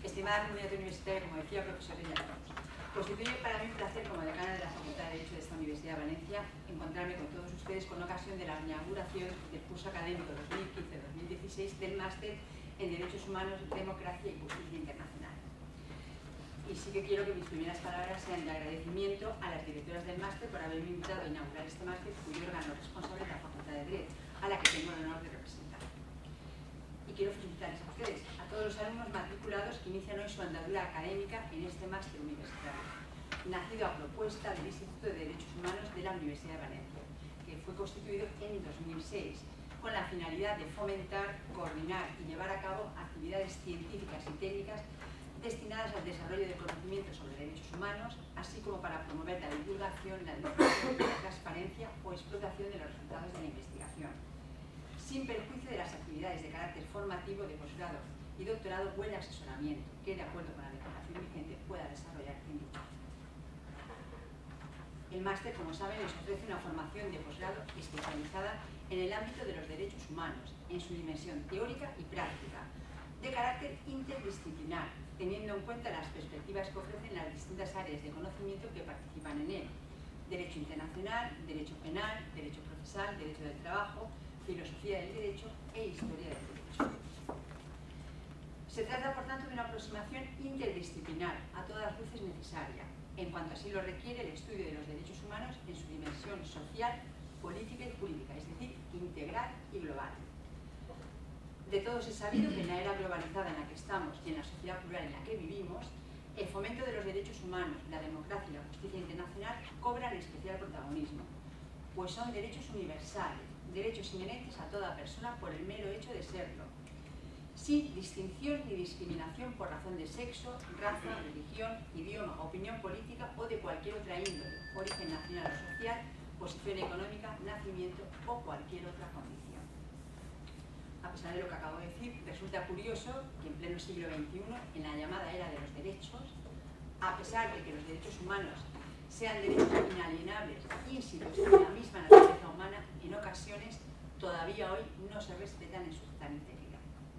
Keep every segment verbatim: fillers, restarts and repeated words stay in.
Estimada comunidad universitaria, como decía, profesores y alumnos, constituye para mí un placer como decana de la Facultad de Derecho de esta Universidad de Valencia encontrarme con todos ustedes con ocasión de la inauguración del curso académico dos mil quince dos mil dieciséis del Máster en Derechos Humanos, Democracia y Justicia Internacional. Y sí que quiero que mis primeras palabras sean de agradecimiento a las directoras del máster por haberme invitado a inaugurar este máster, cuyo órgano responsable es la Facultad de Derecho, a la que tengo el honor de representar. Y quiero felicitarles a ustedes, a todos los alumnos matriculados que inician hoy su andadura académica en este máster universitario, nacido a propuesta del Instituto de Derechos Humanos de la Universidad de Valencia, que fue constituido en dos mil seis, con la finalidad de fomentar, coordinar y llevar a cabo actividades científicas y técnicas destinadas al desarrollo de conocimientos sobre derechos humanos, así como para promover la divulgación, la difusión, la transparencia o explotación de los resultados de la investigación, sin perjuicio de las actividades de carácter formativo de posgrado y doctorado o el asesoramiento que, de acuerdo con la legislación vigente, pueda desarrollar en dicho. El máster, como saben, les ofrece una formación de posgrado especializada en el ámbito de los derechos humanos, en su dimensión teórica y práctica, de carácter interdisciplinar, teniendo en cuenta las perspectivas que ofrecen las distintas áreas de conocimiento que participan en él: derecho internacional, derecho penal, derecho procesal, derecho del trabajo, filosofía del derecho e historia del derecho. Se trata, por tanto, de una aproximación interdisciplinar, a todas luces necesaria, en cuanto así lo requiere el estudio de los derechos humanos en su dimensión social, política y jurídica, es decir, integral y global. De todos es sabido que en la era globalizada en la que estamos y en la sociedad plural en la que vivimos, el fomento de los derechos humanos, la democracia y la justicia internacional cobran especial protagonismo, pues son derechos universales, derechos inherentes a toda persona por el mero hecho de serlo, sin distinción ni discriminación por razón de sexo, raza, religión, idioma, opinión política o de cualquier otra índole, origen nacional o social, posición económica, nacimiento o cualquier otra condición. A pesar de lo que acabo de decir, resulta curioso que en pleno siglo veintiuno, en la llamada era de los derechos, a pesar de que los derechos humanos sean derechos inalienables, inscritos en la misma naturaleza humana, en ocasiones todavía hoy no se respetan en su total integridad.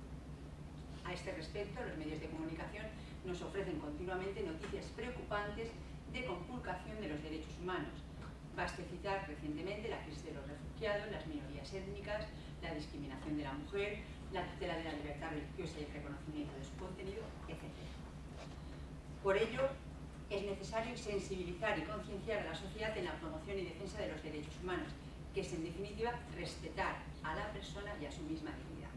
A este respecto, los medios de comunicación nos ofrecen continuamente noticias preocupantes de conculcación de los derechos humanos. Baste citar recientemente la crisis de los refugiados, las minorías étnicas, la discriminación de la mujer, la tutela de la libertad religiosa y el reconocimiento de su contenido, etcétera. Por ello, es necesario sensibilizar y concienciar a la sociedad en la promoción y defensa de los derechos humanos, que es, en definitiva, respetar a la persona y a su misma dignidad.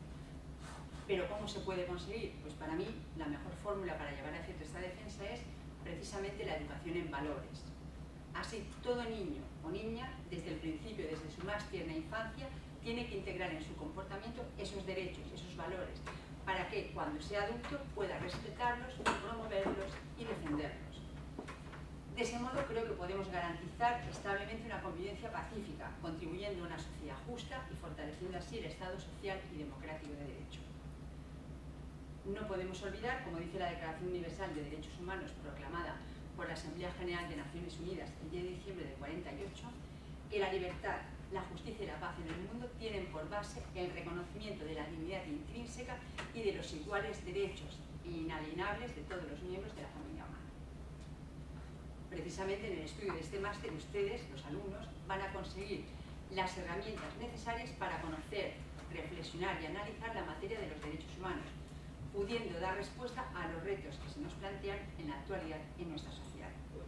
Pero ¿cómo se puede conseguir? Pues para mí, la mejor fórmula para llevar a efecto esta defensa es precisamente la educación en valores. Así, todo niño o niña, desde el principio, desde su más tierna infancia, tiene que integrar en su comportamiento esos derechos, esos valores, para que cuando sea adulto pueda respetarlos, promoverlos y defenderlos. De ese modo creo que podemos garantizar establemente una convivencia pacífica, contribuyendo a una sociedad justa y fortaleciendo así el Estado social y democrático de derecho. No podemos olvidar, como dice la Declaración Universal de Derechos Humanos proclamada por la Asamblea General de Naciones Unidas el diez de diciembre del cuarenta y ocho, que la libertad, la justicia y la paz en el mundo tienen por base el reconocimiento de la dignidad intrínseca y de los iguales derechos inalienables de todos los miembros de la familia humana. Precisamente en el estudio de este máster, ustedes, los alumnos, van a conseguir las herramientas necesarias para conocer, reflexionar y analizar la materia de los derechos humanos, pudiendo dar respuesta a los retos que se nos plantean en la actualidad en nuestra sociedad.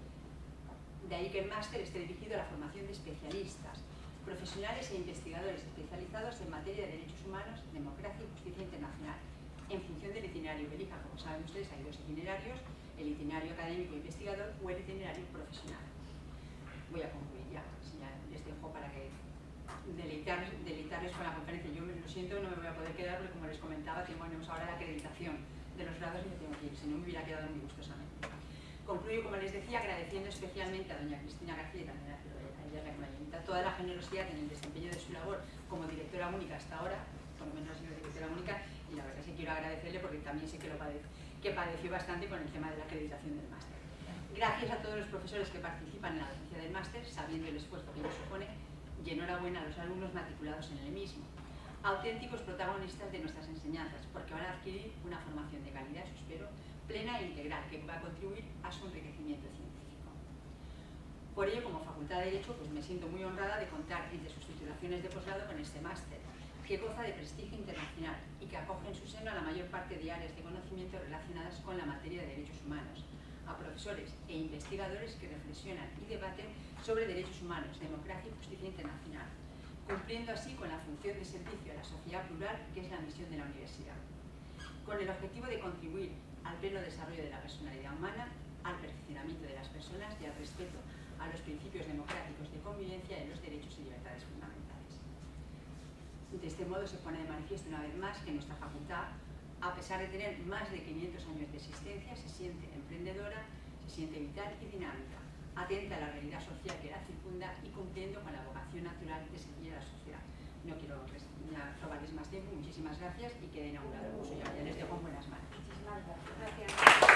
De ahí que el máster esté dirigido a la formación de especialistas, profesionales e investigadores especializados en materia de derechos humanos, democracia y justicia internacional, en función del itinerario que elija. Como saben ustedes, hay dos itinerarios: el itinerario académico e investigador o el itinerario profesional. Voy a concluir ya, si ya les dejo para que deleitarles, deleitarles con la conferencia. Yo lo siento, no me voy a poder quedar porque, como les comentaba, tenemos ahora la acreditación de los grados y me tengo que ir, si no me hubiera quedado muy gustosamente. Concluyo, como les decía, agradeciendo especialmente a doña Cristina García y también a ella, toda la generosidad en el desempeño de su labor como directora única hasta ahora, por lo menos ha sido directora única, y la verdad es que quiero agradecerle porque también sé que lo padece, que padeció bastante con el tema de la acreditación del máster. Gracias a todos los profesores que participan en la docencia del máster, sabiendo el esfuerzo que ello supone, y enhorabuena a los alumnos matriculados en el mismo. auténticos protagonistas de nuestras enseñanzas, porque van a adquirir una formación de calidad, eso espero, plena e integral, que va a contribuir a su enriquecimiento científico. Por ello, como Facultad de Derecho, pues me siento muy honrada de contar entre sus titulaciones de posgrado con este máster, que goza de prestigio internacional y que acoge en su seno a la mayor parte de áreas de conocimiento relacionadas con la materia de derechos humanos, a profesores e investigadores que reflexionan y debaten sobre derechos humanos, democracia y justicia internacional, cumpliendo así con la función de servicio a la sociedad plural que es la misión de la universidad, con el objetivo de contribuir al pleno desarrollo de la personalidad humana, al perfeccionamiento de las personas y al respeto a los principios democráticos de convivencia y los derechos y libertades fundamentales. De este modo se pone de manifiesto una vez más que nuestra facultad, a pesar de tener más de quinientos años de existencia, se siente emprendedora, se siente vital y dinámica, atenta a la realidad social que la circunda y cumpliendo con la vocación natural de servir a la sociedad. No quiero robarles más tiempo, muchísimas gracias y quede inaugurado el curso. Ya, ya les dejo en buenas manos. Muchísimas gracias.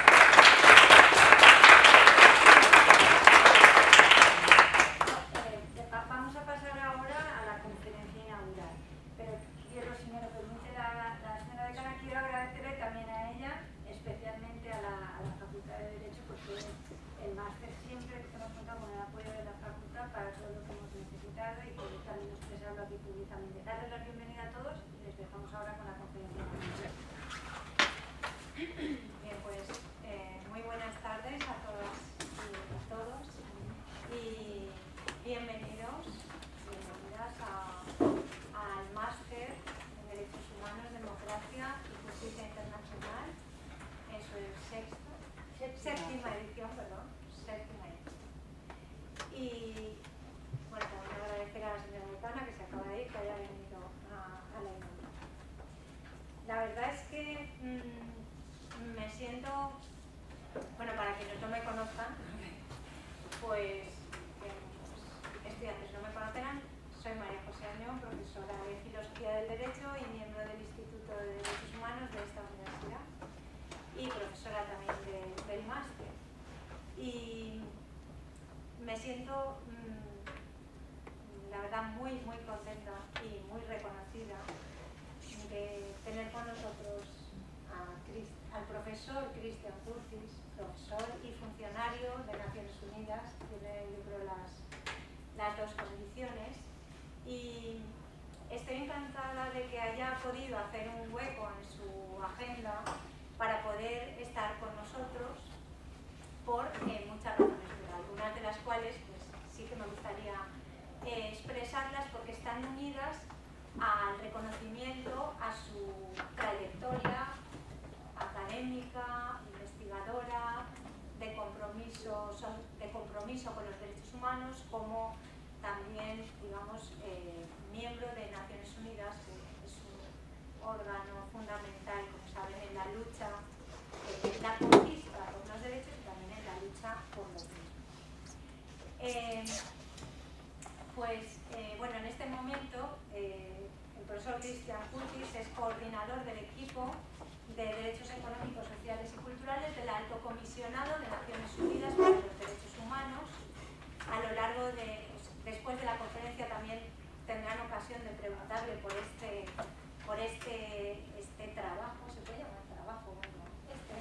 Eh, vamos a pasar ahora a la conferencia inaugural, pero quiero, si me lo permite la, la señora decana, quiero agradecerle también a ella, especialmente a la, a la Facultad de Derecho, porque el máster siempre que hemos contado con el apoyo de la facultad para todo lo que hemos necesitado y que también expresarlo aquí públicamente. Darles la bienvenida a todos y les dejamos ahora con la conferencia inaugural. Bien, pues eh, muy buenas tardes a todas y a todos y bienvenidos, bienvenidas a, al máster en Derechos Humanos, Democracia y Justicia Internacional en su sexto, séptima edición, perdón, séptima edición. Y bueno, también agradecer a la señora decana que se acaba de ir, que haya venido a, a la inauguración. La verdad es que mmm, me siento, bueno, para quienes no me conozcan, pues, eh, estudiantes no me conocerán, soy María José Añón, profesora de Filosofía del Derecho y miembro del Instituto de Derechos Humanos de esta universidad y profesora también de, del máster. Y me siento, mmm, la verdad, muy, muy contenta y muy reconocida de tener con nosotros a Cristian, al profesor Cristian Curtis, profesor y funcionario de Naciones Unidas, tiene yo creo las, las dos condiciones, y estoy encantada de que haya podido hacer un hueco en su agenda para poder estar con nosotros por eh, muchas razones, pero algunas de las cuales pues, sí que me gustaría eh, expresarlas porque están unidas al reconocimiento a su trayectoria académica, investigadora, de compromiso, de compromiso con los derechos humanos, como también, digamos, eh, miembro de Naciones Unidas, que es un órgano fundamental, como saben, en la lucha, en la conquista por los derechos y también en la lucha por los mismos. Eh, pues, eh, bueno, en este momento, eh, el profesor Cristian Curtis es coordinador del equipo de Derechos Económicos, Sociales y Culturales del Alto Comisionado de Naciones Unidas para los Derechos Humanos. A lo largo de, después de la conferencia también tendrán ocasión de preguntarle por este, por este, este trabajo, ¿se puede llamar trabajo? Bueno, este,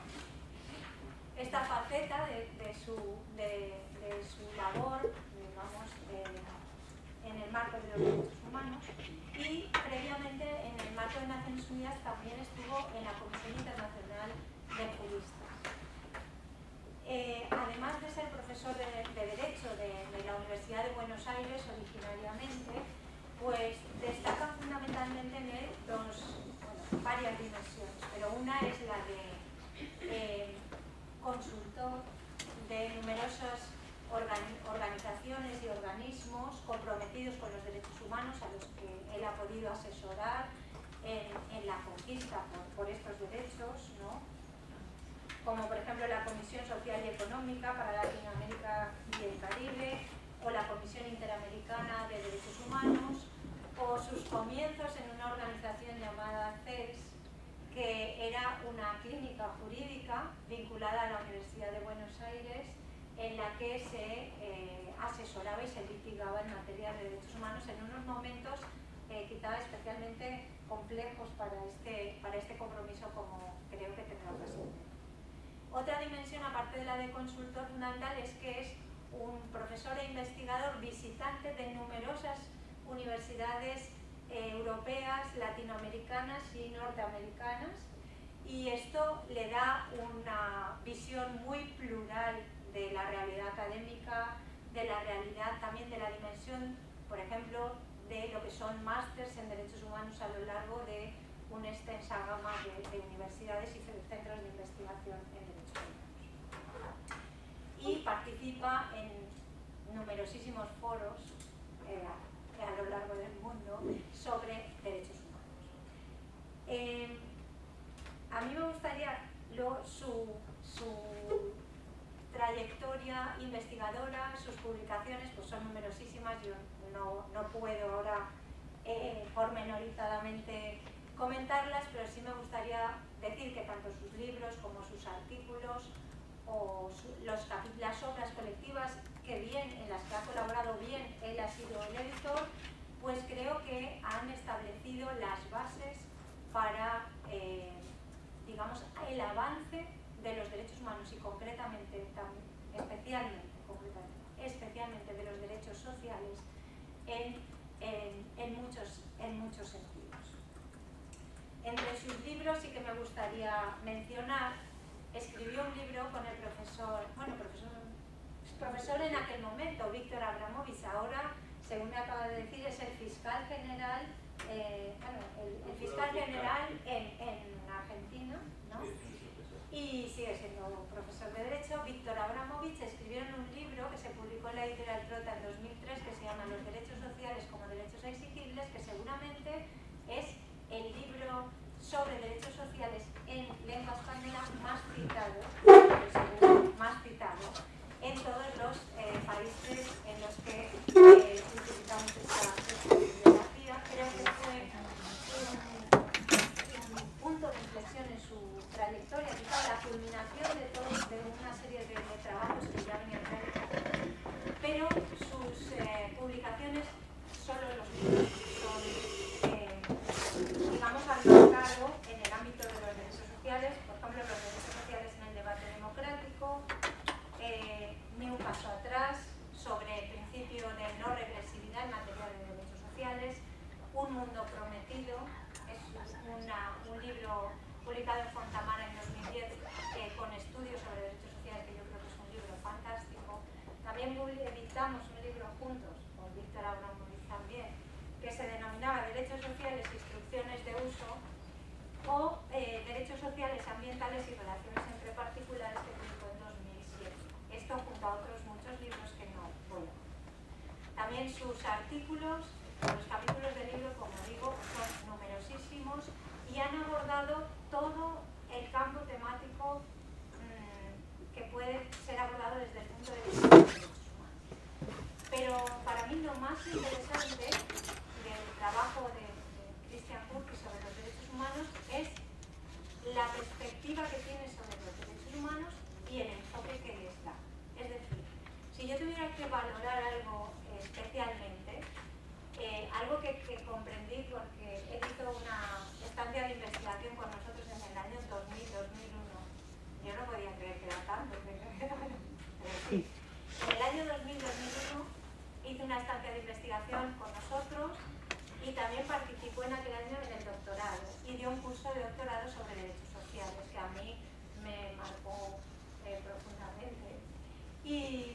esta faceta de, de, su, de, de su labor, digamos, eh, en el marco de los derechos humanos. Y previamente, en el marco de Naciones Unidas, también estuvo en la Comisión Internacional de Juristas. Eh, además de ser profesor de, de Derecho de, de la Universidad de Buenos Aires originariamente, pues destaca fundamentalmente en él dos, bueno, varias dimensiones, pero una es la de eh, consultor de numerosas organizaciones y organismos comprometidos con los derechos humanos a los que él ha podido asesorar en, en la conquista por, por estos derechos, ¿no? Como por ejemplo la Comisión Social y Económica para Latinoamérica y el Caribe, o la Comisión Interamericana de Derechos Humanos, o sus comienzos en una organización llamada C E S, que era una clínica jurídica vinculada a la Universidad de Buenos Aires, en la que se eh, asesoraba y se litigaba en materia de derechos humanos en unos momentos eh, quizá especialmente complejos para este, para este compromiso, como creo que tendrá ocasión. Otra dimensión, aparte de la de consultor fundamental, es que es un profesor e investigador visitante de numerosas universidades eh, europeas, latinoamericanas y norteamericanas, y esto le da una visión muy plural de la realidad académica, de la realidad también de la dimensión, por ejemplo, de lo que son másters en derechos humanos a lo largo de una extensa gama de, de universidades y centros de investigación en derechos humanos. Y participa en numerosísimos foros eh, a, a lo largo del mundo sobre derechos humanos. Eh, a mí me gustaría lo, su, su trayectoria investigadora, sus publicaciones pues son numerosísimas, yo no, no puedo ahora eh, pormenorizadamente comentarlas, pero sí me gustaría decir que tanto sus libros como sus artículos o su, los, las obras colectivas que bien, en las que ha colaborado bien, él ha sido el editor, pues creo que han establecido las bases para, eh, digamos, el avance de los derechos humanos y concretamente, también, especialmente, concretamente, especialmente de los derechos sociales en, en, en, muchos, en muchos sentidos. Entre sus libros sí que me gustaría mencionar, escribió un libro con el profesor, bueno, profesor, profesor en aquel momento, Víctor Abramovich, ahora, según me acaba de decir, es el fiscal general, eh, bueno, el, el fiscal general en, en Argentina, ¿no? Y sigue siendo profesor de Derecho. Víctor Abramovich escribieron un libro que se publicó en la editorial Trota en dos mil tres que se llama Los derechos sociales como derechos exigibles, que seguramente es el libro sobre derechos sociales en lengua española más citado, más citado en todos los eh, países en los que eh, utilizamos esta, esta bibliografía. Creo que fue un, un punto de inflexión en su trayectoria, quizá la culminación de, todo, de una serie de, de trabajos que ya venían realizando, pero sus eh, publicaciones, solo los libros, son, eh, digamos, han marcado en el ámbito de los derechos sociales, por ejemplo, los derechos sociales en el debate democrático, eh, ni un paso atrás sobre el principio de no regresividad en materia de derechos sociales, Un mundo prometido, es una, un libro publicado en Fontamara en dos mil diez eh, con estudios sobre derechos sociales, que yo creo que es un libro fantástico. También editamos un libro juntos, con Víctor Abramovich también, que se denominaba Derechos sociales, instrucciones de uso, o eh, Derechos sociales, ambientales y relaciones entre particulares, que publicó en dos mil siete. Esto junto a otros muchos libros que no voy a contar. También sus artículos, los capítulos del libro, como digo, son numerosísimos y han abordado todo el campo temático mmm, que puede ser abordado desde el punto de vista de los derechos humanos. Pero para mí lo más interesante del trabajo de, de Christian Kurtis sobre los derechos humanos es la perspectiva que tiene sobre los derechos humanos y el enfoque que les da. Es decir, si yo tuviera que valorar algo eh, especialmente, Eh, algo que, que comprendí porque él hizo una estancia de investigación con nosotros en el año dos mil dos mil uno. Yo no podía creer que era tanto, pero sí. En el año dos mil dos mil uno hizo una estancia de investigación con nosotros y también participó en aquel año en el doctorado y dio un curso de doctorado sobre derechos sociales que a mí me marcó eh, profundamente. Y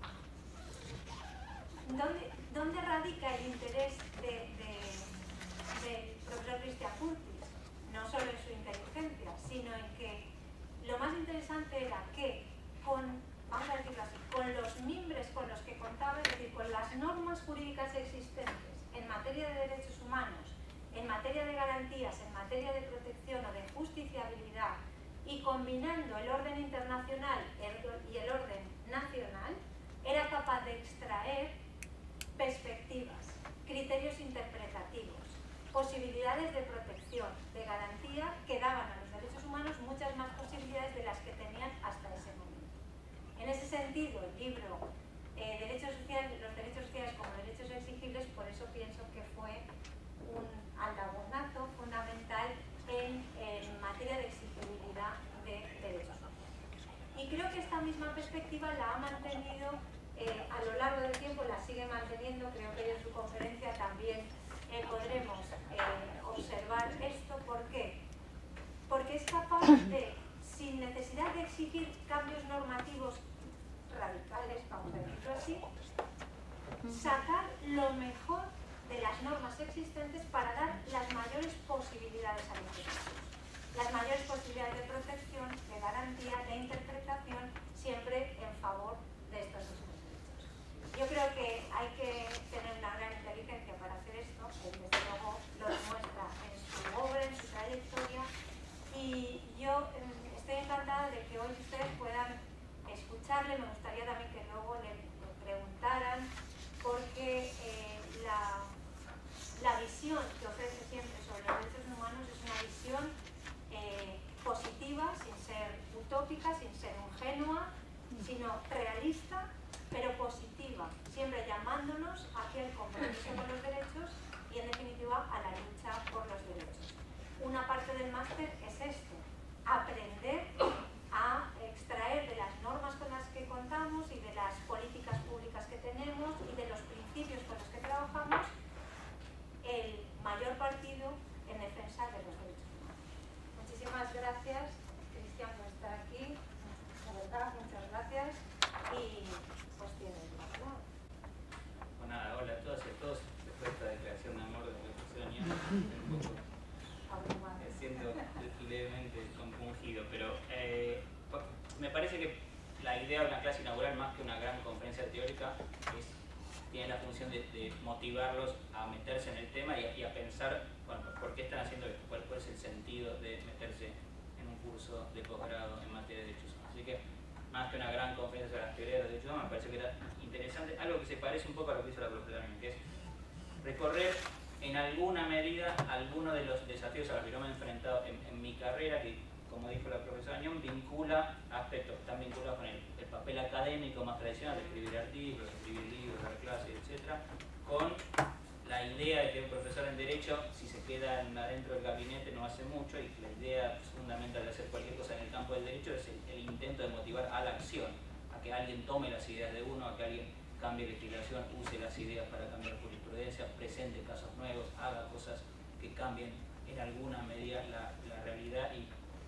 ¿dónde, ¿Dónde radica el interés del de, de, de profesor Christian Kurtis? No solo en su inteligencia, sino en que lo más interesante era que con, vamos a decirlo así, con los mimbres con los que contaba, es decir, con las normas jurídicas existentes en materia de derechos humanos, en materia de garantías, en materia de protección o de justiciabilidad, y combinando el orden internacional y el orden nacional, era capaz de extraer perspectivas, criterios interpretativos, posibilidades de protección, de garantía que daban a los derechos humanos muchas más posibilidades de las que tenían hasta ese momento. En ese sentido, el libro eh, derechos sociales, los derechos sociales como derechos exigibles, por eso pienso que fue un perspectiva la ha mantenido eh, a lo largo del tiempo, la sigue manteniendo. Creo que en su conferencia también eh, podremos eh, observar esto. ¿Por qué? Porque es capaz de, sin necesidad de exigir cambios normativos radicales, vamos a decirlo así, sacar lo mejor de las normas existentes para dar las mayores posibilidades a los derechos. Las mayores posibilidades de protección, de garantía, de interpretación, siempre en favor de estos mismos derechos. Yo creo que hay que tener una gran inteligencia para hacer esto, él desde luego lo demuestra en su obra, en su trayectoria, y yo eh, estoy encantada de que hoy ustedes puedan escucharle. Me gustaría también que luego le, le preguntaran, porque eh, la, la visión que ofrece siempre sobre los derechos humanos es una visión eh, positiva, sin ser utópica, sin ser ingenua, sino realista, pero positiva, siempre llamándonos hacia el compromiso con los derechos y, en definitiva, a la lucha por los derechos. Una parte del máster es esto: aprender a extraer de las normas con las que contamos y de las políticas públicas que tenemos y de los principios con los que trabajamos el mayor partido en defensa de los derechos humanos. Muchísimas gracias, Cristian, por estar aquí. La verdad, muchas gracias. Y pues tienes la palabra. Bueno, nada, hola a todas y a todos. Después de esta declaración de amor de la profesora, un poco me siento levemente compungido, pero eh, me parece que la idea de una clase inaugural, más que una gran conferencia teórica, es, tiene la función de, de motivarlos a meterse en el tema y a, y a pensar, bueno, por qué están haciendo esto, cuál, cuál es el sentido de meterse en un curso de posgrado en materia de derechos humanos. Así que, más que una gran conferencia sobre las teorías de los derechos humanos, me parece que era interesante, algo que se parece un poco a lo que hizo la profesora también, que es recorrer en alguna medida algunos de los desafíos a los que yo me he enfrentado en, en mi carrera, que, como dijo la profesora Añón, vincula aspectos que están vinculados con el, el papel académico más tradicional de escribir artículos, escribir libros, dar clases, etcétera, con la idea de que un profesor en Derecho, si se queda adentro del gabinete, no hace mucho, y la idea fundamental de hacer cualquier cosa en el campo del derecho es el, el intento de motivar a la acción, a que alguien tome las ideas de uno, a que alguien cambie legislación, use las ideas para cambiar jurisprudencia, presente casos nuevos, haga cosas que cambien en alguna medida la, la realidad y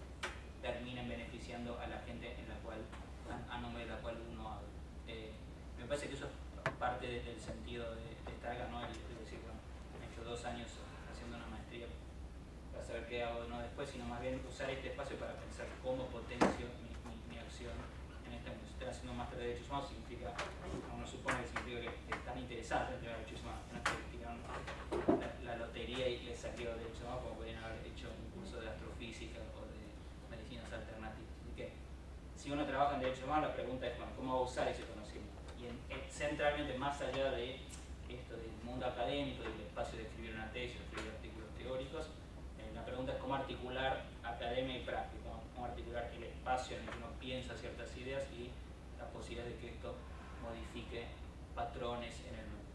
terminen beneficiando a la gente en la cual, a, a nombre de la cual uno habla. Eh, me parece que eso es parte de, del sentido de, de estar acá, ¿no? El, el decir, bueno, he hecho dos años haciendo una maestría para saber qué hago no después, sino más bien usar este espacio para pensar cómo potencio mi, mi, mi acción en este mundo. Si estoy haciendo un máster de derechos humanos, significa, uno supone que significa que, que están interesados en los derechos humanos, no es que tiraron la, la lotería y les salió de derechos humanos, como podrían haber hecho un curso de astrofísica o de medicinas alternativas. Así que, si uno trabaja en derechos humanos, la pregunta es, bueno, ¿cómo va a usar ese conocimiento? Y en, en, centralmente, más allá de esto del mundo académico, del espacio de escribir una tesis, de escribir artículos teóricos, eh, la pregunta es cómo articular academia y práctica, cómo, cómo articular el espacio en el que uno piensa ciertas ideas y la posibilidad de que esto modifique patrones en el mundo.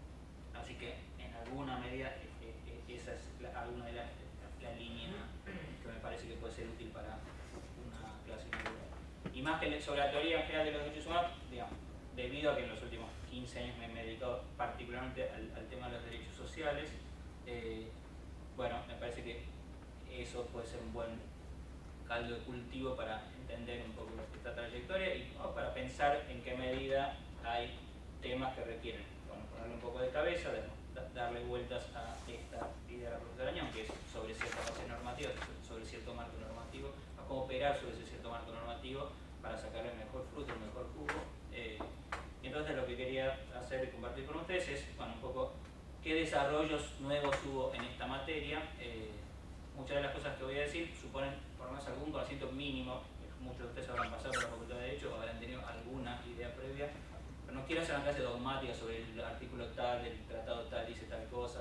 Así que, en alguna medida, eh, eh, esa es la, alguna de las la, la línea que me parece que puede ser útil para una clase inaugural. Y más que sobre la teoría en general de los derechos humanos, digamos, debido a que en los últimos quince años me he dedicado particularmente al, al tema de los derechos sociales, eh, bueno, me parece que eso puede ser un buen caldo de cultivo para entender un poco esta trayectoria y ¿no? para pensar en qué medida hay temas que requieren, bueno, ponerle un poco de cabeza, de, da, darle vueltas a esta idea de la profesora Añón, que es sobre cierta base normativa, sobre cierto marco normativo, a cómo operar sobre ese cierto marco normativo para sacarle el mejor fruto, el mejor jugo. Eh, entonces lo que quería hacer y compartir con ustedes es, bueno, un poco qué desarrollos nuevos hubo en esta materia. Eh, muchas de las cosas que voy a decir suponen por lo menos algún conocimiento mínimo, muchos de ustedes habrán pasado por la Facultad de Derecho o habrán tenido alguna idea previa, pero no quiero hacer una clase dogmática sobre el artículo tal, el tratado tal, dice tal cosa,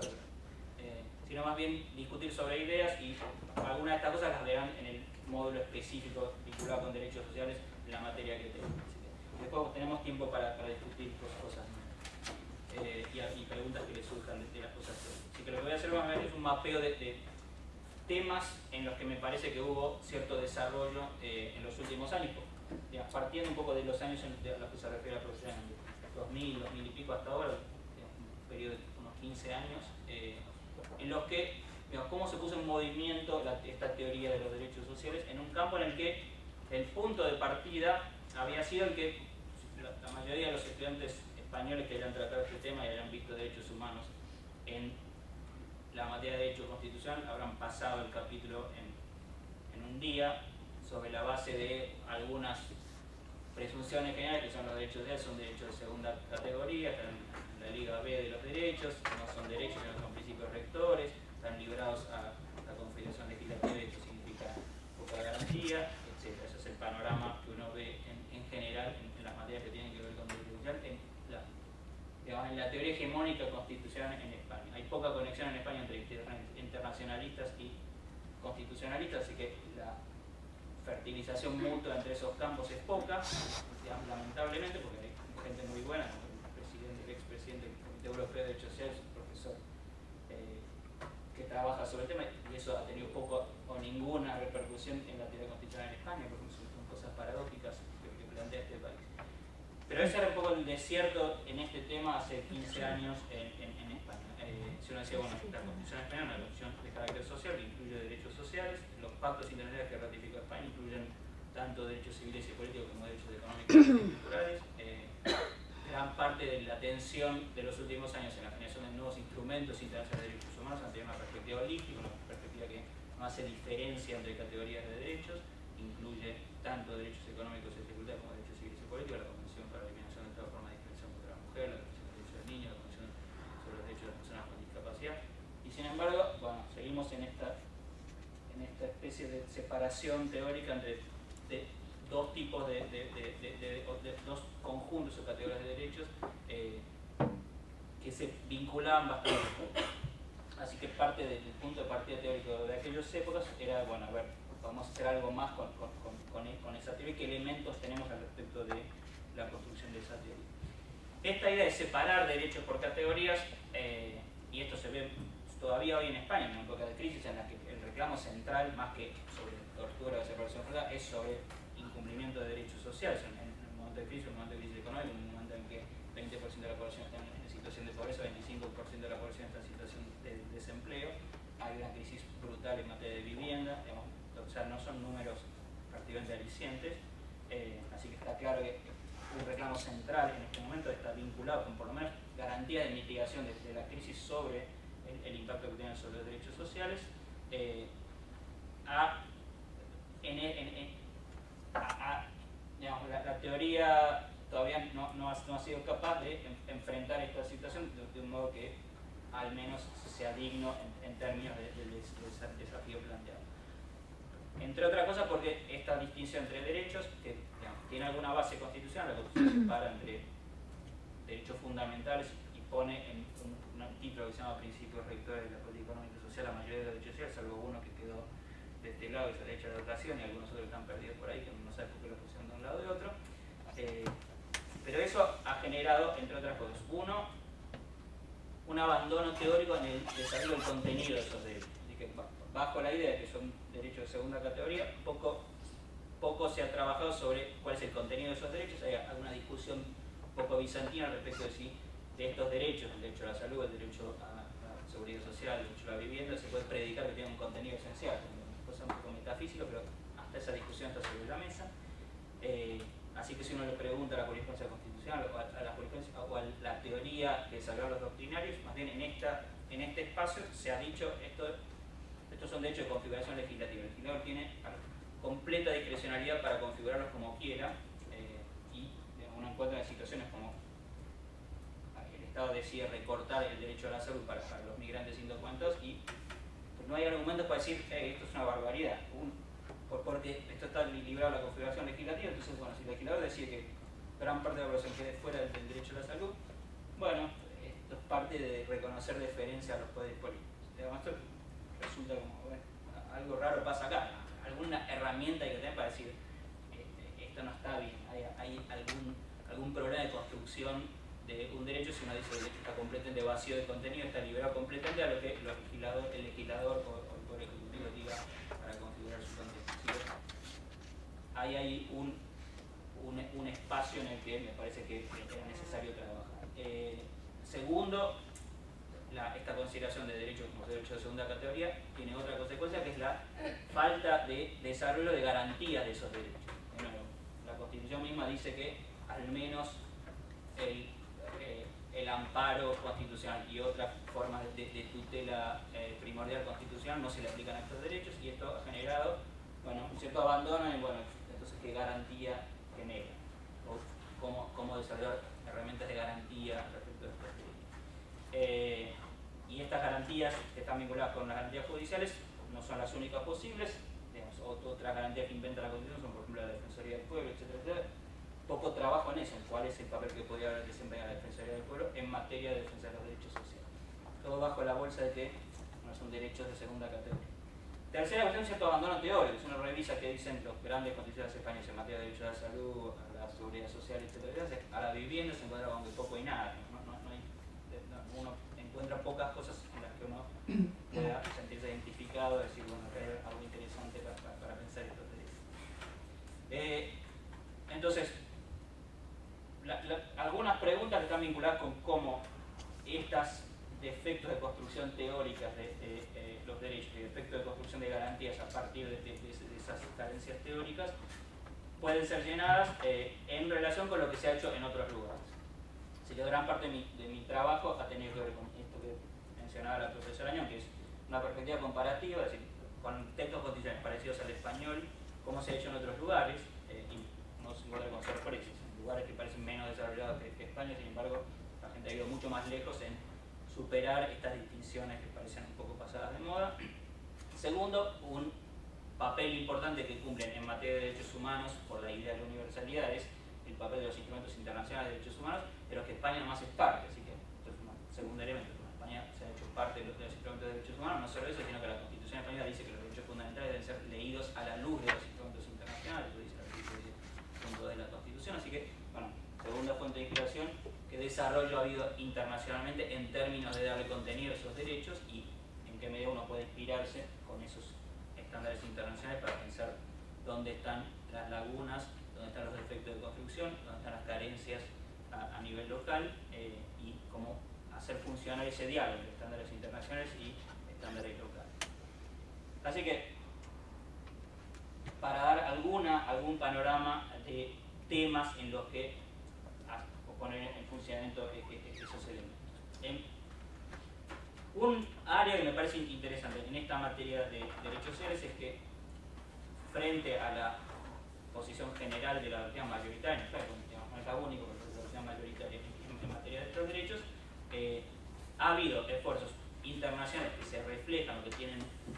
eh, sino más bien discutir sobre ideas y algunas de estas cosas las verán en el módulo específico vinculado con derechos sociales en la materia que tenemos. Después tenemos tiempo para, para discutir cosas eh, y, y preguntas que les surjan de, de las cosas. Así que lo que voy a hacer más es un mapeo de, de temas en los que me parece que hubo cierto desarrollo eh, en los últimos años, digamos, partiendo un poco de los años en, de, a los que se refiere la profesión, dos mil, dos mil y pico hasta ahora, digamos, un periodo de unos quince años, eh, en los que, digamos, cómo se puso en movimiento la, esta teoría de los derechos sociales en un campo en el que el punto de partida había sido el que la, la mayoría de los estudiantes españoles que hayan tratado este tema y hayan visto derechos humanos en la materia de derecho constitucional habrán pasado el capítulo en, en un día sobre la base de algunas presunciones generales, que son los derechos de él, son derechos de segunda categoría, están en la Liga B de los derechos, no son derechos, no son principios rectores, están librados a la Confederación Legislativa, esto significa poca garantía, etcétera. Ese es el panorama que uno ve en, en general en, en las materias que tienen que ver con derecho social, en la, digamos, en la teoría hegemónica constitucional en España. Hay poca conexión en España entre internacionalistas y constitucionalistas, así que la fertilización mutua entre esos campos es poca, digamos, lamentablemente, porque hay gente muy buena, como el presidente, el expresidente del Comité Europeo de Derechos Sociales, un profesor eh, que trabaja sobre el tema, y eso ha tenido poco o ninguna repercusión en la teoría constitucional en España, porque son cosas paradójicas que, que plantea este país. Pero ese era un poco el desierto en este tema hace quince años en, en, en España. Eh, si uno decía, bueno, la Constitución española es una constitución de carácter social que incluye derechos sociales, los pactos internacionales que ratificó España incluyen tanto derechos civiles y políticos como derechos económicos y culturales. Eh, gran parte de la atención de los últimos años en la generación de nuevos instrumentos internacionales de derechos humanos han tenido una perspectiva holística, una perspectiva que no hace diferencia entre categorías de derechos, incluye tanto derechos económicos y facultades como derechos civiles y políticos, la Convención para la Eliminación de toda forma de discriminación contra la mujer, la Convención de los Derechos del Niño, la Convención sobre los Derechos de las Personas con Discapacidad. Y sin embargo, bueno, seguimos en esta, en esta especie de separación teórica entre de dos tipos de, de, de, de, de, de, de dos conjuntos o categorías de derechos eh, que se vinculaban bastante. Así que parte del punto de partida teórico de aquellas épocas era, bueno, a ver, vamos a hacer algo más con, con, con, con, con esa teoría, qué elementos tenemos al respecto de la construcción de esa teoría. Esta idea de separar derechos por categorías, eh, y esto se ve todavía hoy en España, en una época de crisis en la que el reclamo central, más que sobre tortura o separación forzada, es sobre incumplimiento de derechos sociales. En, en un momento de crisis, en un momento de crisis económica, en un momento en que veinte por ciento de la población está en, en situación de pobreza, veinticinco por ciento de la población está en situación de desempleo, hay una crisis brutal en materia de vivienda, digamos, o sea, no son números prácticamente alicientes, eh, así que está claro que un reclamo central en este momento está vinculado con por lo menos garantía de mitigación de, de la crisis sobre el, el impacto que tienen sobre los derechos sociales, eh, a, en, en, en, a, a digamos, la, la teoría todavía no, no, ha, no ha sido capaz de en, enfrentar esta situación de, de un modo que al menos sea digno en, en términos del de, de, de desafío planteado. Entre otras cosas porque esta distinción entre derechos, que digamos, tiene alguna base constitucional, la Constitución separa entre derechos fundamentales y pone en un, un título que se llama Principios Rectores de la Política Económica y Social la mayoría de los derechos sociales, salvo uno que quedó de este lado, que es el derecho a la educación, y algunos otros que están perdidos por ahí, que no sabe por qué lo pusieron de un lado y de otro. Eh, pero eso ha generado, entre otras cosas, uno, un abandono teórico en el desarrollo del contenido de esos derechos. Así que bajo la idea de que son derechos de segunda categoría, poco, poco se ha trabajado sobre cuál es el contenido de esos derechos. Hay alguna discusión un poco bizantina respecto de si de estos derechos, el derecho a la salud, el derecho a la seguridad social, el derecho a la vivienda, se puede predicar que tienen un contenido esencial. Cosa un poco metafísica, pero hasta esa discusión está sobre la mesa. Eh, así que si uno le pregunta a la jurisprudencia constitucional o a, a la jurisprudencia o a la teoría que desarrollaron los doctrinarios, más bien en, esta, en este espacio se ha dicho esto, estos son derechos de configuración legislativa. El legislador tiene completa discrecionalidad para configurarlos como quiera, eh, y digamos, uno encuentra en situaciones como el Estado decide recortar el derecho a la salud para, para los migrantes indocumentados y pues, no hay argumentos para decir hey, esto es una barbaridad. Un, porque esto está librado a la configuración legislativa, entonces bueno, si el legislador decide que gran parte de la población quede fuera del, del derecho a la salud, bueno, esto es parte de reconocer deferencia a los poderes políticos. Digamos, esto resulta como, bueno, algo raro pasa acá, alguna herramienta hay que tener para decir eh, esto no está bien, hay, hay algún, algún problema de construcción de un derecho si uno dice que el derecho está completamente vacío de contenido, está liberado completamente a lo que el legislador, el legislador o, o el poder ejecutivo tiene jurídica para configurar su contexto. Así que ahí hay un, un, un espacio en el que me parece que era necesario trabajar. Eh, segundo, la, esta consideración de derechos como derechos de segunda categoría tiene otra consecuencia, que es la falta de desarrollo de garantías de esos derechos. De nuevo, la Constitución misma dice que al menos el, eh, el amparo constitucional y otras formas de, de tutela eh, primordial constitucional no se le aplican a estos derechos, y esto ha generado, bueno, un cierto abandono en, bueno, entonces qué garantía genera, o cómo, cómo desarrollar herramientas de garantía respecto a estos derechos. Eh, y estas garantías que están vinculadas con las garantías judiciales no son las únicas posibles. Digamos, otras garantías que inventa la Constitución son, por ejemplo, la Defensoría del Pueblo, etcétera, etcétera. Poco trabajo en eso, en cuál es el papel que podría desempeñar la Defensoría del Pueblo en materia de defensa de los derechos sociales. Todo bajo la bolsa de que no son derechos de segunda categoría. Tercera cuestión, cierto abandono teórico. Si uno revisa qué dicen los grandes constituciones españoles en materia de derechos a la salud, a la seguridad social, etcétera, a la vivienda se encuentra con poco y nada. No, no, no hay, no, uno encuentra pocas cosas en las que uno pueda sentirse identificado y decir, bueno, es algo interesante para, para, para pensar estos derechos. Eh, entonces, la, la, algunas preguntas están vinculadas con cómo estos defectos de construcción teóricas de, de, de eh, los derechos y defectos de construcción de garantías a partir de, de, de, de esas carencias teóricas pueden ser llenadas eh, en relación con lo que se ha hecho en otros lugares. Así que gran parte de mi, de mi trabajo ha tenido que ver con esto que mencionaba la profesora Añón, que es una perspectiva comparativa, es decir, con textos constitucionales parecidos al español, cómo se ha hecho en otros lugares, eh, y no se encuentra con sorpresas, en lugares que parecen menos desarrollados que, que España. Sin embargo, la gente ha ido mucho más lejos en superar estas distinciones que parecían un poco pasadas de moda. Segundo, un papel importante que cumplen en materia de derechos humanos por la idea de la universalidad es el papel de los instrumentos internacionales de derechos humanos, de los que España más es parte. Así que esto es un segundo elemento. España se ha hecho parte de los, de los instrumentos de derechos humanos, no solo eso, sino que la Constitución española dice que los derechos fundamentales deben ser leídos a la luz de los instrumentos internacionales, lo dice el artículo diez punto dos de la Constitución. Así que, bueno, segunda fuente de inspiración, qué desarrollo ha habido internacionalmente en términos de darle contenido a esos derechos y en qué medida uno puede inspirarse con esos estándares internacionales para pensar dónde están las lagunas, dónde están los defectos de construcción, dónde están las carencias a, a nivel local, eh, y cómo hacer funcionar ese diálogo entre estándares internacionales y estándares locales. Así que, para dar alguna, algún panorama de temas en los que poner en funcionamiento esos elementos. En un área que me parece interesante en esta materia de derechos sociales es que, frente a la posición general de la doctrina mayoritaria, claro, no es la única, pero la doctrina mayoritaria en materia de estos derechos, eh, ha habido esfuerzos internacionales que se reflejan o que tienen,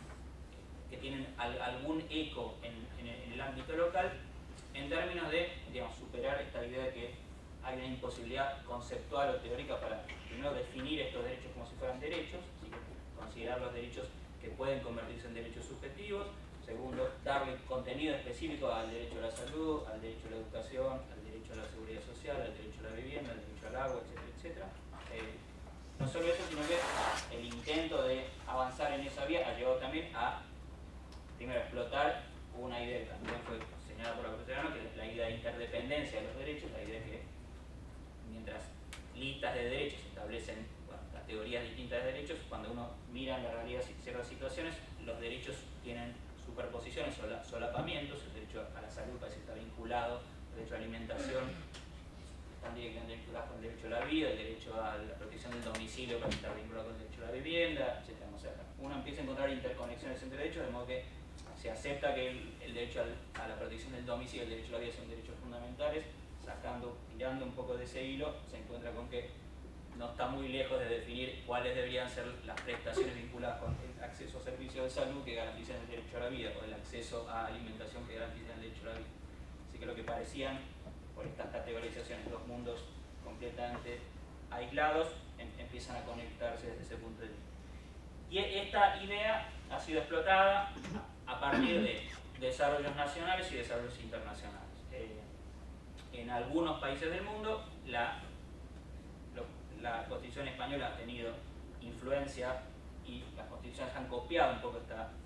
que tienen al, algún eco en, en, el, en el ámbito local, en términos de, digamos, superar esta idea de que hay una imposibilidad conceptual o teórica para, primero, definir estos derechos como si fueran derechos, así que considerar los derechos que pueden convertirse en derechos subjetivos. Segundo, darle contenido específico al derecho a la salud, al derecho a la educación, al derecho a la seguridad social, al derecho a la vivienda, al derecho al agua, etcétera, etcétera. Eh, no solo eso, sino que el intento de avanzar en esa vía ha llevado también a, primero, explotar una idea que también fue señalada por la profesora, que es la idea de interdependencia de los derechos, la idea que mientras listas de derechos establecen, bueno, categorías distintas de derechos, cuando uno mira en la realidad ciertas situaciones, los derechos tienen superposiciones, solapamientos. El derecho a la salud parece estar vinculado, el derecho a la alimentación están directamente vinculados con el derecho a la vida, el derecho a la protección del domicilio parece estar vinculado con el derecho a la vivienda, etcétera. O sea, uno empieza a encontrar interconexiones entre derechos, de modo que se acepta que el, el derecho al, a la protección del domicilio y el derecho a la vida son derechos fundamentales. Sacando, tirando un poco de ese hilo, se encuentra con que no está muy lejos de definir cuáles deberían ser las prestaciones vinculadas con el acceso a servicios de salud que garanticen el derecho a la vida, o el acceso a alimentación que garanticen el derecho a la vida. Así que lo que parecían, por estas categorizaciones, dos mundos completamente aislados, em, empiezan a conectarse desde ese punto de vista. Y esta idea ha sido explotada a partir de desarrollos nacionales y desarrollos internacionales. Eh, En algunos países del mundo, la, lo, la Constitución española ha tenido influencia y las constituciones han copiado un poco esta distinción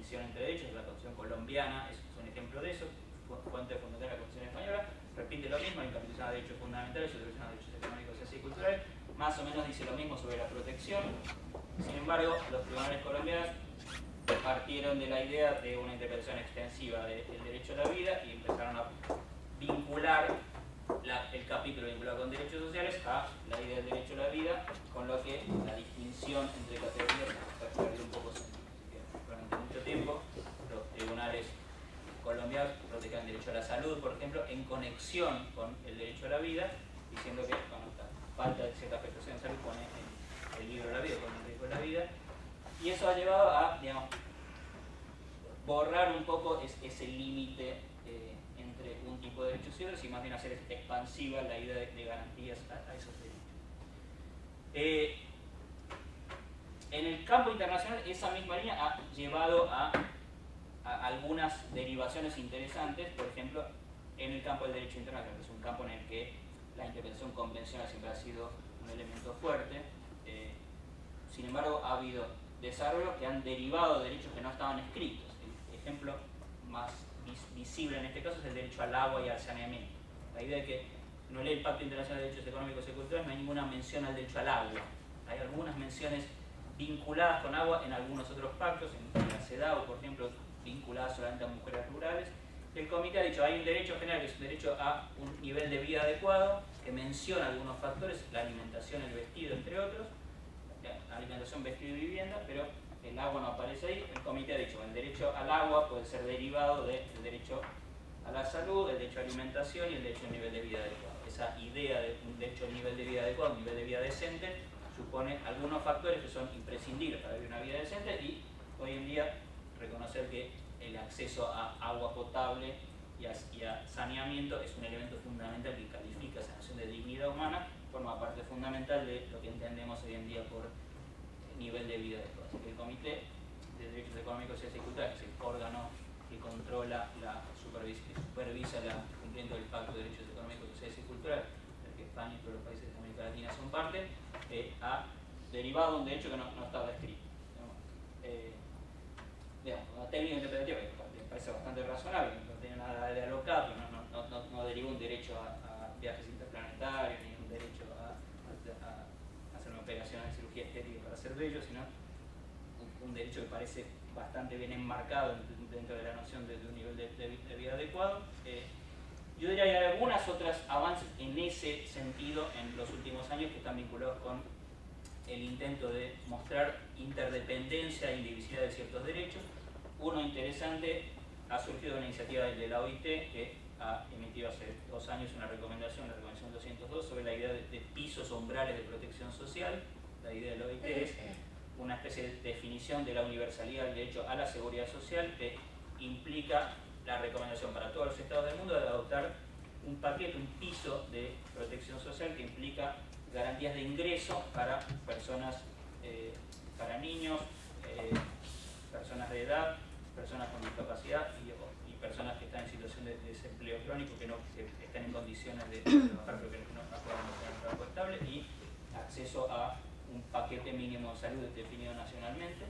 división entre derechos, la Constitución colombiana es un ejemplo de eso, fuente fundamental de la Constitución española, repite lo mismo, hay un capítulo de derechos fundamentales, otro de derechos económicos, sociales y culturales, más o menos dice lo mismo sobre la protección. Sin embargo, los tribunales colombianos partieron de la idea de una interpretación extensiva del derecho a la vida y empezaron a vincular la, el capítulo vinculado con derechos sociales a la idea del derecho a la vida, con lo que la distinción entre categorías perdió un poco sentido. Durante mucho tiempo los tribunales colombianos protegían el derecho a la salud, por ejemplo, en conexión con el derecho a la vida, diciendo que bueno, la falta de cierta prestación de salud pone en el libro de la vida, con el derecho a la vida, y eso ha llevado a, digamos, borrar un poco es, ese límite eh, entre un tipo de derechos y otros, y más bien hacer expansiva la idea de, de garantías a, a esos derechos. Eh, en el campo internacional, esa misma línea ha llevado a, a algunas derivaciones interesantes, por ejemplo, en el campo del derecho internacional, que es un campo en el que la interpretación convencional siempre ha sido un elemento fuerte. Eh, sin embargo, ha habido desarrollos que han derivado de derechos que no estaban escritos. El ejemplo más vis visible en este caso es el derecho al agua y al saneamiento. La idea de que no lee el Pacto Internacional de Derechos Económicos y Culturales, no hay ninguna mención al derecho al agua. Hay algunas menciones vinculadas con agua en algunos otros pactos, en la CEDAW, por ejemplo, vinculadas solamente a mujeres rurales. El comité ha dicho hay un derecho general que es un derecho a un nivel de vida adecuado, que menciona algunos factores, la alimentación, el vestido, entre otros, la alimentación, vestido y vivienda, pero el agua no aparece ahí. El comité ha dicho el derecho al agua puede ser derivado del derecho a la salud, el derecho a alimentación y el derecho a un nivel de vida adecuado. Esa idea de un derecho a un nivel de vida adecuado, un nivel de vida decente, supone algunos factores que son imprescindibles para vivir una vida decente, y hoy en día reconocer que el acceso a agua potable y a, y a saneamiento es un elemento fundamental que califica esa noción de dignidad humana, forma parte fundamental de lo que entendemos hoy en día por nivel de vida adecuado. Así que el Comité de Derechos Económicos, Sociales y Culturales, que es el órgano que controla, la supervisa, que supervisa el cumplimiento del Pacto de Derechos Económicos, Sociales y Culturales, del que España y todos los países de América Latina son parte, eh, ha derivado un derecho que no, no estaba escrito. Eh, digamos, una técnica interpretativa que me parece bastante razonable, no tiene nada de alocado, no, no, no, no, no derivó un derecho a, a viajes interplanetarios, ni un derecho a, a, a hacer una operación de cirugía estética para ser bello, sino un, un derecho que parece bastante bien enmarcado dentro de la noción de, de un nivel de, de, de vida adecuado. Eh, yo diría que hay algunas otras avances en ese sentido en los últimos años que están vinculados con el intento de mostrar interdependencia e indivisibilidad de ciertos derechos. Uno interesante ha surgido de una iniciativa de la O I T que ha emitido hace dos años una recomendación, la recomendación doscientos dos, sobre la idea de, de pisos umbrales de protección social. La idea de la O I T es una especie de definición de la universalidad del derecho a la seguridad social que implica la recomendación para todos los estados del mundo de adoptar un paquete, un piso de protección social que implica garantías de ingreso para personas, eh, para niños, eh, personas de edad, personas con discapacidad y, y personas que están en situación de, de desempleo crónico, que no que están en condiciones de trabajar pero que no, no puedan tener un trabajo estable, y acceso a un paquete mínimo de salud definido nacionalmente,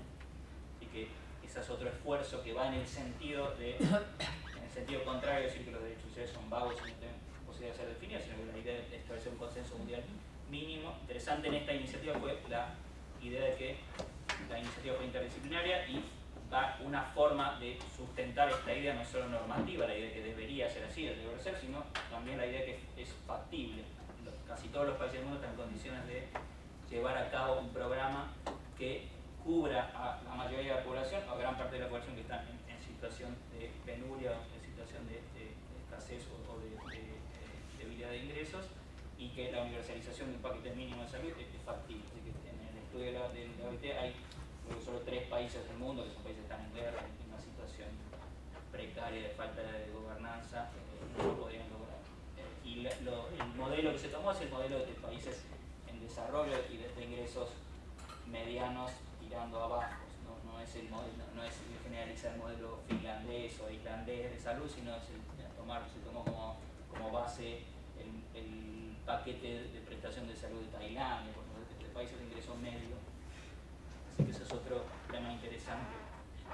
y que ese es otro esfuerzo que va en el sentido de, en el sentido contrario de decir que los derechos sociales son vagos y no tienen posibilidad de ser definidos, sino que la idea de establecer un consenso mundial mínimo. Interesante en esta iniciativa fue la idea de que la iniciativa fue interdisciplinaria y da una forma de sustentar esta idea, no solo normativa, la idea de que debería ser así, debe ser, sino también la idea de que es factible. Casi todos los países del mundo están en condiciones de llevar a cabo un programa que cubra a la mayoría de la población, o a gran parte de la población que está en, en situación de penuria, en situación de, de, de escasez o, o de, de, de debilidad de ingresos, y que la universalización de un paquete mínimo de salud es, es factible. Así que en el estudio de la, de la O I T hay solo tres países del mundo, que son países que están en guerra, en una situación precaria de falta de gobernanza, eh, no lo podrían lograr. Eh, y la, lo, el modelo que se tomó es el modelo de países en desarrollo y de, de ingresos medianos tirando abajo. No, no es el modelo, no, no es generalizar el modelo finlandés o islandés de salud, sino es el, tomar, se tomó como, como base el, el paquete de prestación de salud de Tailandia, por ejemplo, de países de ingreso medio. Así que eso es otro tema interesante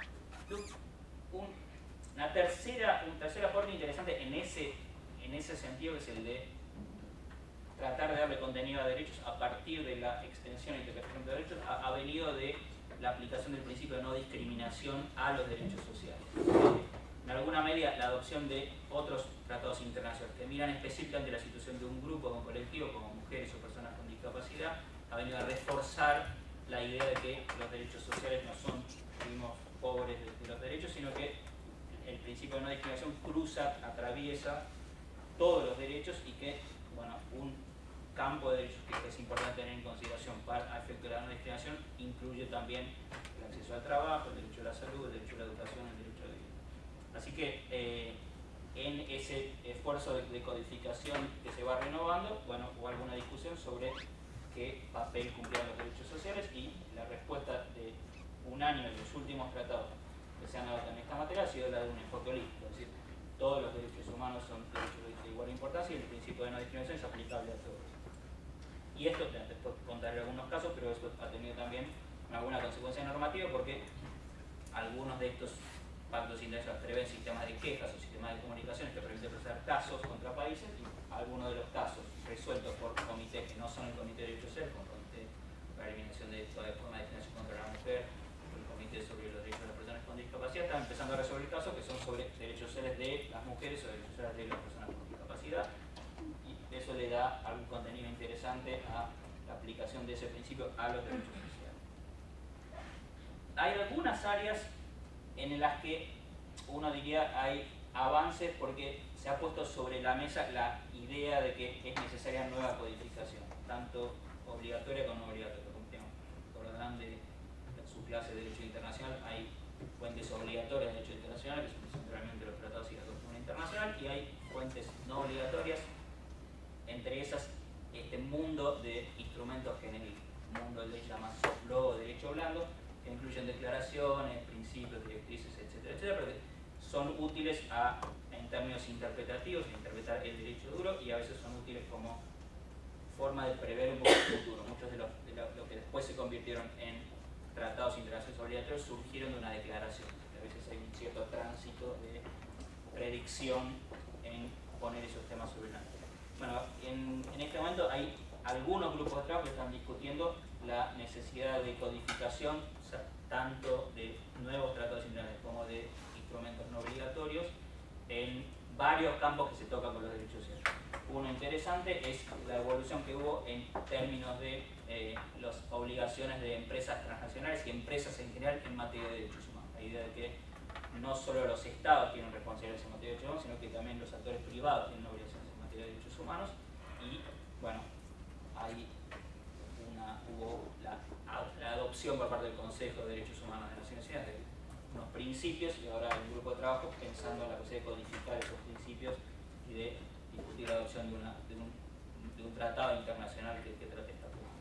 un, una tercera, un tercer aporte interesante en ese, en ese sentido, que es el de tratar de darle contenido a derechos a partir de la extensión e interpretación de derechos, ha, ha venido de la aplicación del principio de no discriminación a los derechos sociales. En alguna medida, la adopción de otros tratados internacionales que miran específicamente la situación de un grupo, de un colectivo, como mujeres o personas con discapacidad, ha venido a reforzar la idea de que los derechos sociales no son primos pobres de, de los derechos, sino que el principio de no discriminación cruza, atraviesa todos los derechos y que, bueno, un campo de derechos que es importante tener en consideración para el efecto de la no discriminación incluye también el acceso al trabajo, el derecho a la salud, el derecho a la educación, el derecho a la vida. Así que eh, en ese esfuerzo de, de codificación que se va renovando, bueno, hubo alguna discusión sobre qué papel cumplían los derechos sociales, y la respuesta de un año de los últimos tratados que se han dado en esta materia ha sido la de un enfoque holístico, es decir, todos los derechos humanos son derechos de igual importancia y el principio de no discriminación es aplicable a todos. Y esto, después contaré algunos casos, pero esto ha tenido también alguna consecuencia normativa, porque algunos de estos pactos internacionales prevén sistemas de quejas o sistemas de comunicaciones que permiten presentar casos contra países, y algunos de los casos resueltos por comités que no son el Comité de Derechos Sociales, como el Comité para la Eliminación de toda forma de discriminación contra la mujer, el Comité sobre los Derechos de las Personas con Discapacidad, están empezando a resolver casos que son sobre derechos sociales de las mujeres o derechos sociales de las personas con discapacidad, y eso le da algún contenido interesante a la aplicación de ese principio a los derechos sociales. Hay algunas áreas en las que uno diría hay avances, porque se ha puesto sobre la mesa la idea de que es necesaria nueva codificación, tanto obligatoria como no obligatoria. Como recordarán de su clase de Derecho Internacional, hay fuentes obligatorias de Derecho Internacional, que son centralmente los tratados y la doctrina internacional, y hay fuentes no obligatorias, entre esas este mundo de instrumentos que en el mundo del derecho llama soft law o derecho blando, que incluyen declaraciones, principios, directrices, etcétera, etcétera, pero que son útiles a, en términos interpretativos, de interpretar el derecho duro, y a veces son útiles como forma de prever un poco el futuro. Muchos de los de lo, lo que después se convirtieron en tratados internacionales obligatorios surgieron de una declaración. A veces hay un cierto tránsito de predicción en poner esos temas sobre la mesa. Bueno, en, en este momento hay algunos grupos de trabajo que están discutiendo la necesidad de codificación, o sea, tanto de nuevos tratados internacionales como de instrumentos no obligatorios, en varios campos que se tocan con los derechos sociales. Uno interesante es la evolución que hubo en términos de eh, las obligaciones de empresas transnacionales y empresas en general en materia de derechos humanos. La idea de que no solo los estados tienen responsabilidades en materia de derechos humanos, sino que también los actores privados tienen obligaciones en materia de derechos humanos. Y bueno, hay una, hubo la, la adopción por parte del Consejo de Derechos Humanos de Naciones Unidas de unos principios, y ahora hay un grupo de trabajo pensando en la posibilidad de codificar esos principios y de discutir la adopción de, una, de, un, de un tratado internacional que, que trate esta cuestión.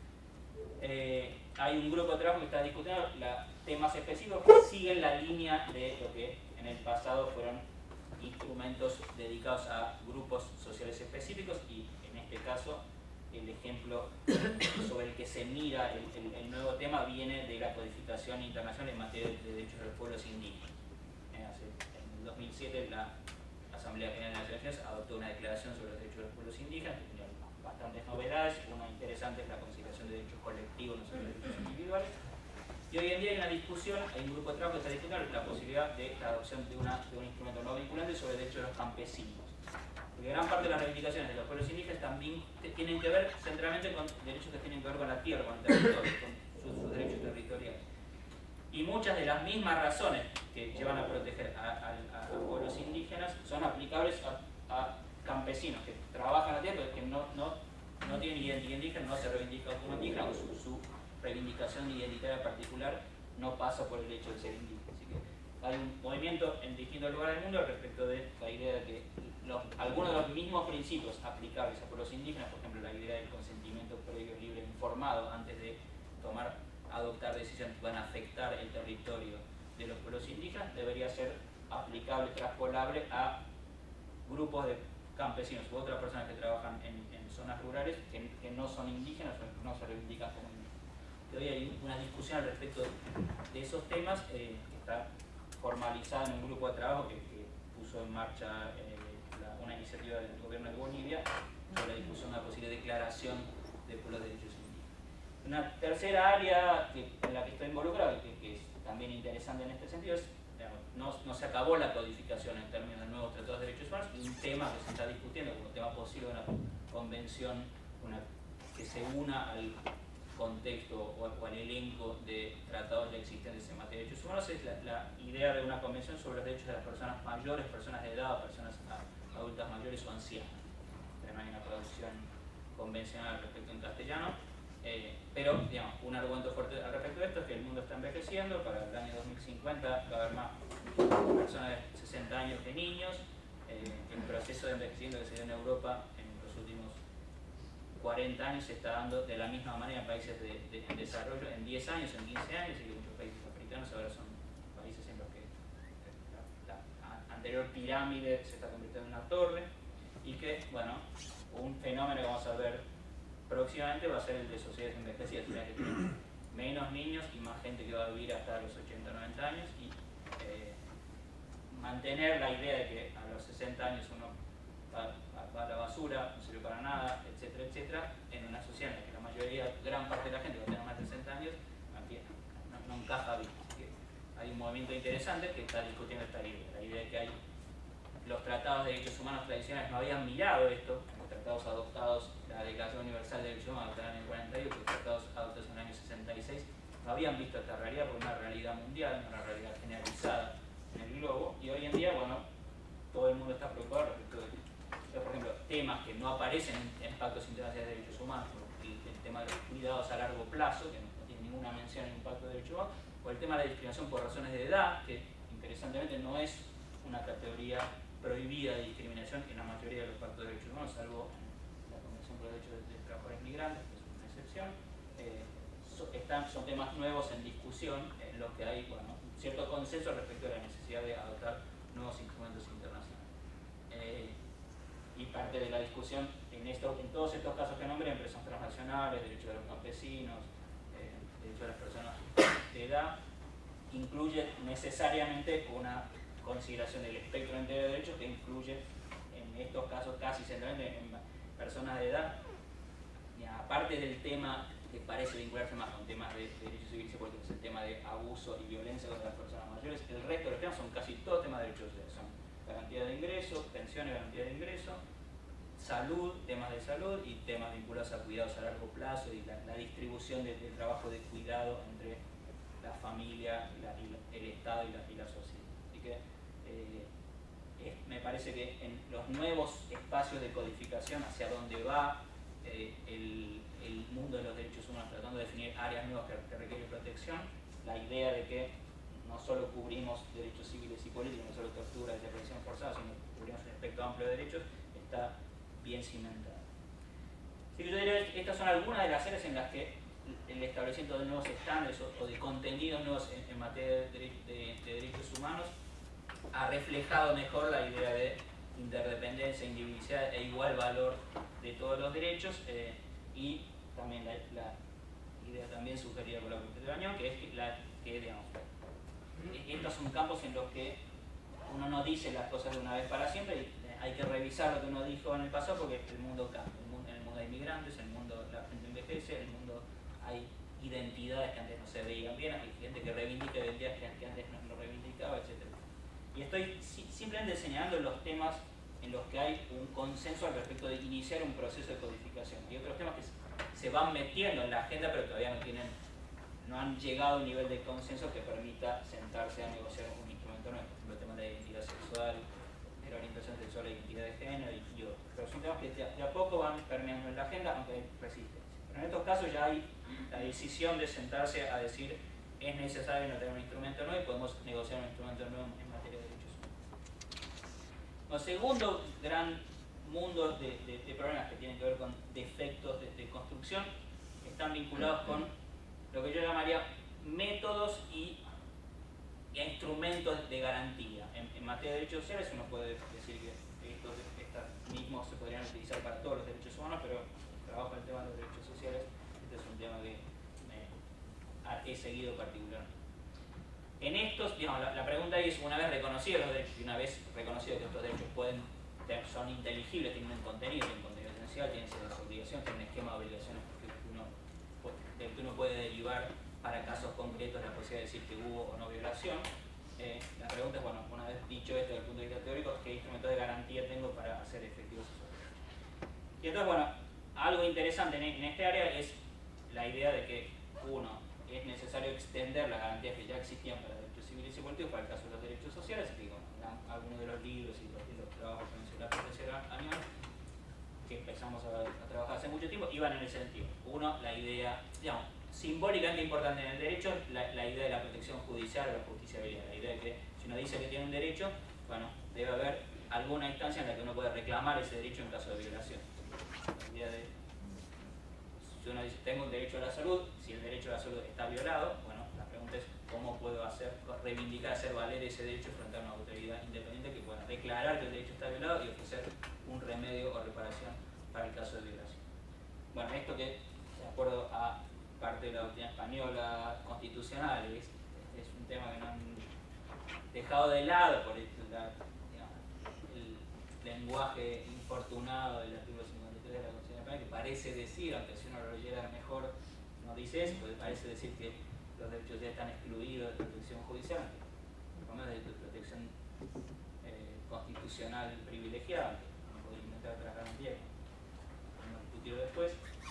Eh, hay un grupo de trabajo que está discutiendo la, temas específicos que siguen la línea de lo que en el pasado fueron instrumentos dedicados a grupos sociales específicos, y en este caso el ejemplo sobre el que se mira el, el, el nuevo tema viene de la codificación internacional en materia de derechos de los pueblos indígenas. Eh, hace, en el dos mil siete la Asamblea General de Naciones Unidas adoptó una declaración sobre los derechos de los pueblos indígenas que tenía bastantes novedades. Una interesante es la consideración de derechos colectivos, no solo de derechos individuales. Y hoy en día hay una discusión, hay un grupo de trabajo que está discutiendo la posibilidad de la adopción de, una, de un instrumento no vinculante sobre derechos de los campesinos. Porque gran parte de las reivindicaciones de los pueblos indígenas también tienen que ver centralmente con derechos que tienen que ver con la tierra, con el territorio, con sus, sus derechos territoriales. Y muchas de las mismas razones que llevan a proteger a, a, a pueblos indígenas son aplicables a, a campesinos que trabajan la tierra, pero que no, no, no tienen identidad indígena, no se reivindican como indígenas, o su, su reivindicación identitaria particular no pasa por el hecho de ser indígena. Así que hay un movimiento en distintos lugares del mundo respecto de la idea de que los, algunos de los mismos principios aplicables a pueblos indígenas, por ejemplo la idea del consentimiento previo, libre e informado antes de tomar, adoptar decisiones que van a afectar el territorio de los pueblos indígenas, debería ser aplicable, traspolable a grupos de campesinos u otras personas que trabajan en, en zonas rurales que, que no son indígenas o no se reivindican como indígenas. Hoy hay una discusión al respecto de esos temas eh, que está formalizada en un grupo de trabajo que, que puso en marcha eh, la, una iniciativa del gobierno de Bolivia sobre la discusión de una posible declaración de pueblos de derechos indígenas. Una tercera área que, en la que estoy involucrado y que, que es también interesante en este sentido es, digamos, no, no se acabó la codificación en términos de nuevos tratados de derechos humanos, y un tema que se está discutiendo como tema posible de una convención una, que se una al contexto o, o al elenco de tratados ya existentes en materia de derechos humanos, es la, la idea de una convención sobre los derechos de las personas mayores, personas de edad, personas adultas mayores o ancianas. No hay una traducción convencional al respecto en castellano, eh, pero digamos, un argumento fuerte al respecto de esto es que el mundo está envejeciendo. Para el año dos mil cincuenta va a haber más personas de sesenta años que niños. Eh, el proceso de envejecimiento que se dio en Europa en los últimos cuarenta años se está dando de la misma manera en países de, de, en desarrollo, en diez años, en quince años, y que muchos países africanos ahora son países en los que la, la anterior pirámide se está convirtiendo en una torre, y que, bueno, un fenómeno que vamos a ver próximamente va a ser el de sociedades envejecidas, que tienen menos niños y más gente que va a vivir hasta los ochenta o noventa años, y eh, mantener la idea de que a los sesenta años uno va, va, va a la basura, no sirve para nada, etcétera, etcétera, en una sociedad en la que la mayoría, gran parte de la gente va a tener más de sesenta años, no, no encaja bien. Así que hay un movimiento interesante que está discutiendo esta idea, la idea de que hay los tratados de derechos humanos tradicionales no habían mirado esto, los tratados adoptados, la Declaración Universal de Derechos Humanos adoptada en el cuarenta y ocho, los tratados adoptados en el año sesenta y seis, no habían visto esta realidad por una realidad mundial, una realidad generalizada en el globo, y hoy en día, bueno, todo el mundo está preocupado respecto de, por ejemplo, temas que no aparecen en pactos internacionales de derechos humanos, el, el tema de los cuidados a largo plazo, que no tiene ninguna mención en un pacto de derechos humanos, o el tema de la discriminación por razones de edad, que interesantemente no es una categoría prohibida de discriminación en la mayoría de los pactos de derechos humanos, salvo en la Convención por los Derechos de, de Trabajadores Migrantes, que es una excepción. Eh, so, están, son temas nuevos en discusión, en los que hay, bueno, cierto consenso respecto a la necesidad de adoptar nuevos instrumentos internacionales. Eh, y parte de la discusión en, esto, en todos estos casos que nombré, empresas transnacionales, derechos de los campesinos, eh, derechos de las personas de edad, incluye necesariamente una consideración del espectro entero de derechos, que incluye en estos casos casi centralmente en personas de edad, y aparte del tema que parece vincularse más con temas de, de derechos civiles y políticos, el tema de abuso y violencia contra las personas mayores, el resto de los temas son casi todos temas de derechos sociales, son garantía de ingreso, pensiones, garantía de ingreso, salud, temas de salud y temas vinculados a cuidados a largo plazo y la, la distribución de, del trabajo de cuidado entre la familia, y la, y la, el Estado y la, y la sociedad. Así que eh, es, me parece que en los nuevos espacios de codificación hacia donde va eh, el, el mundo de los derechos humanos, tratando de definir áreas nuevas que, que requieren protección, la idea de que no solo cubrimos derechos civiles y políticos, no solo tortura y desaparición forzada, sino que cubrimos un espectro amplio de derechos, está bien cimentada. Así que yo diría que estas son algunas de las áreas en las que el establecimiento de nuevos estándares o, o de contenidos nuevos en, en materia de, de, de derechos humanos ha reflejado mejor la idea de interdependencia, indivisibilidad e igual valor de todos los derechos, eh, y también la, la idea también sugerida por la Corte de Bañón, que es que, la, que digamos, estos son campos en los que uno no dice las cosas de una vez para siempre y hay que revisar lo que uno dijo en el pasado porque el mundo cambia, el mundo, en el mundo hay migrantes, en el mundo la gente envejece, en el mundo hay identidades que antes no se veían bien, hay gente que reivindica identidades que antes no lo reivindicaba, etcétera. Y estoy simplemente señalando los temas en los que hay un consenso al respecto de iniciar un proceso de codificación. Hay otros temas que se van metiendo en la agenda pero todavía no tienen, no han llegado a un nivel de consenso que permita sentarse a negociar un instrumento nuevo. Por ejemplo, el tema de la identidad sexual, de la orientación sexual, la identidad de género y, y otros. Pero son temas que de a, de a poco van permeando en la agenda, aunque hay resistencia. Pero en estos casos ya hay la decisión de sentarse a decir es necesario no tener un instrumento nuevo y podemos negociar un instrumento nuevo en materia de derechos humanos. El segundo gran mundo de, de, de problemas que tienen que ver con defectos de, de construcción están vinculados con lo que yo llamaría métodos y instrumentos de garantía. En, en materia de derechos sociales uno puede decir que estos, estos mismos se podrían utilizar para todos los derechos humanos, pero trabajo en el tema de los derechos sociales, este es un tema que me he seguido particularmente. En estos, digamos, la, la pregunta ahí es, una vez reconocidos los derechos, y una vez reconocido que estos derechos pueden, son inteligibles, tienen un contenido, tienen un contenido esencial, tienen ciertas obligaciones, tienen un esquema de obligaciones que uno, del que uno puede derivar para casos concretos la posibilidad de decir que hubo o no violación. Eh, la pregunta es, bueno, una vez dicho esto desde el punto de vista teórico, ¿qué instrumentos de garantía tengo para hacer efectivos esos derechos? Y entonces, bueno, algo interesante en, en este área es la idea de que, uno, es necesario extender las garantías que ya existían para derechos civiles y políticos para el caso de los derechos sociales, y que bueno, algunos de los libros y los, y los trabajos que mencioné la profesora Aníbal, que empezamos a, a trabajar hace mucho tiempo, iban en ese sentido. Uno, la idea, digamos, simbólicamente importante en el derecho, la, la idea de la protección judicial o la justiciabilidad, la idea de que si uno dice que tiene un derecho, bueno, debe haber alguna instancia en la que uno puede reclamar ese derecho en caso de violación. La idea de, si uno dice, tengo un derecho a la salud, si el derecho a la salud está violado, bueno, la pregunta es cómo puedo hacer, reivindicar, hacer valer ese derecho frente a una autoridad independiente que pueda declarar que el derecho está violado y ofrecer un remedio o reparación para el caso de violación. Bueno, esto que, de acuerdo a parte de la doctrina española constitucional, es, es un tema que no han dejado de lado por el, la, digamos, el lenguaje infortunado del artículo cincuenta y tres de la Constitución Española, que parece decir, aunque si uno lo leyera mejor no dice eso, porque parece decir que los derechos ya están excluidos de protección judicial, por lo menos de protección eh, constitucional privilegiada, que no puede inventar otras garantías, vamos a discutir después.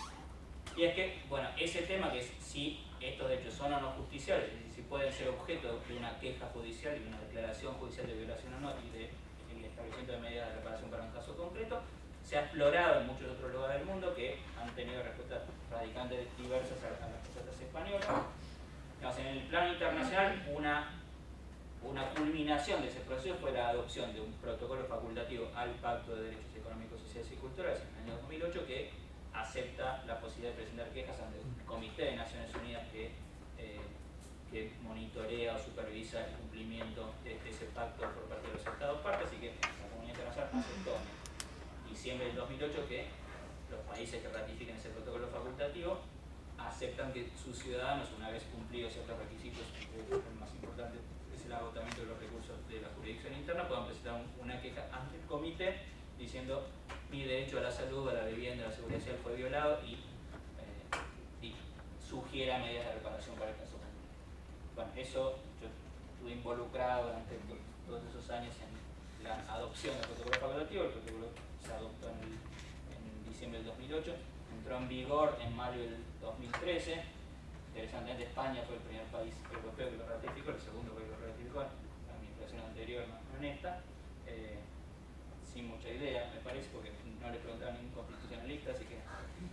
Y es que, bueno, ese tema que es si estos derechos son o no justiciables, es decir, si pueden ser objeto de una queja judicial y una declaración judicial de violación o no, y de el establecimiento de medidas de reparación para un caso concreto, se ha explorado en muchos otros lugares del mundo que han tenido respuestas radicantes diversas a, a las respuestas españolas. Entonces, en el plano internacional, una, una culminación de ese proceso fue la adopción de un protocolo facultativo al Pacto de Derechos Económicos, Sociales y Culturales en el año dos mil ocho, que acepta la posibilidad de presentar quejas ante un comité de Naciones Unidas que, eh, que monitorea o supervisa el cumplimiento de, de ese pacto por parte de los Estados partes, y que la comunidad internacional aceptó en diciembre del dos mil ocho que los países que ratifiquen ese protocolo facultativo aceptan que sus ciudadanos, una vez cumplidos ciertos requisitos, el más importante es el agotamiento de los recursos de la jurisdicción interna, puedan presentar un, una queja ante el comité diciendo mi derecho a la salud, a la vivienda, a la seguridad social fue violado y, eh, y sugiera medidas de reparación para el caso concreto. Bueno, eso yo estuve involucrado durante todos esos años en la adopción del protocolo facultativo. El protocolo se adoptó en, el, en diciembre del dos mil ocho, entró en vigor en mayo del dos mil trece. Interesantemente, España fue el primer país europeo que lo ratificó, el segundo que lo ratificó en la administración anterior, no en esta. Eh, sin mucha idea, me parece, porque no le preguntaban a ningún constitucionalista, así que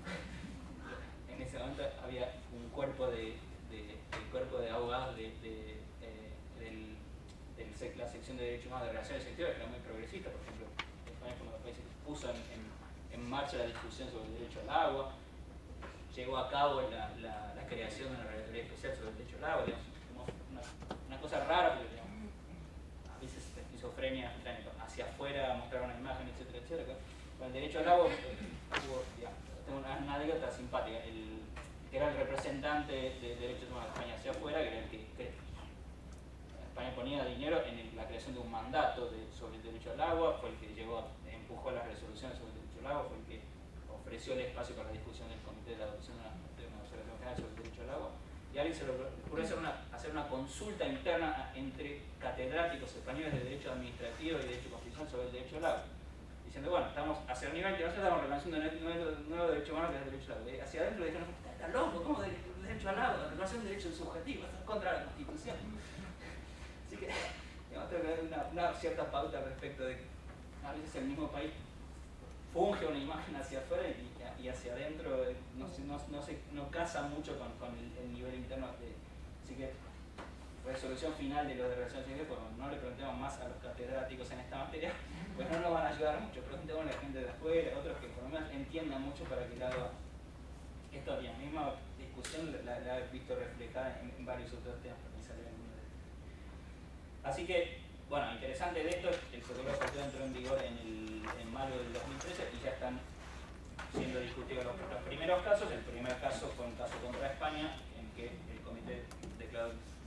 en ese momento había un cuerpo de, de, el cuerpo de abogados de, de, eh, del, del, la sección de Derechos Humanos de Relaciones Exteriores, que era muy progresista. Por ejemplo, España fue uno de los países que puso en, en, en marcha la discusión sobre el derecho al agua, llegó a cabo la, la, la creación de una relatoría especial sobre el derecho al agua, digamos, una, una cosa rara, porque digamos, a veces la esquizofrenia hacia afuera, mostrar una imagen, etcétera, etcétera. Con el derecho al agua, hubo, digamos, tengo una, una anécdota simpática. El, que era el representante de derechos humanos de España hacia afuera, que era el que, que España ponía dinero en el, la creación de un mandato de, sobre el derecho al agua, fue el que llevó, empujó las resoluciones sobre el derecho al agua, fue el que ofreció el espacio para la discusión del comité de la adopción de una, de una observación general sobre el derecho al agua. Y alguien se le ocurrió hacer una, hacer una consulta interna entre catedráticos españoles de Derecho Administrativo y Derecho Constitucional sobre el derecho al agua. Diciendo, bueno, estamos hacia el nivel que nosotros estamos reconociendo un nuevo, nuevo derecho humano que es el derecho al agua. Y hacia adentro dijeron, está loco, ¿cómo de, derecho al agua? Reconocer un derecho subjetivo, está contra la Constitución. Así que, digamos, tengo que dar una, una cierta pauta respecto de que a veces el mismo país funge una imagen hacia afuera y, y hacia adentro no, no, no, se, no casa mucho con, con el, el nivel interno. De, así que, resolución final de los de relaciones exteriores, pues no le preguntemos más a los catedráticos en esta materia, pues no nos van a ayudar mucho. Preguntemos a la gente de afuera, otros que por lo menos entiendan mucho para que la haga. Esta misma discusión la, la he visto reflejada en, en varios otros temas que salió en uno de estos. Así que, bueno, interesante de esto, el protocolo facultativo entró en vigor en, el, en mayo del dos mil trece y ya están siendo discutidos los, los primeros casos. El primer caso fue un caso contra España, en que el comité declaró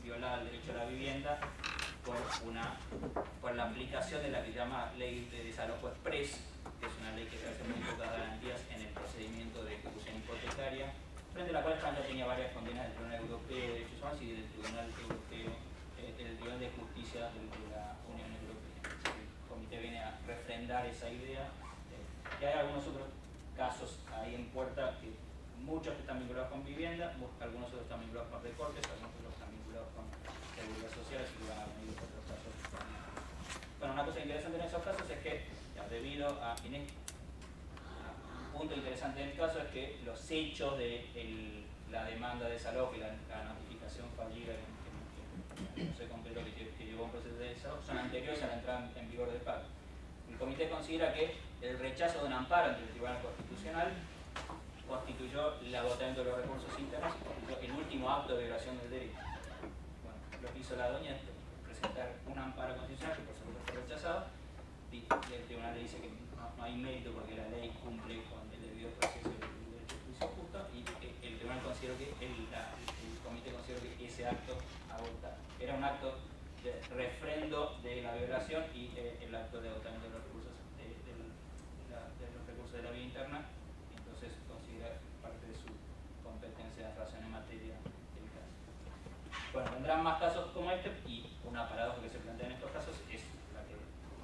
violada el derecho a la vivienda por, una, por la aplicación de la que se llama Ley de Desalojo Express, que es una ley que hace muy pocas garantías en el procedimiento de ejecución hipotecaria, frente a la cual España tenía varias condenas del Tribunal Europeo de Derechos Humanos y del Tribunal Europeo, eh, del Tribunal de Justicia de, de la Unión Europea. El comité viene a refrendar esa idea. Eh, y hay algunos otros casos ahí en puerta, que muchos que están vinculados con vivienda, algunos otros están vinculados con recortes, algunos otros están vinculados con seguridad social, así que van a venir otros casos. Bueno, una cosa interesante en esos casos es que, ya, debido a, en este, un punto interesante del caso es que los hechos de el, la demanda de desalojo y la, la notificación fallida en, en, en, no sé concreto que, que llevó a un proceso de desalojo son anteriores a la entrada en vigor del pacto. El comité considera que el rechazo de un amparo ante el Tribunal Constitucional constituyó el agotamiento de los recursos internos, el último acto de violación del derecho. Bueno, lo que hizo la doña es presentar un amparo constitucional que por supuesto fue rechazado, y el tribunal le dice que no, no hay mérito porque la ley cumple con el debido proceso del derecho de juicio justo, y el tribunal consideró que el, la, el comité consideró que ese acto agotado era un acto de refrendo de la violación y eh, el acto de agotamiento de los recursos de, de, la, de los recursos de la vía interna. Entonces considera parte de su competencia de razón en materia del caso. Bueno, vendrán más casos como este, y una paradoja que se plantea en estos casos es la que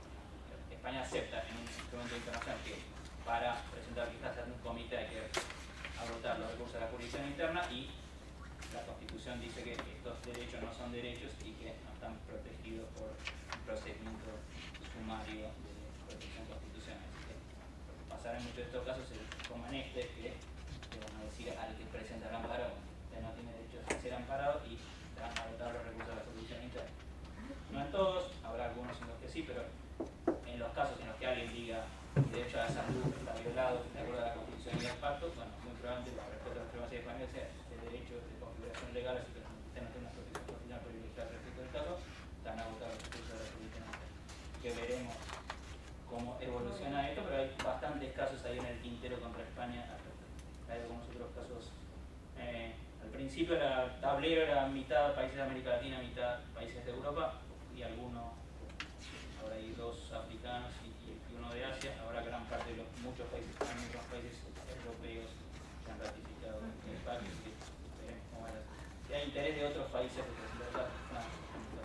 España acepta en un instrumento internacional que para presentar quejas ante un comité hay que agotar los recursos de la jurisdicción interna, y la Constitución dice que estos derechos no son derechos y que no están protegidos por un procedimiento sumario de protección constitucional. Así que pasar en muchos de estos casos es como en este, que le van a decir al que presenta el amparo que no tiene derecho a ser amparado y te van a agotar los recursos de la jurisdicción interna. No en todos, habrá algunos en los que sí, pero en los casos en los que alguien diga que el derecho a la salud está violado de acuerdo a la Constitución y al pacto, bueno, muy probablemente la respuesta de los tribunales españoles sea el derecho de configuración legal, así que usted no tiene una protección constitucional privilegiada respecto del caso, están agotados los recursos de la jurisdicción interna. Que veremos cómo evoluciona esto, pero hay bastantes casos ahí en el tintero contra España. Hay algunos otros casos. Eh, al principio el tablero era mitad países de América Latina, mitad países de Europa, y algunos, ahora hay dos africanos y, y uno de Asia. Ahora gran parte de los muchos países, hay muchos países europeos que han ratificado el pacto, así que veremos cómo va a ser. Si hay interés de otros países de presentar Francia,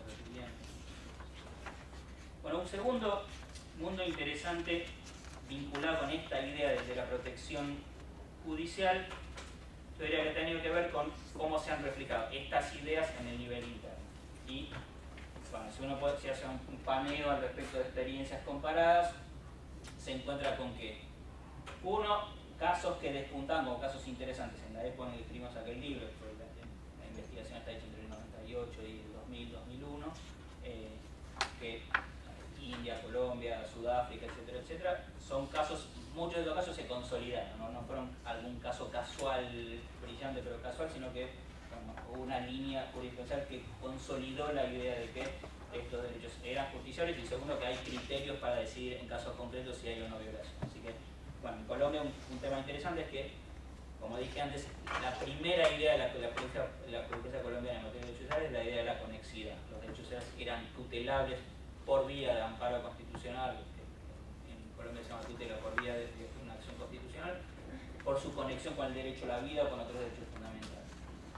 bueno, un segundo mundo interesante vinculado con esta idea de, de la protección judicial, yo diría que ha tenido que ver con cómo se han replicado estas ideas en el nivel interno. Y bueno, si uno puede, si hace un, un paneo al respecto de experiencias comparadas, se encuentra con que, uno, casos que despuntan como casos interesantes en la época en que escribimos aquel libro, porque la, la investigación está hecha entre el noventa y ocho y el dos mil, dos mil uno, eh, que India, Colombia, Sudáfrica, etcétera, etcétera, son casos, muchos de los casos se consolidaron, no, no fueron algún caso casual, brillante pero casual, sino que bueno, hubo una línea jurisprudencial que consolidó la idea de que estos derechos eran justiciables, y segundo, que hay criterios para decidir en casos concretos si hay o no violación. Así que, bueno, en Colombia un, un tema interesante es que, como dije antes, la primera idea de la, la, jurisprudencia, la jurisprudencia colombiana en materia de derechos sociales es la idea de la conexidad. Los derechos sociales eran tutelables por vía de amparo constitucional, en Colombia se llama tutela por vía de, de una acción constitucional, por su conexión con el derecho a la vida o con otros derechos fundamentales.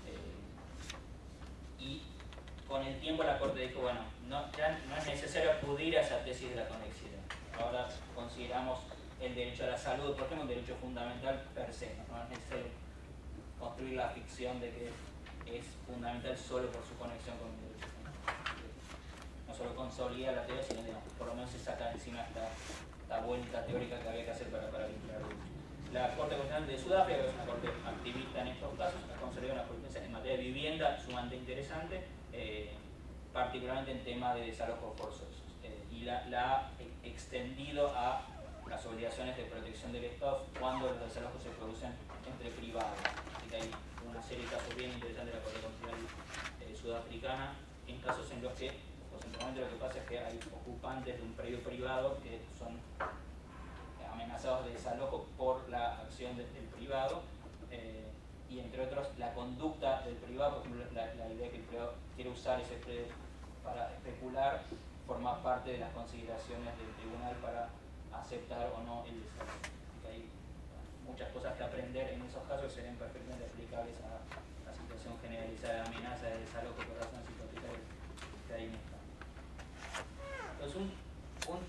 Eh, y con el tiempo la Corte dijo, bueno, no, ya no es necesario acudir a esa tesis de la conexidad. Ahora consideramos el derecho a la salud, por ejemplo, un derecho fundamental per se, no, no es necesario construir la ficción de que es fundamental solo por su conexión con el derecho fundamental. No solo consolida la teoría, sino digamos, por lo menos se saca encima esta, esta vuelta teórica que había que hacer para, para vincular el derecho. La Corte Constitucional de Sudáfrica, que es una corte activista en estos casos, ha consolidado una jurisprudencia en materia de vivienda sumamente interesante, eh, particularmente en tema de desalojos forzosos, eh, y la, la ha extendido a las obligaciones de protección del Estado cuando los desalojos se producen entre privados. Así que hay una serie de casos bien interesantes de la Corte Constitucional eh, sudafricana, en casos en los que concentralmente lo que pasa es que hay ocupantes de un predio privado que son amenazados de desalojo por la acción del privado, eh, y entre otros la conducta del privado, por ejemplo la, la idea que el privado quiere usar ese pre para especular, forma parte de las consideraciones del tribunal para aceptar o no el desalojo. Hay muchas cosas que aprender en esos casos, serían perfectamente aplicables a la situación generalizada de amenaza de desalojo por razones hipotecarias que ahí no está. Entonces, un, un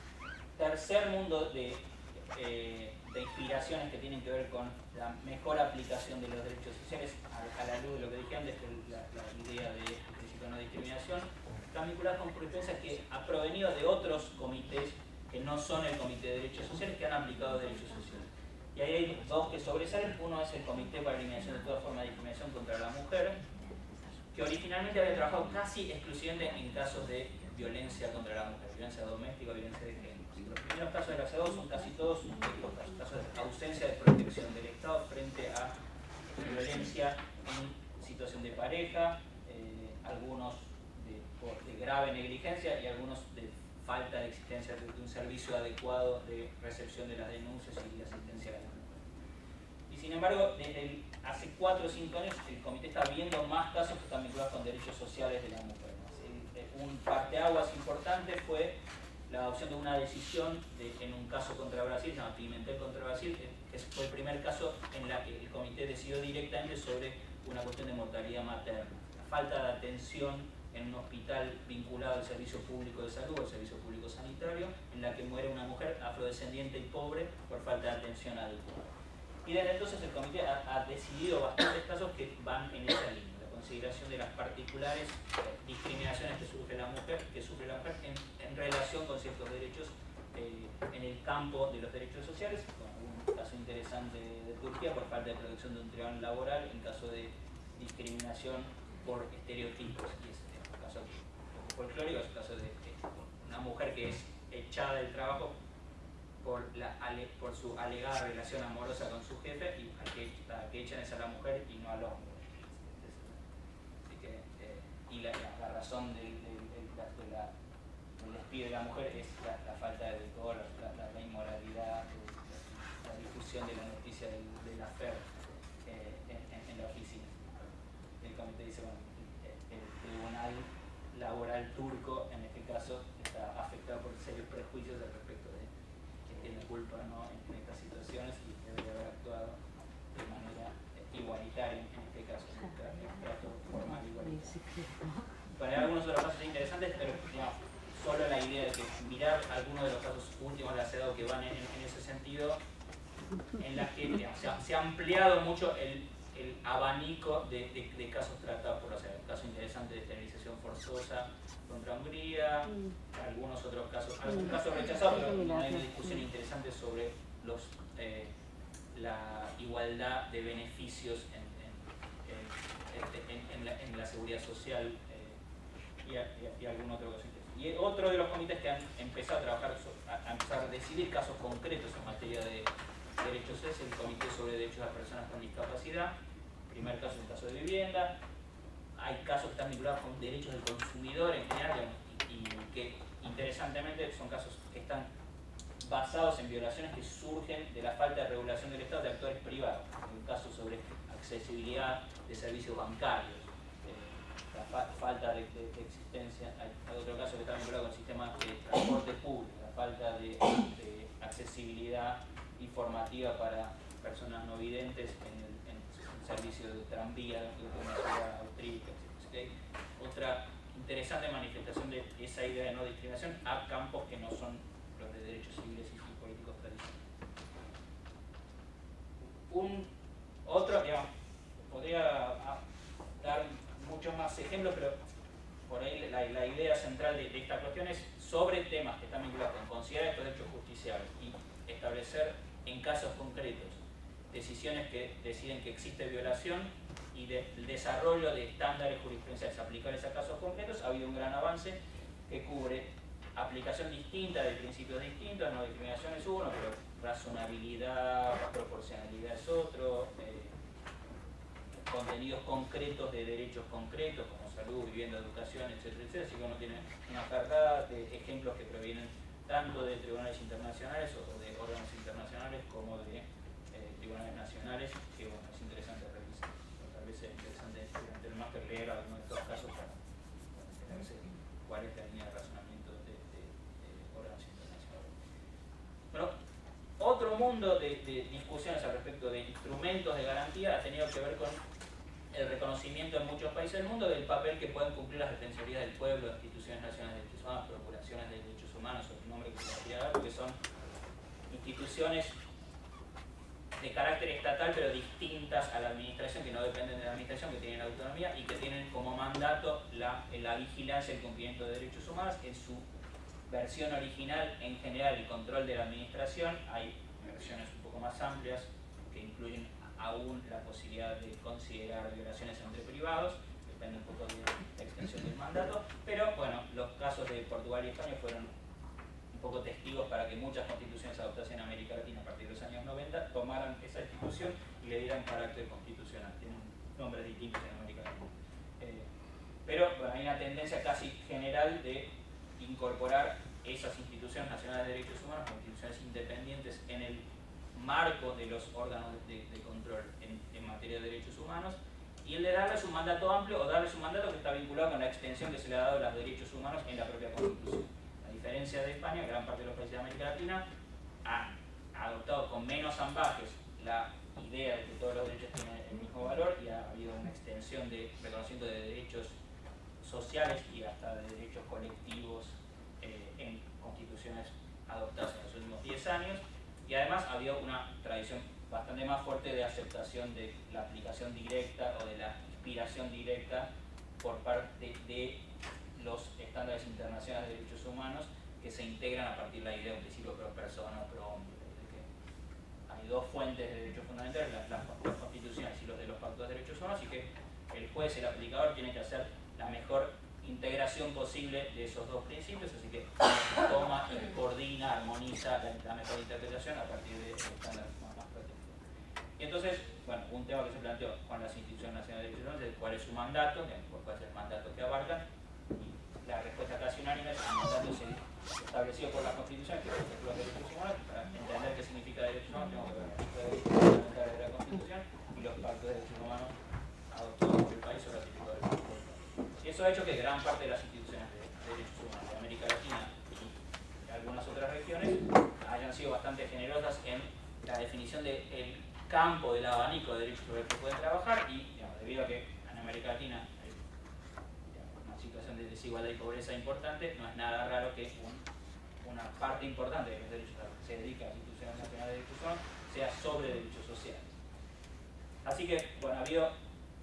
tercer mundo de, eh, de inspiraciones que tienen que ver con la mejor aplicación de los derechos sociales a, a la luz de lo que dije antes, la, la idea de principio de no discriminación, están vinculadas con jurisprudencia que ha provenido de otros comités que no son el Comité de Derechos Sociales, que han aplicado derechos sociales. Y ahí hay dos que sobresalen. Uno es el Comité para la Eliminación de toda forma de discriminación contra la mujer, que originalmente había trabajado casi exclusivamente en casos de violencia contra la mujer, violencia doméstica o violencia de género. Los primeros casos de la C E D O son casi todos los casos, casos de ausencia de protección del Estado frente a violencia en situación de pareja, eh, algunos de, de grave negligencia y algunos de falta de existencia de un servicio adecuado de recepción de las denuncias y de asistencia a la mujer. Y sin embargo, desde el, hace cuatro o cinco años el comité está viendo más casos que están vinculados con derechos sociales de la mujer. Un parteaguas importante fue la adopción de una decisión de, en un caso contra Brasil, se llama Pimentel contra Brasil, que fue el primer caso en la que el comité decidió directamente sobre una cuestión de mortalidad materna. La falta de atención en un hospital vinculado al servicio público de salud, al servicio público sanitario, en la que muere una mujer afrodescendiente y pobre por falta de atención adecuada. Y desde entonces el comité ha, ha decidido bastantes casos que van en esa línea, la consideración de las particulares discriminaciones que sufre la mujer, que sufre la mujer en, en relación con ciertos derechos eh, en el campo de los derechos sociales, con un caso interesante de, de Turquía por falta de protección de un tribunal laboral, en caso de discriminación por estereotipos. Y es un caso folclórico, es un caso de, de una mujer que es echada del trabajo por, la, por su alegada relación amorosa con su jefe, y al que, la que echan es a la mujer y no al hombre. Así que, eh, y la, la, la razón del, del, del, de la, del despido de la mujer es la, la falta de todo, la, la, la inmoralidad, la, la difusión de la noticia del, del afer eh, en, en, en la oficina. El comité dice, bueno, el tribunal laboral turco en este caso está afectado por serios prejuicios al respecto de que tiene culpa, ¿no?, en estas situaciones, y debería haber actuado de manera igualitaria en este caso, en el trato formal igualitario. Bueno, hay algunos otros casos interesantes, pero digamos, solo la idea de que mirar algunos de los casos últimos de la C E D O que van en, en ese sentido, en las que digamos, se, ha, se ha ampliado mucho el el abanico de, de, de casos tratados por la C E D O. Un caso interesante de esterilización forzosa contra Hungría, algunos otros casos, algunos casos rechazados, pero hay una discusión interesante sobre los, eh, la igualdad de beneficios en, en, en, en, en, la, en la seguridad social eh, y, a, y, a, y algún otro caso interesante. Y otro de los comités que han empezado a trabajar, a, a empezar a decidir casos concretos en materia de derechos es el Comité sobre Derechos de las Personas con Discapacidad. Primer caso es el caso de vivienda. Hay casos que están vinculados con derechos del consumidor en general, y, y que interesantemente son casos que están basados en violaciones que surgen de la falta de regulación del Estado de actores privados. Un caso sobre accesibilidad de servicios bancarios, eh, la fa falta de, de, de existencia. Hay, hay otro caso que está vinculado con el sistema de transporte público, la falta de, de accesibilidad informativa para personas no videntes en el, en el servicio de tranvía de una ciudad austríaca, etcétera. Otra interesante manifestación de esa idea de no discriminación a campos que no son los de derechos civiles y políticos tradicionales. Un otro, digamos, podría dar muchos más ejemplos, pero por ahí la, la idea central de, de esta cuestión es sobre temas que están vinculados con considerar estos derechos justiciables y establecer en casos concretos decisiones que deciden que existe violación, y del de, desarrollo de estándares jurisprudenciales aplicables a casos concretos. Ha habido un gran avance que cubre aplicación distinta de principios distintos. No discriminación es uno, pero razonabilidad, proporcionalidad es otro, eh, contenidos concretos de derechos concretos como salud, vivienda, educación, etcétera, etcétera. Así que uno tiene una carga de ejemplos que provienen tanto de tribunales internacionales o de órganos internacionales como de eh, tribunales nacionales, que bueno, es interesante revisar. O tal vez es interesante durante el máster leer algunos de estos casos para cuál es la línea de razonamiento de, de, de órganos internacionales. Bueno, otro mundo de, de discusiones al respecto de instrumentos de garantía ha tenido que ver con el reconocimiento en muchos países del mundo del papel que pueden cumplir las defensorías del pueblo, instituciones nacionales de derechos humanos, procuraciones de derechos humanos, o el nombre que se les quiera dar, porque son instituciones de carácter estatal pero distintas a la administración, que no dependen de la administración, que tienen autonomía y que tienen como mandato la, la vigilancia y el cumplimiento de derechos humanos. En su versión original, en general, el control de la administración. Hay versiones un poco más amplias que incluyen aún la posibilidad de considerar violaciones entre privados, depende un poco de la extensión del mandato, pero bueno, los casos de Portugal y España fueron un poco testigos para que muchas constituciones adoptadas en América Latina a partir de los años noventa tomaran esa institución y le dieran carácter constitucional. Tienen nombres distintos en América Latina. Eh, pero bueno, hay una tendencia casi general de incorporar esas instituciones nacionales de derechos humanos como instituciones independientes en el marco de los órganos de, de control en, en materia de derechos humanos, y el de darles un mandato amplio o darles un mandato que está vinculado con la extensión que se le ha dado a los derechos humanos en la propia Constitución. A diferencia de España, gran parte de los países de América Latina ha adoptado con menos ambajes la idea de que todos los derechos tienen el mismo valor, y ha habido una extensión de reconocimiento de derechos sociales y hasta de derechos colectivos eh, en constituciones adoptadas en los últimos diez años. Y además ha habido una tradición bastante más fuerte de aceptación de la aplicación directa o de la inspiración directa por parte de los estándares internacionales de derechos humanos, que se integran a partir de la idea de un principio pro persona o pro hombre. Hay dos fuentes de derechos fundamentales, las, las, las constituciones y los de los pactos de derechos humanos, y que el juez y el aplicador tienen que hacer la mejor integración posible de esos dos principios, así que toma, coordina, armoniza la, la mejor interpretación a partir de estándares más, más protegidos. Y entonces, bueno, un tema que se planteó con las instituciones nacionales de derechos humanos es cuál es su mandato, cuál es el mandato que abarcan, y la respuesta casi unánime es que el mandato es establecido por la Constitución, que es los derechos humanos. Para entender qué significa derechos humanos tenemos que ver los derechos fundamentales de la Constitución y los pactos de derechos humanos adoptados por el país o ratificados por el país. Y eso ha hecho que gran parte de las instituciones de, de derechos humanos de América Latina y de algunas otras regiones hayan sido bastante generosas en la definición del campo del abanico de derechos sobre el que pueden trabajar, y digamos, debido a que en América Latina hay digamos, una situación de desigualdad y pobreza importante, no es nada raro que un, una parte importante de los derechos a los que se dedica a las instituciones nacionales de derechos humanos sea sobre derechos sociales. Así que, bueno, ha habido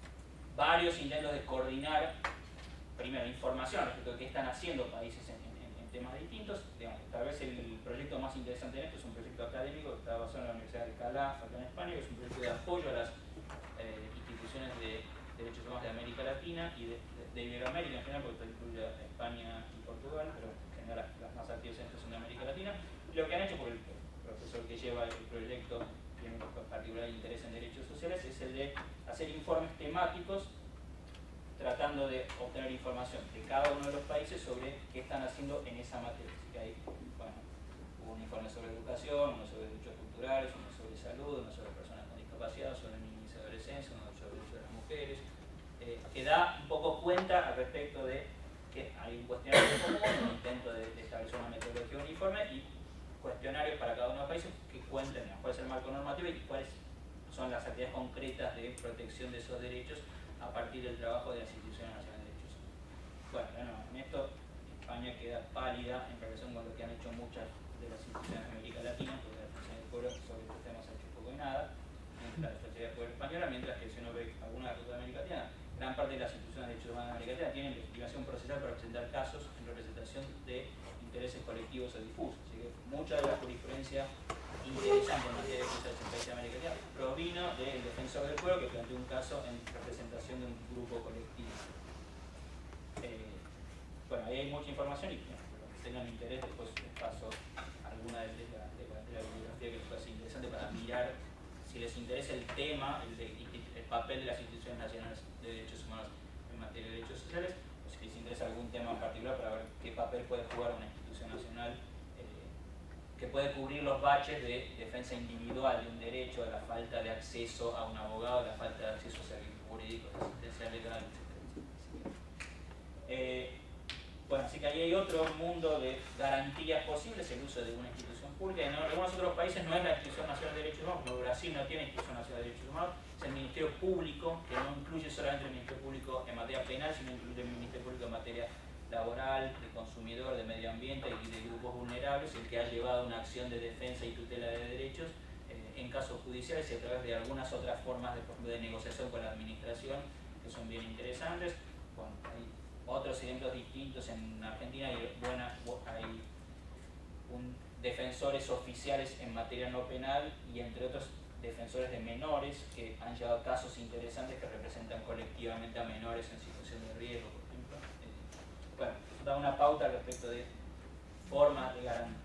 varios intentos de coordinar primero información respecto de qué están haciendo países en, en, en temas distintos. Digamos, tal vez el, el proyecto más interesante en esto es un proyecto académico que está basado en la Universidad de Alcalá, acá en España, que es un proyecto de apoyo a las eh, instituciones de derechos humanos de América Latina y de, de, de Iberoamérica en general, porque esto incluye a España y Portugal, pero en general las, las más activas en esto son de América Latina. Y lo que han hecho, por el profesor que lleva el proyecto tiene un particular interés en derechos sociales, es el de hacer informes temáticos tratando de obtener información de cada uno de los países sobre qué están haciendo en esa materia. Así que hay, bueno, un informe sobre educación, uno sobre derechos culturales, uno sobre salud, uno sobre personas con discapacidad, sobre niños y adolescencia, uno sobre derechos de las mujeres, eh, que da un poco cuenta al respecto de que hay un cuestionario común, un intento de, de establecer una metodología uniforme y cuestionarios para cada uno de los países que cuenten cuál es el marco normativo y cuáles son las actividades concretas de protección de esos derechos a partir del trabajo de las instituciones nacionales de derechos humanos. Bueno, bueno, en esto España queda pálida en relación con lo que han hecho muchas de las instituciones de América Latina, porque la Defensoría del Pueblo sobre estos temas ha hecho poco y nada, la Defensoría del Pueblo española, mientras que si uno ve alguna de de América Latina, gran parte de las instituciones de derechos humanos de América Latina tienen legitimación procesal para presentar casos en representación de intereses colectivos o difusos. Así que mucha de la jurisprudencia interesante en materia de derechos en países de América Latina provino del defensor del pueblo, que planteó un caso en representación de un grupo colectivo. Eh, bueno, ahí hay mucha información y bueno, los que tengan interés después les paso alguna de la, de la, de la bibliografía que les parece interesante para mirar si les interesa el tema, el, de, el papel de las instituciones nacionales de derechos humanos en materia de derechos sociales, o si les interesa algún tema en particular para ver qué papel puede jugar una institución nacional que puede cubrir los baches de defensa individual de un derecho, de la falta de acceso a un abogado, de la falta de acceso a servicios jurídicos, de asistencia legal, etcétera. Eh, Bueno, así que ahí hay otro mundo de garantías posibles, el uso de una institución pública. En algunos otros países no es la Institución Nacional de Derechos Humanos, como Brasil no tiene Institución Nacional de Derechos Humanos, es el Ministerio Público, que no incluye solamente el Ministerio Público en materia penal, sino incluye el Ministerio Público en materia laboral, de consumidor, de medio ambiente y de grupos vulnerables, el que ha llevado una acción de defensa y tutela de derechos eh, en casos judiciales y a través de algunas otras formas de, de negociación con la administración que son bien interesantes. Bueno, hay otros ejemplos distintos en Argentina, hay, buena, hay un, defensores oficiales en materia no penal y entre otros defensores de menores que han llevado casos interesantes que representan colectivamente a menores en situación de riesgo, por ejemplo. Eh, bueno, eso da una pauta respecto de formas de garantía.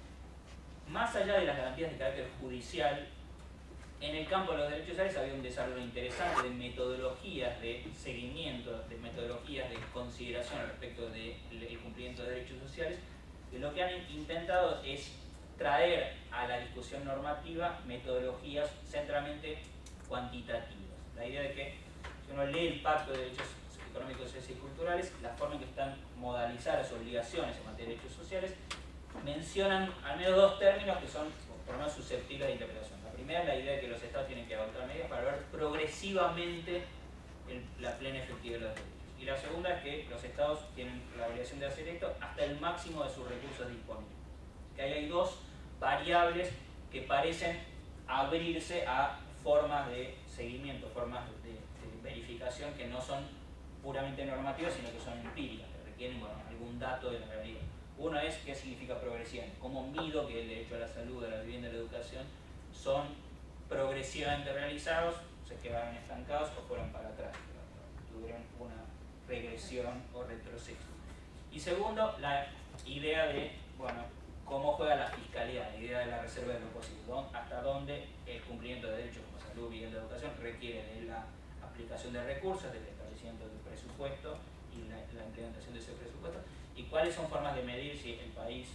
Más allá de las garantías de carácter judicial, en el campo de los derechos sociales había un desarrollo interesante de metodologías de seguimiento, de metodologías de consideración respecto del cumplimiento de derechos sociales, que lo que han intentado es traer a la discusión normativa metodologías centralmente cuantitativas. La idea de que si uno lee el Pacto de Derechos Económicos, Sociales y Culturales, la forma en que están modalizadas las obligaciones en materia de derechos sociales, mencionan al menos dos términos que son por lo menos susceptibles de interpretación. La primera es la idea de que los estados tienen que adoptar medidas para ver progresivamente el, la plena efectividad de los derechos. Y la segunda es que los estados tienen la obligación de hacer esto hasta el máximo de sus recursos disponibles. Que ahí hay dos variables que parecen abrirse a formas de seguimiento, formas de, de verificación que no son puramente normativas, sino que son empíricas, que requieren bueno, algún dato de la realidad. Uno es qué significa progresión, cómo mido que el derecho a la salud, a la vivienda y a la educación son progresivamente realizados, se quedaron estancados o fueron para atrás, tuvieron una regresión o retroceso. Y segundo, la idea de, bueno, cómo juega la fiscalidad, la idea de la reserva de lo posible, hasta dónde el cumplimiento de derechos como salud, vivienda y educación requiere de la aplicación de recursos, del establecimiento del presupuesto y la, la implementación de ese presupuesto, y cuáles son formas de medir si el país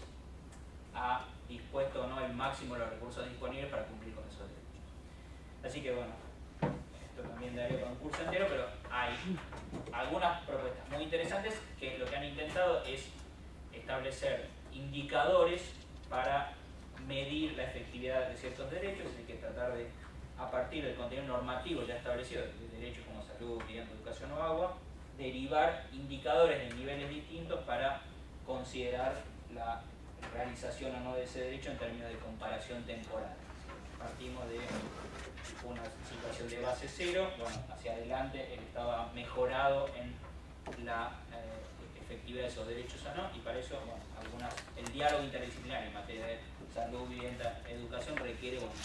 ha dispuesto o no el máximo de los recursos disponibles para cumplir con esos derechos. Así que bueno, esto también daría para un curso entero, pero hay algunas propuestas muy interesantes que lo que han intentado es establecer indicadores para medir la efectividad de ciertos derechos. Hay que tratar de, a partir del contenido normativo ya establecido de derechos como salud, vivienda, educación o agua, derivar indicadores de niveles distintos para considerar la realización o no de ese derecho en términos de comparación temporal. Partimos de una situación de base cero, bueno, hacia adelante el Estado ha mejorado en la eh, efectividad de esos derechos o no, y para eso, bueno, algunas, el diálogo interdisciplinario en materia de salud, vivienda, educación requiere, bueno,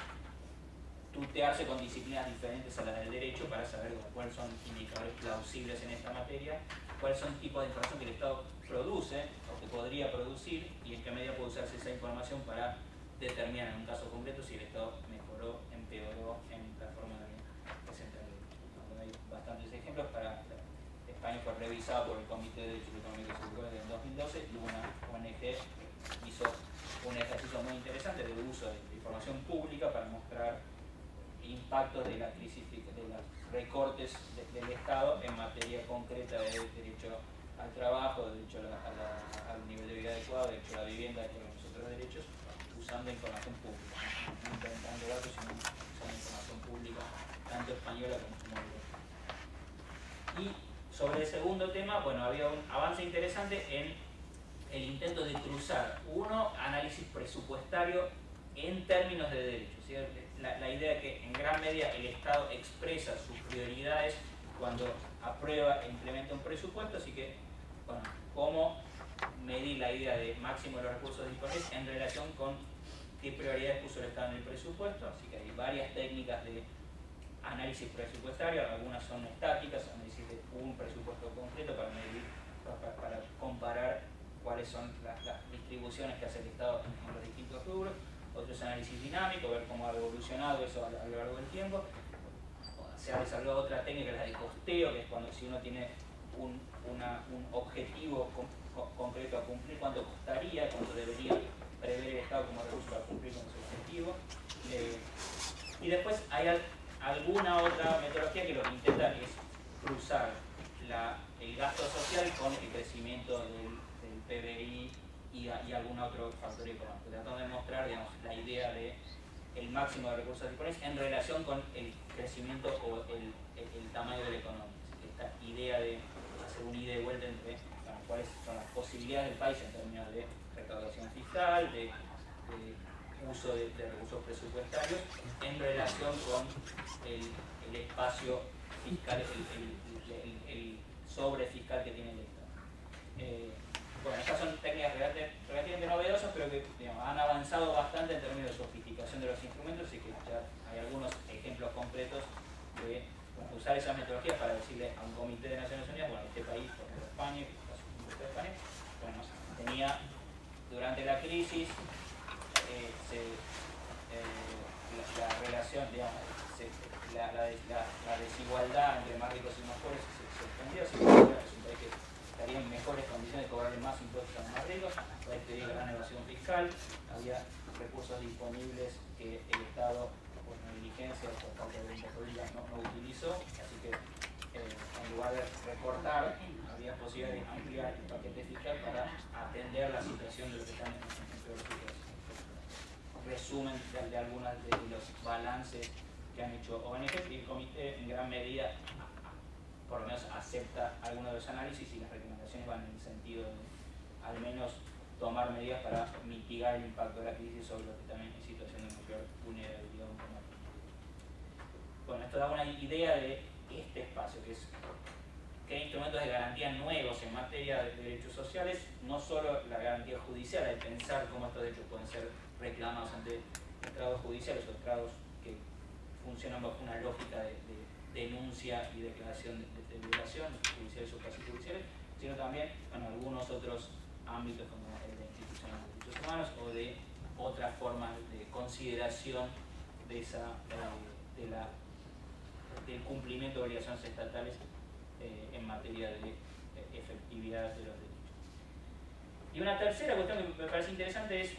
tutearse con disciplinas diferentes a las del derecho para saber bueno, cuáles son indicadores plausibles en esta materia, cuáles son tipos de información que el Estado produce o que podría producir y en qué medida puede usarse esa información para determinar en un caso concreto si el Estado mejoró, empeoró en la forma de presentar el derecho. Hay bastantes ejemplos. Para España fue revisado por el Comité de Derechos Económicos y Culturales en dos mil doce y una O N G hizo un ejercicio muy interesante de uso de información pública para mostrar impactos de la crisis, de los recortes de, del Estado en materia concreta de derecho al trabajo, derecho a la, a la, al nivel de vida adecuado, derecho a la vivienda y a los otros derechos, usando información pública, no inventando datos, sino usando información pública, tanto española como europea. Y sobre el segundo tema, bueno, había un avance interesante en el intento de cruzar, uno, análisis presupuestario en términos de derechos, ¿sí? La, la idea de que en gran medida el Estado expresa sus prioridades cuando aprueba e implementa un presupuesto, así que, bueno, cómo medir la idea de máximo de los recursos disponibles en relación con qué prioridades puso el Estado en el presupuesto, así que hay varias técnicas de análisis presupuestario, algunas son estáticas, análisis de un presupuesto concreto para medir, para, para comparar cuáles son las, las distribuciones que hace el Estado en, en los distintos rubros. Otro es análisis dinámico, ver cómo ha evolucionado eso a lo largo del tiempo. Se ha desarrollado otra técnica, la de costeo, que es cuando si uno tiene un, una, un objetivo con, con, concreto a cumplir, cuánto costaría, cuánto debería prever el Estado como recurso para cumplir con ese objetivo. Eh, y después hay al, alguna otra metodología que lo que intenta es cruzar la el gasto social con el crecimiento del, del P B I y, y algún otro factor económico, tratando de mostrar, digamos, la idea de el máximo de recursos disponibles en relación con el crecimiento o el, el, el tamaño de la economía. Esta idea de hacer un ida y vuelta entre bueno, cuáles son las posibilidades del país en términos de recaudación fiscal, de, de uso de, de recursos presupuestarios en relación con el, el espacio fiscal, el, el, el, el sobre fiscal que tiene el Estado. Eh, bueno, estas son técnicas relativamente novedosas, pero que digamos, han avanzado bastante en términos de sofisticación de los instrumentos y que ya hay algunos ejemplos concretos de bueno, usar esas metodologías para decirle a un comité de Naciones Unidas, bueno, este país, por ejemplo España, que es el caso de España, bueno, tenía durante la crisis eh, se, eh, la, la relación, digamos, se, la, la, la, la desigualdad entre más ricos y más pobres se, se extendió, así que es un país que estaría en mejores condiciones de cobrarle más impuestos a los más ricos, un país que tenía gran evasión fiscal, había recursos disponibles que el Estado por negligencia o por falta de voluntad política no, no utilizó, así que eh, en lugar de recortar, había posibilidad de ampliar el paquete fiscal para atender la situación de los que están en, en peor situación. Resumen de, de algunos de los balances que han hecho O N G y el comité en gran medida por lo menos acepta algunos de los análisis y las recomendaciones van en el sentido de al menos tomar medidas para mitigar el impacto de la crisis sobre los que también en situación de mayor vulnerabilidad. Bueno, esto da una idea de este espacio, que es que hay instrumentos de garantía nuevos en materia de derechos sociales, no solo la garantía judicial, de pensar cómo estos derechos pueden ser reclamados ante estrados judiciales o estrados que funcionan bajo una lógica de, de denuncia y declaración de, de violación, judiciales o casi judiciales, sino también bueno, algunos otros ámbitos como el de instituciones de derechos humanos o de otras formas de consideración de esa, eh, de la, del cumplimiento de obligaciones estatales eh, en materia de eh, efectividad de los derechos. Y una tercera cuestión que me parece interesante es,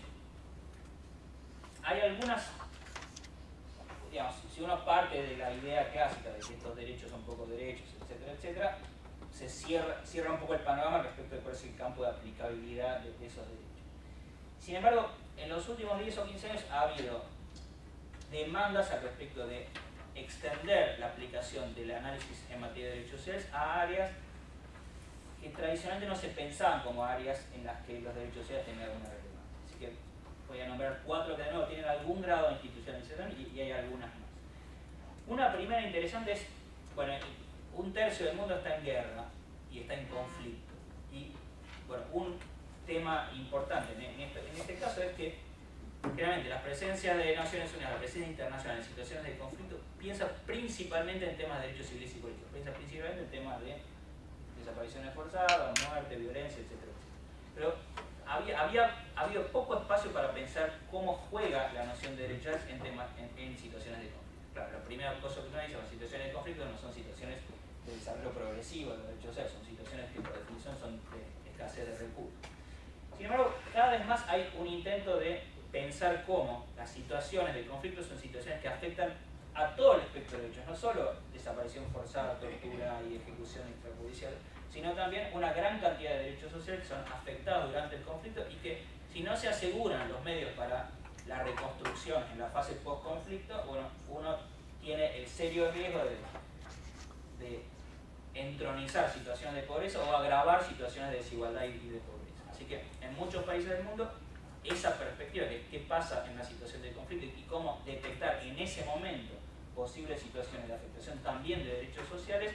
hay algunas, digamos, si uno parte de la idea clásica de que estos derechos son pocos derechos, etcétera, etcétera, se cierra, cierra un poco el panorama respecto de cuál es el campo de aplicabilidad de, de esos derechos. Sin embargo, en los últimos diez o quince años ha habido demandas al respecto de extender la aplicación del análisis en materia de derechos sociales a áreas que tradicionalmente no se pensaban como áreas en las que los derechos sociales tenían alguna relevancia. Así que voy a nombrar cuatro que de nuevo tienen algún grado de institucionalización y, y hay algunas más. Una primera interesante es, bueno, un tercio del mundo está en guerra y está en conflicto. Y, bueno, un tema importante en este, en este caso es que, claramente, la presencia de Naciones Unidas, la presencia internacional en situaciones de conflicto, piensa principalmente en temas de derechos civiles y políticos, piensa principalmente en temas de desapariciones forzadas, muerte, violencia, etcétera. Pero había, había habido poco espacio para pensar cómo juega la noción de derechos en, temas, en, en situaciones de conflicto. Claro, la primera cosa que uno dice, las situaciones de conflicto no son situaciones de desarrollo progresivo de los derechos sociales, son situaciones que por definición son de escasez de recursos. Sin embargo, cada vez más hay un intento de pensar cómo las situaciones de conflicto son situaciones que afectan a todo el espectro de derechos, no solo desaparición forzada, tortura y ejecución extrajudicial, sino también una gran cantidad de derechos sociales que son afectados durante el conflicto y que si no se aseguran los medios para la reconstrucción en la fase post-conflicto, bueno, uno tiene el serio riesgo de, de entronizar situaciones de pobreza o agravar situaciones de desigualdad y de pobreza. Así que en muchos países del mundo, esa perspectiva de qué pasa en la situación de conflicto y cómo detectar en ese momento posibles situaciones de afectación también de derechos sociales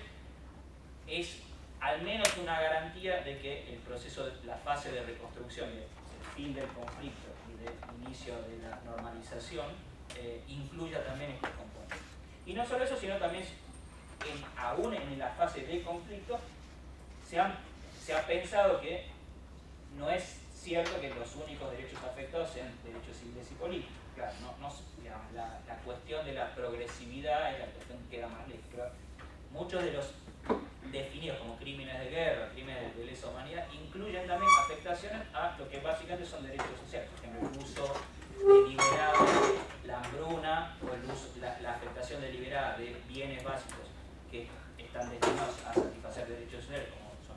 es al menos una garantía de que el proceso, de la fase de reconstrucción, el fin del conflicto y del inicio de la normalización, eh, incluya también estos componentes. Y no solo eso, sino también, en, aún en la fase de conflicto, se, han, se ha pensado que no es cierto que los únicos derechos afectados sean derechos civiles y políticos. Claro, no, no, digamos, la, la cuestión de la progresividad es la cuestión que queda más lejos. Pero muchos de los definidos como crímenes de guerra, crímenes de lesa humanidad, incluyen también afectaciones a lo que básicamente son derechos sociales. Por ejemplo, el uso deliberado de la hambruna o el uso, la, la afectación deliberada de bienes básicos que están destinados a satisfacer derechos sociales, como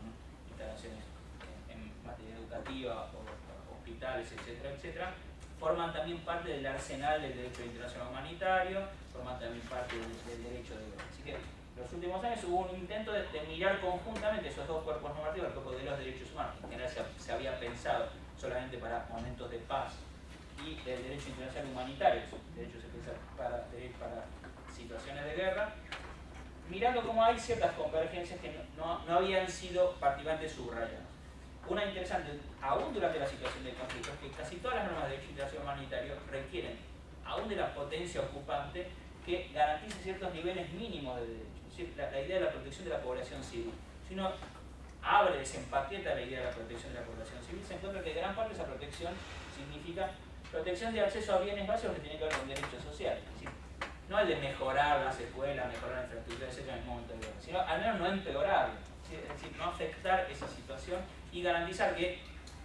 forman también parte del arsenal del derecho internacional humanitario, forman también parte del, del derecho de guerra. Así que en los últimos años hubo un intento de, de mirar conjuntamente esos dos cuerpos normativos, el cuerpo de los derechos humanos, que en general se, se había pensado solamente para momentos de paz, y del derecho internacional humanitario, el derecho se piensa para, para situaciones de guerra, mirando cómo hay ciertas convergencias que no, no, no habían sido particularmente subrayadas. Una interesante, aún durante la situación de conflicto, es que casi todas las normas de derecho internacional humanitario requieren, aún de la potencia ocupante, que garantice ciertos niveles mínimos de derechos. Es decir, la, la idea de la protección de la población civil. Si uno abre, desempaqueta la idea de la protección de la población civil, se encuentra que gran parte de esa protección significa protección de acceso a bienes básicos que tienen que ver con derechos sociales. Es decir, no el de mejorar las escuelas, mejorar la infraestructura, etcétera, en el momento de guerra, sino al menos no empeorarlo. Es decir, no afectar esa situación y garantizar que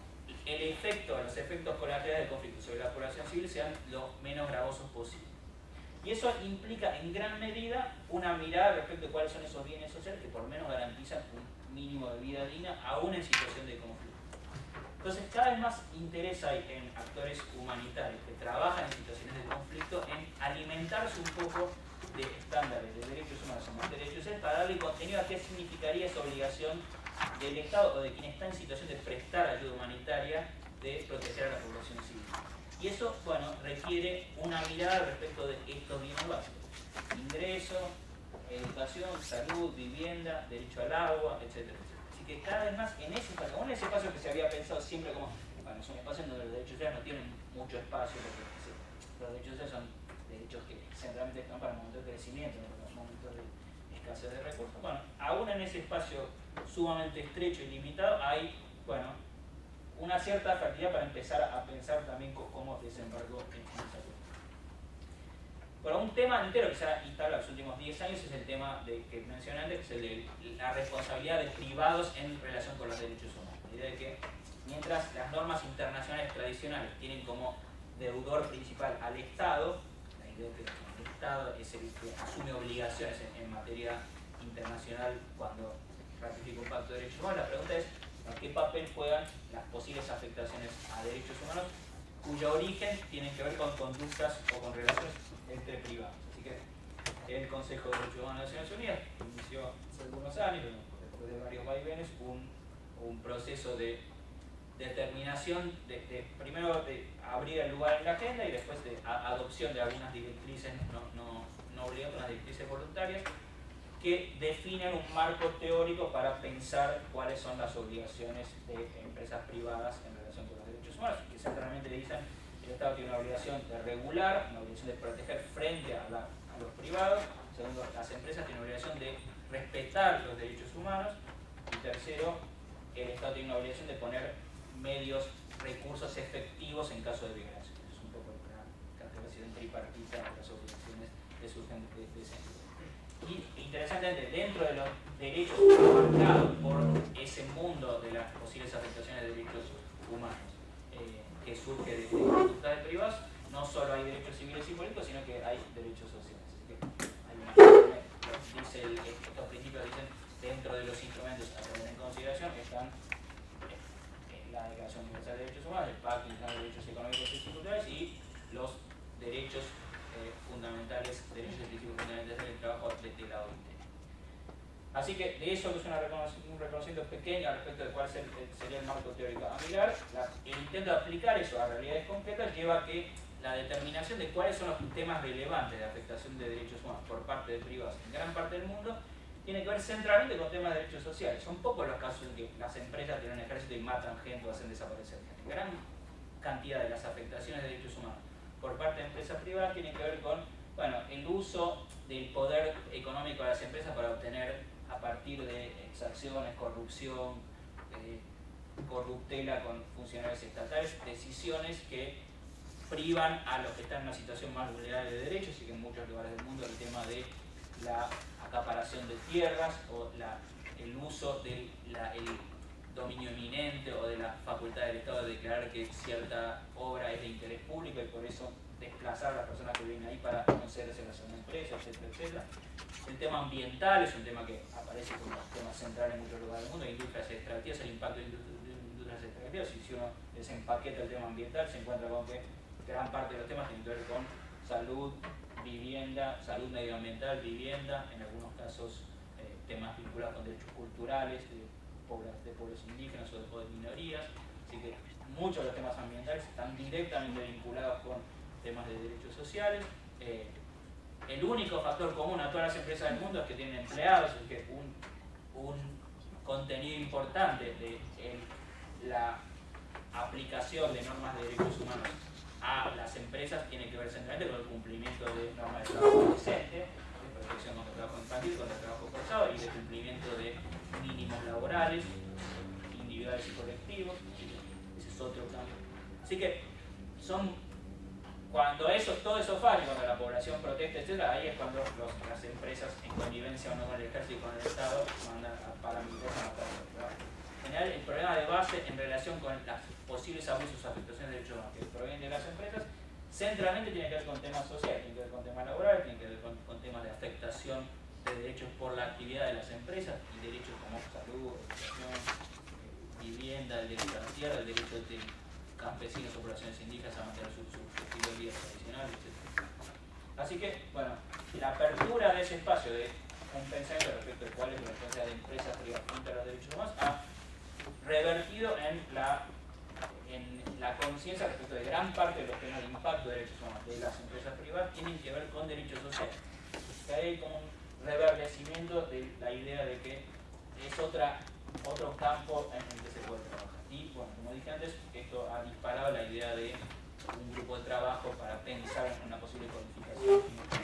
el efecto, los efectos colaterales del conflicto sobre la población civil sean lo menos gravosos posible. Y eso implica en gran medida una mirada respecto de cuáles son esos bienes sociales que por lo menos garantizan un mínimo de vida digna, aún en situación de conflicto. Entonces, cada vez más interés hay en actores humanitarios que trabajan en situaciones de conflicto en alimentarse un poco de estándares de derechos humanos en materia de derechos sociales para darle contenido a qué significaría esa obligación del Estado o de quien está en situación de prestar ayuda humanitaria de proteger a la población civil. Y eso, bueno, requiere una mirada respecto de estos bienes básicos. Ingreso, educación, salud, vivienda, derecho al agua, etcétera, etcétera. Así que cada vez más en ese espacio, en ese espacio que se había pensado siempre como, bueno, es un espacio en donde los derechos sociales no tienen mucho espacio, porque los derechos sociales son derechos que centralmente están para momentos de crecimiento, no para momentos de escasez de recursos. Bueno, aún en ese espacio sumamente estrecho y limitado hay, bueno, una cierta fertilidad para empezar a pensar también cómo desembarcó en esa cuestión. Bueno, un tema entero que se ha instalado en los últimos diez años es el tema de, que mencioné antes, que es el de la responsabilidad de privados en relación con los derechos humanos. La idea de que mientras las normas internacionales tradicionales tienen como deudor principal al Estado, la idea de que el Estado es el que asume obligaciones en, en materia internacional cuando ratifica un pacto de derechos humanos, la pregunta es ¿qué papel juegan las posibles afectaciones a derechos humanos cuyo origen tiene que ver con conductas o con relaciones entre privados? Así que el Consejo de Derechos Humanos de Naciones Unidas inició hace algunos años, después de varios vaivenes, un, un proceso de determinación, de, de, primero de abrir el lugar en la agenda y después de a, adopción de algunas directrices no, no, no obligatorias, unas directrices voluntarias, que definen un marco teórico para pensar cuáles son las obligaciones de empresas privadas en relación con los derechos humanos, que centralmente le dicen que el Estado tiene una obligación de regular, una obligación de proteger frente a, la, a los privados, segundo, las empresas tienen una obligación de respetar los derechos humanos, y tercero, el Estado tiene una obligación de poner medios, recursos efectivos en caso de violación. Es un poco la categorización tripartita de las obligaciones que surgen de, de ese sentido. Y interesantemente, dentro de los derechos marcados por ese mundo de las posibles afectaciones de derechos humanos eh, que surge de, de conductas de privados, no solo hay derechos civiles y políticos, sino que hay derechos sociales. Así que hay una, dice el, estos principios dicen, dentro de los instrumentos a tener en consideración están eh, la Declaración Universal de Derechos Humanos, el Pacto Internacional de Derechos Económicos y Culturales y los derechos Eh, fundamentales, derechos científicos fundamentales del trabajo de, de la O I T. Así que de eso que es una reconoc un reconocimiento pequeño respecto de cuál es el, el, sería el marco teórico a mirar, la, el intento de aplicar eso a realidades concretas lleva a que la determinación de cuáles son los temas relevantes de afectación de derechos humanos por parte de privados en gran parte del mundo tiene que ver centralmente con temas de derechos sociales. Son pocos los casos en que las empresas tienen un ejército y matan gente o hacen desaparecer gente. Gran cantidad de las afectaciones de derechos humanos por parte de empresas privadas tiene que ver con, bueno, el uso del poder económico de las empresas para obtener a partir de exacciones, corrupción, eh, corruptela con funcionarios estatales, decisiones que privan a los que están en una situación más vulnerable de derechos, y que en muchos lugares del mundo el tema de la acaparación de tierras o la, el uso del la, el dominio eminente o de la facultad del Estado de declarar que cierta obra es de interés público y por eso desplazar a las personas que viven ahí para no ser una empresa, etcétera, etcétera. El tema ambiental es un tema que aparece como tema central en muchos lugares del mundo, industrias extractivas, el impacto de industrias extractivas, y si uno desempaqueta el tema ambiental se encuentra con que gran parte de los temas tienen que ver con salud, vivienda, salud medioambiental, vivienda, en algunos casos eh, temas vinculados con derechos culturales de, de pueblos indígenas o de, o de minorías. Así que muchos de los temas ambientales están directamente vinculados con temas de derechos sociales. Eh, el único factor común a todas las empresas del mundo es que tienen empleados, es que un, un contenido importante de el, la aplicación de normas de derechos humanos a las empresas tiene que ver centralmente con el cumplimiento de normas de trabajo decente, de protección contra el trabajo infantil, contra el trabajo forzado y de cumplimiento de mínimos laborales, individuales y colectivos. Ese es otro cambio. Así que son, cuando eso, todo eso falla, cuando la población protesta, etcétera, ahí es cuando los, las empresas, en connivencia o no con el ejército y con el Estado, mandan a paramilitares a matar a los trabajadores. En general, el problema de base en relación con los posibles abusos o afectaciones de derechos humanos que provienen de las empresas, centralmente tiene que ver con temas sociales, tiene que ver con temas laborales, tiene que ver con, con temas de afectación de derechos por la actividad de las empresas y derechos como salud, educación, eh, vivienda, el derecho a la tierra, el derecho de campesinos o poblaciones indígenas a mantener su, su, su estilo de vida tradicional, etcétera. Así que, bueno, la apertura de ese espacio de un pensamiento respecto de cuál es la responsabilidad de empresas privadas frente a los derechos humanos ha revertido en la, en la conciencia respecto de gran parte de los temas de impacto de derechos humanos de las empresas privadas tienen que ver con derechos sociales. Que hay como un reverdecimiento de la idea de que es otra, otro campo en el que se puede trabajar. Y bueno, como dije antes, esto ha disparado la idea de un grupo de trabajo para pensar en una posible codificación.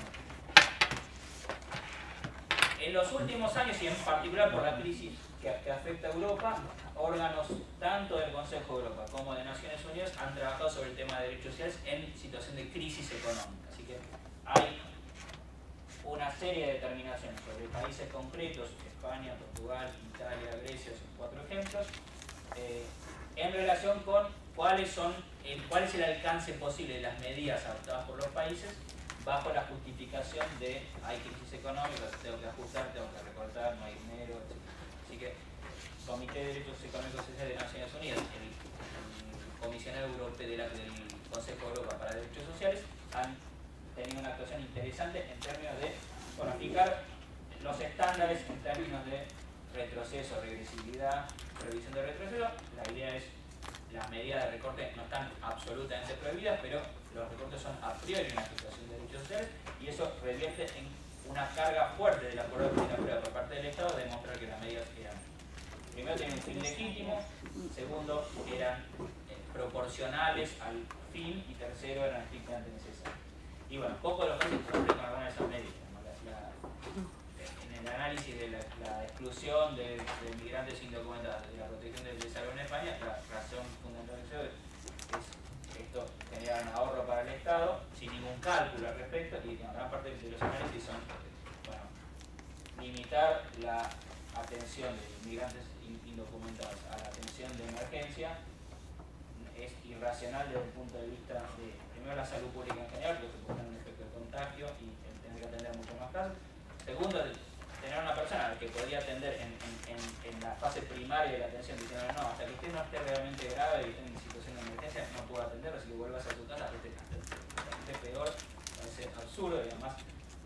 En los últimos años, y en particular por la crisis que, que afecta a Europa, órganos tanto del Consejo de Europa como de Naciones Unidas han trabajado sobre el tema de derechos sociales en situación de crisis económica. Así que hay una serie de determinaciones sobre países concretos, España, Portugal, Italia, Grecia, son cuatro ejemplos, eh, en relación con cuáles son, el, cuál es el alcance posible de las medidas adoptadas por los países bajo la justificación de hay crisis económica, tengo que ajustar, tengo que recortar, no hay dinero, etcétera. Así que el Comité de Derechos Económicos y Sociales de Naciones Unidas, el, el comisionado europeo de la, del Consejo de Europa para Derechos Sociales, han tenido una actuación interesante en términos de, bueno, fijar los estándares en términos de retroceso, regresividad, previsión de retroceso. La idea es, las medidas de recorte no están absolutamente prohibidas, pero los recortes son a priori una situación de derechos sociales y eso revierte en una carga fuerte de la prueba por parte del Estado de demostrar que las medidas eran, primero, tenían un fin legítimo, segundo, eran eh, proporcionales al fin y tercero, eran estrictamente necesarias. Y bueno, pocos de los casos cumplen con alguna de esas medidas. La, la, en el análisis de la, la exclusión de, de migrantes indocumentados, de la protección del desarrollo en España, la razón fundamental de eso es esto genera un ahorro para el Estado sin ningún cálculo al respecto, y la gran parte de los análisis son, bueno, limitar la atención de migrantes indocumentados a la atención de emergencia es irracional desde el punto de vista de, primero, la salud pública en general, porque se puede tener un efecto de contagio y tener que atender mucho más casos. Segundo, tener una persona que podría atender en, en, en, en la fase primaria de la atención diciendo no, hasta que usted no esté realmente grave y esté en situación de emergencia no puedo atender, así que vuelvas a su casa, que esté peor, parece absurdo y además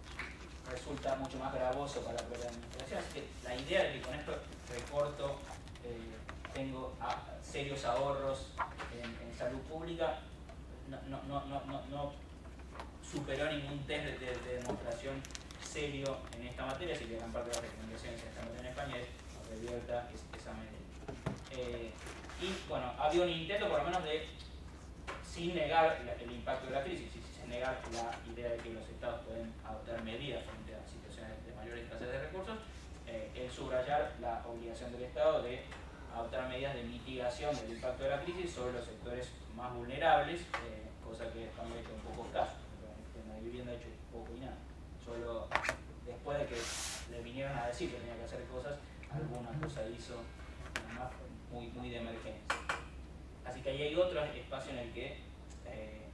resulta mucho más gravoso para la propia administración. Así que la idea de que con esto recorto, eh, tengo a, serios ahorros en, en salud pública, no, no, no, no, no, no superó ningún test de, de, de demostración serio en esta materia, así que gran parte de las recomendaciones en esta materia en España es revierta esa medida. Eh, y bueno, había un intento por lo menos de, sin negar la, el impacto de la crisis, sin negar la idea de que los estados pueden adoptar medidas frente a situaciones de mayor escasez de recursos, eh, el subrayar la obligación del Estado de adoptar medidas de mitigación del impacto de la crisis sobre los sectores más vulnerables, eh, cosa que estamos hecho en pocos casos. En la vivienda ha hecho poco y nada. Solo después de que le vinieron a decir que tenía que hacer cosas, alguna cosa hizo, además muy, muy de emergencia. Así que ahí hay otro espacio en el que eh,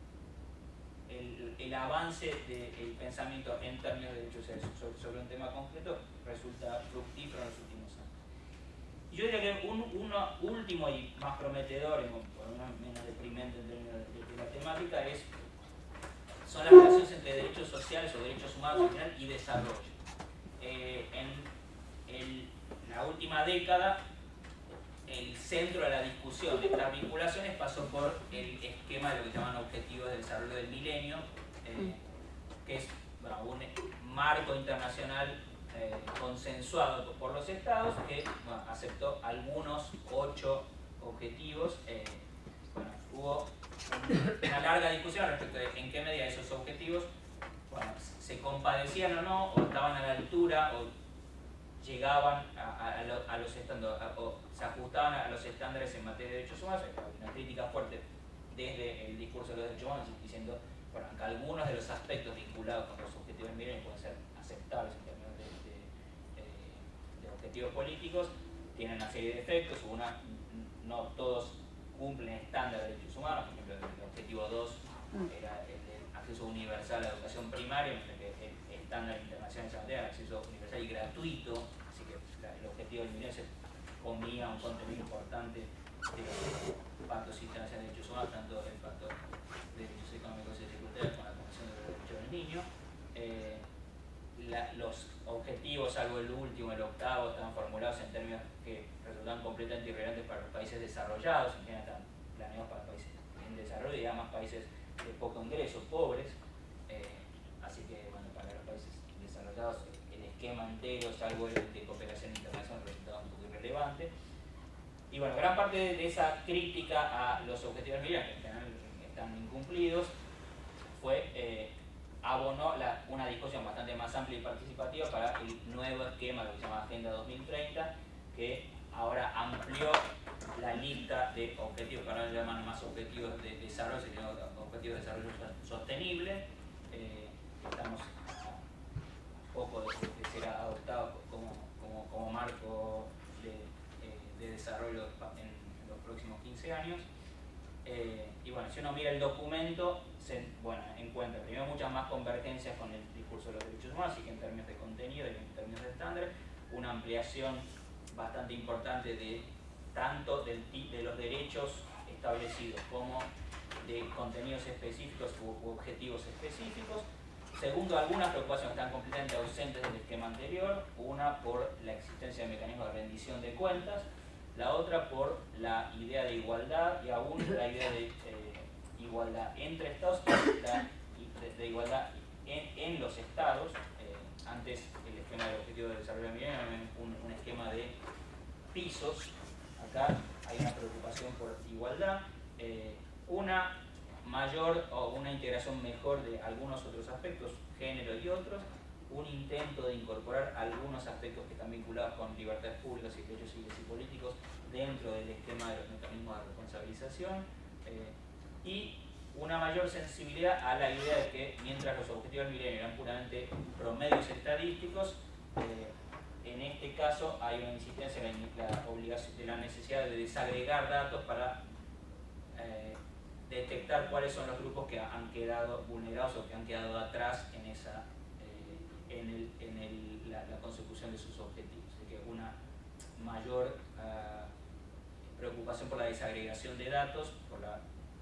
el, el avance del pensamiento en términos de derechos sociales sobre, sobre un tema concreto resulta fructífero en los últimos años. yo diría que un, uno último y más prometedor, y por lo menos menos deprimente en términos de, de la temática, es, son las relaciones entre derechos sociales o derechos humanos en general y desarrollo. Eh, en el, la última década, el centro de la discusión de estas vinculaciones pasó por el esquema de lo que llaman objetivos de desarrollo del milenio, eh, que es bueno, un marco internacional eh, consensuado por los estados que bueno, aceptó algunos ocho objetivos. Eh, bueno, hubo una larga discusión respecto de en qué medida esos objetivos bueno, se compadecían o no, o estaban a la altura, o llegaban a, a, lo, a los estándares, o se ajustaban a los estándares en materia de derechos humanos. Hay una crítica fuerte desde el discurso de los derechos humanos diciendo bueno, que algunos de los aspectos vinculados con los objetivos del milenio pueden ser aceptables en términos de, de, de, de objetivos políticos, tienen una serie de efectos, una, no todos cumplen estándares de derechos humanos. Por ejemplo, el objetivo dos era el de acceso universal a la educación primaria, mientras que el estándar internacional de materia era acceso universal y gratuito, así que la, el objetivo del milenio se comía un contenido importante de los pactos internacionales de derechos humanos, tanto el pacto de derechos económicos y secundarios con la Convención de los Derechos del Niño. Eh, la, los objetivos, salvo el último, el octavo, estaban formulados en términos que resultan completamente irrelevantes para los países desarrollados, en general están planeados para países en desarrollo y además países de poco ingreso, pobres. Eh, así que, bueno, para los países desarrollados el esquema entero, salvo el de cooperación internacional, resultaba un poco irrelevante. Y bueno, gran parte de esa crítica a los objetivos millennials, que en general están incumplidos, fue eh, abonó la, una discusión bastante más amplia y participativa para el nuevo esquema, lo que se llama Agenda dos mil treinta, que ahora amplió la lista de objetivos, para no llaman más objetivos de desarrollo, sino objetivos de desarrollo sostenible. Eh, estamos a poco de, de ser adoptado como, como, como marco de, eh, de desarrollo en, en los próximos quince años. Eh, y bueno, si uno mira el documento, se bueno, encuentra primero muchas más convergencias con el discurso de los derechos humanos, así que en términos de contenido y en términos de estándares, una ampliación bastante importante de tanto del, de los derechos establecidos como de contenidos específicos u, u objetivos específicos. Segundo, algunas preocupaciones están completamente ausentes del esquema anterior, una por la existencia de mecanismos de rendición de cuentas, la otra por la idea de igualdad y aún la idea de eh, igualdad entre estados y la, de, de igualdad en, en los estados. Eh, antes el esquema del objetivo de desarrollo del milenio era un, un esquema de pisos. Acá hay una preocupación por igualdad, eh, una mayor o una integración mejor de algunos otros aspectos, género y otros, un intento de incorporar algunos aspectos que están vinculados con libertades públicas y derechos civiles y políticos dentro del esquema de los mecanismos de responsabilización, eh, y una mayor sensibilidad a la idea de que mientras los objetivos del milenio eran puramente promedios estadísticos, eh, en este caso hay una insistencia en la, la obligación de la necesidad de desagregar datos para eh, detectar cuáles son los grupos que han quedado vulnerados o que han quedado atrás en esa eh, en, el, en el, la, la consecución de sus objetivos. Así que una mayor uh, preocupación por la desagregación de datos, por la,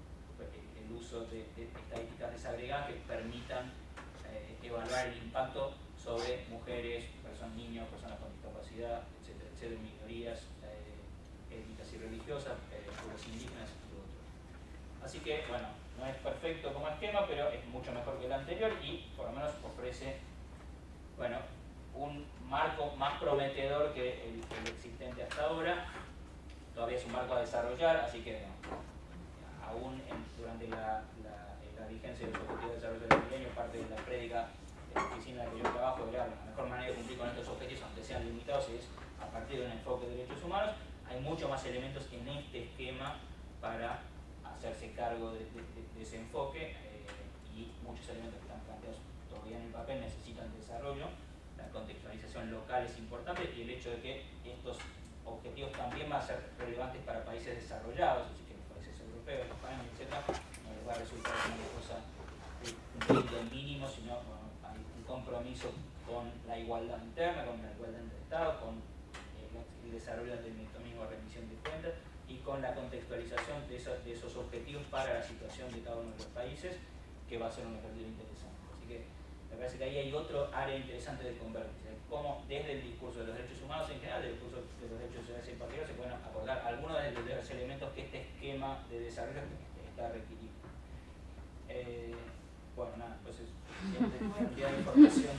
el uso de, de estadísticas desagregadas que permitan eh, evaluar el impacto sobre mujeres, personas, niños, personas con discapacidad, etcétera, etcétera, minorías eh, étnicas y religiosas, eh, pueblos indígenas y otros. Así que, bueno, no es perfecto como esquema, pero es mucho mejor que el anterior y por lo menos ofrece, bueno, un marco más prometedor que el, el existente hasta ahora. Todavía es un marco a desarrollar, así que bueno, aún en, durante la, la, la vigencia de los objetivos de desarrollo del milenio, parte de la prédica de la oficina en la que yo trabajo, era la mejor manera de cumplir con estos objetivos, aunque sean limitados, es a partir de un enfoque de derechos humanos. Hay muchos más elementos en este esquema para hacerse cargo de, de, de ese enfoque, eh, y muchos elementos que están planteados todavía en el papel necesitan desarrollo. La contextualización local es importante y el hecho de que estos objetivos también van a ser relevantes para países desarrollados, así que los países europeos, España, etcétera, no les va a resultar una cosa cumpliendo el mínimo, sino bueno, hay un compromiso con la igualdad interna, con la igualdad entre Estados, con eh, desarrollo del mecanismo de rendición de cuentas y con la contextualización de esos, de esos objetivos para la situación de cada uno de los países, que va a ser un ejercicio interesante. Así que me parece que ahí hay otro área interesante de convergencia, cómo desde el discurso de los derechos humanos en general, del discurso de los derechos sociales en particular, se pueden abordar algunos de los, de los elementos que este esquema de desarrollo está requiriendo. Eh, bueno, nada, pues es suficiente cantidad de información.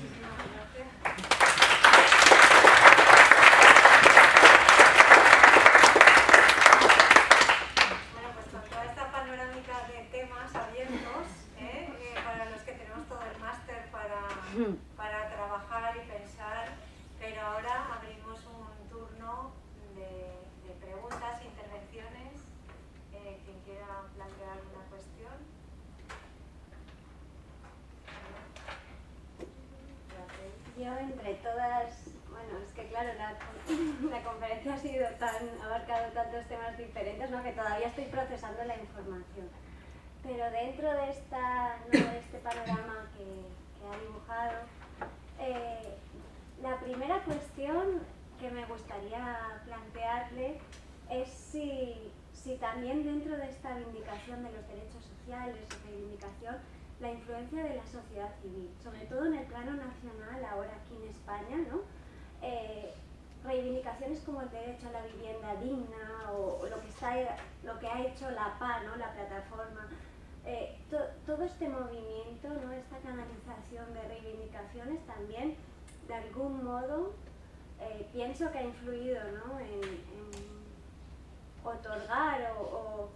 Bueno, pues con toda esta panorámica de temas abiertos, ¿eh? Eh, para los que tenemos todo el máster para, para trabajar y pensar, pero ahora abrimos un turno de, de preguntas, intervenciones. Eh, quien quiera plantear una cuestión. Yo entre todas, bueno, es que claro, la, la conferencia ha sido tan, ha abarcado tantos temas diferentes, ¿no?, que todavía estoy procesando la información. Pero dentro de, esta, ¿no?, de este panorama que, que ha dibujado, eh, la primera cuestión que me gustaría plantearle es si, si también dentro de esta reivindicación de los derechos sociales y reivindicación, la influencia de la sociedad civil, sobre todo en el plano nacional, ahora aquí en España, ¿no? Eh, reivindicaciones como el derecho a la vivienda digna o, o lo, que está, lo que ha hecho la P A, ¿no?, la plataforma, eh, to, todo este movimiento, ¿no?, esta canalización de reivindicaciones también, de algún modo, eh, pienso que ha influido, ¿no?, en, en otorgar o,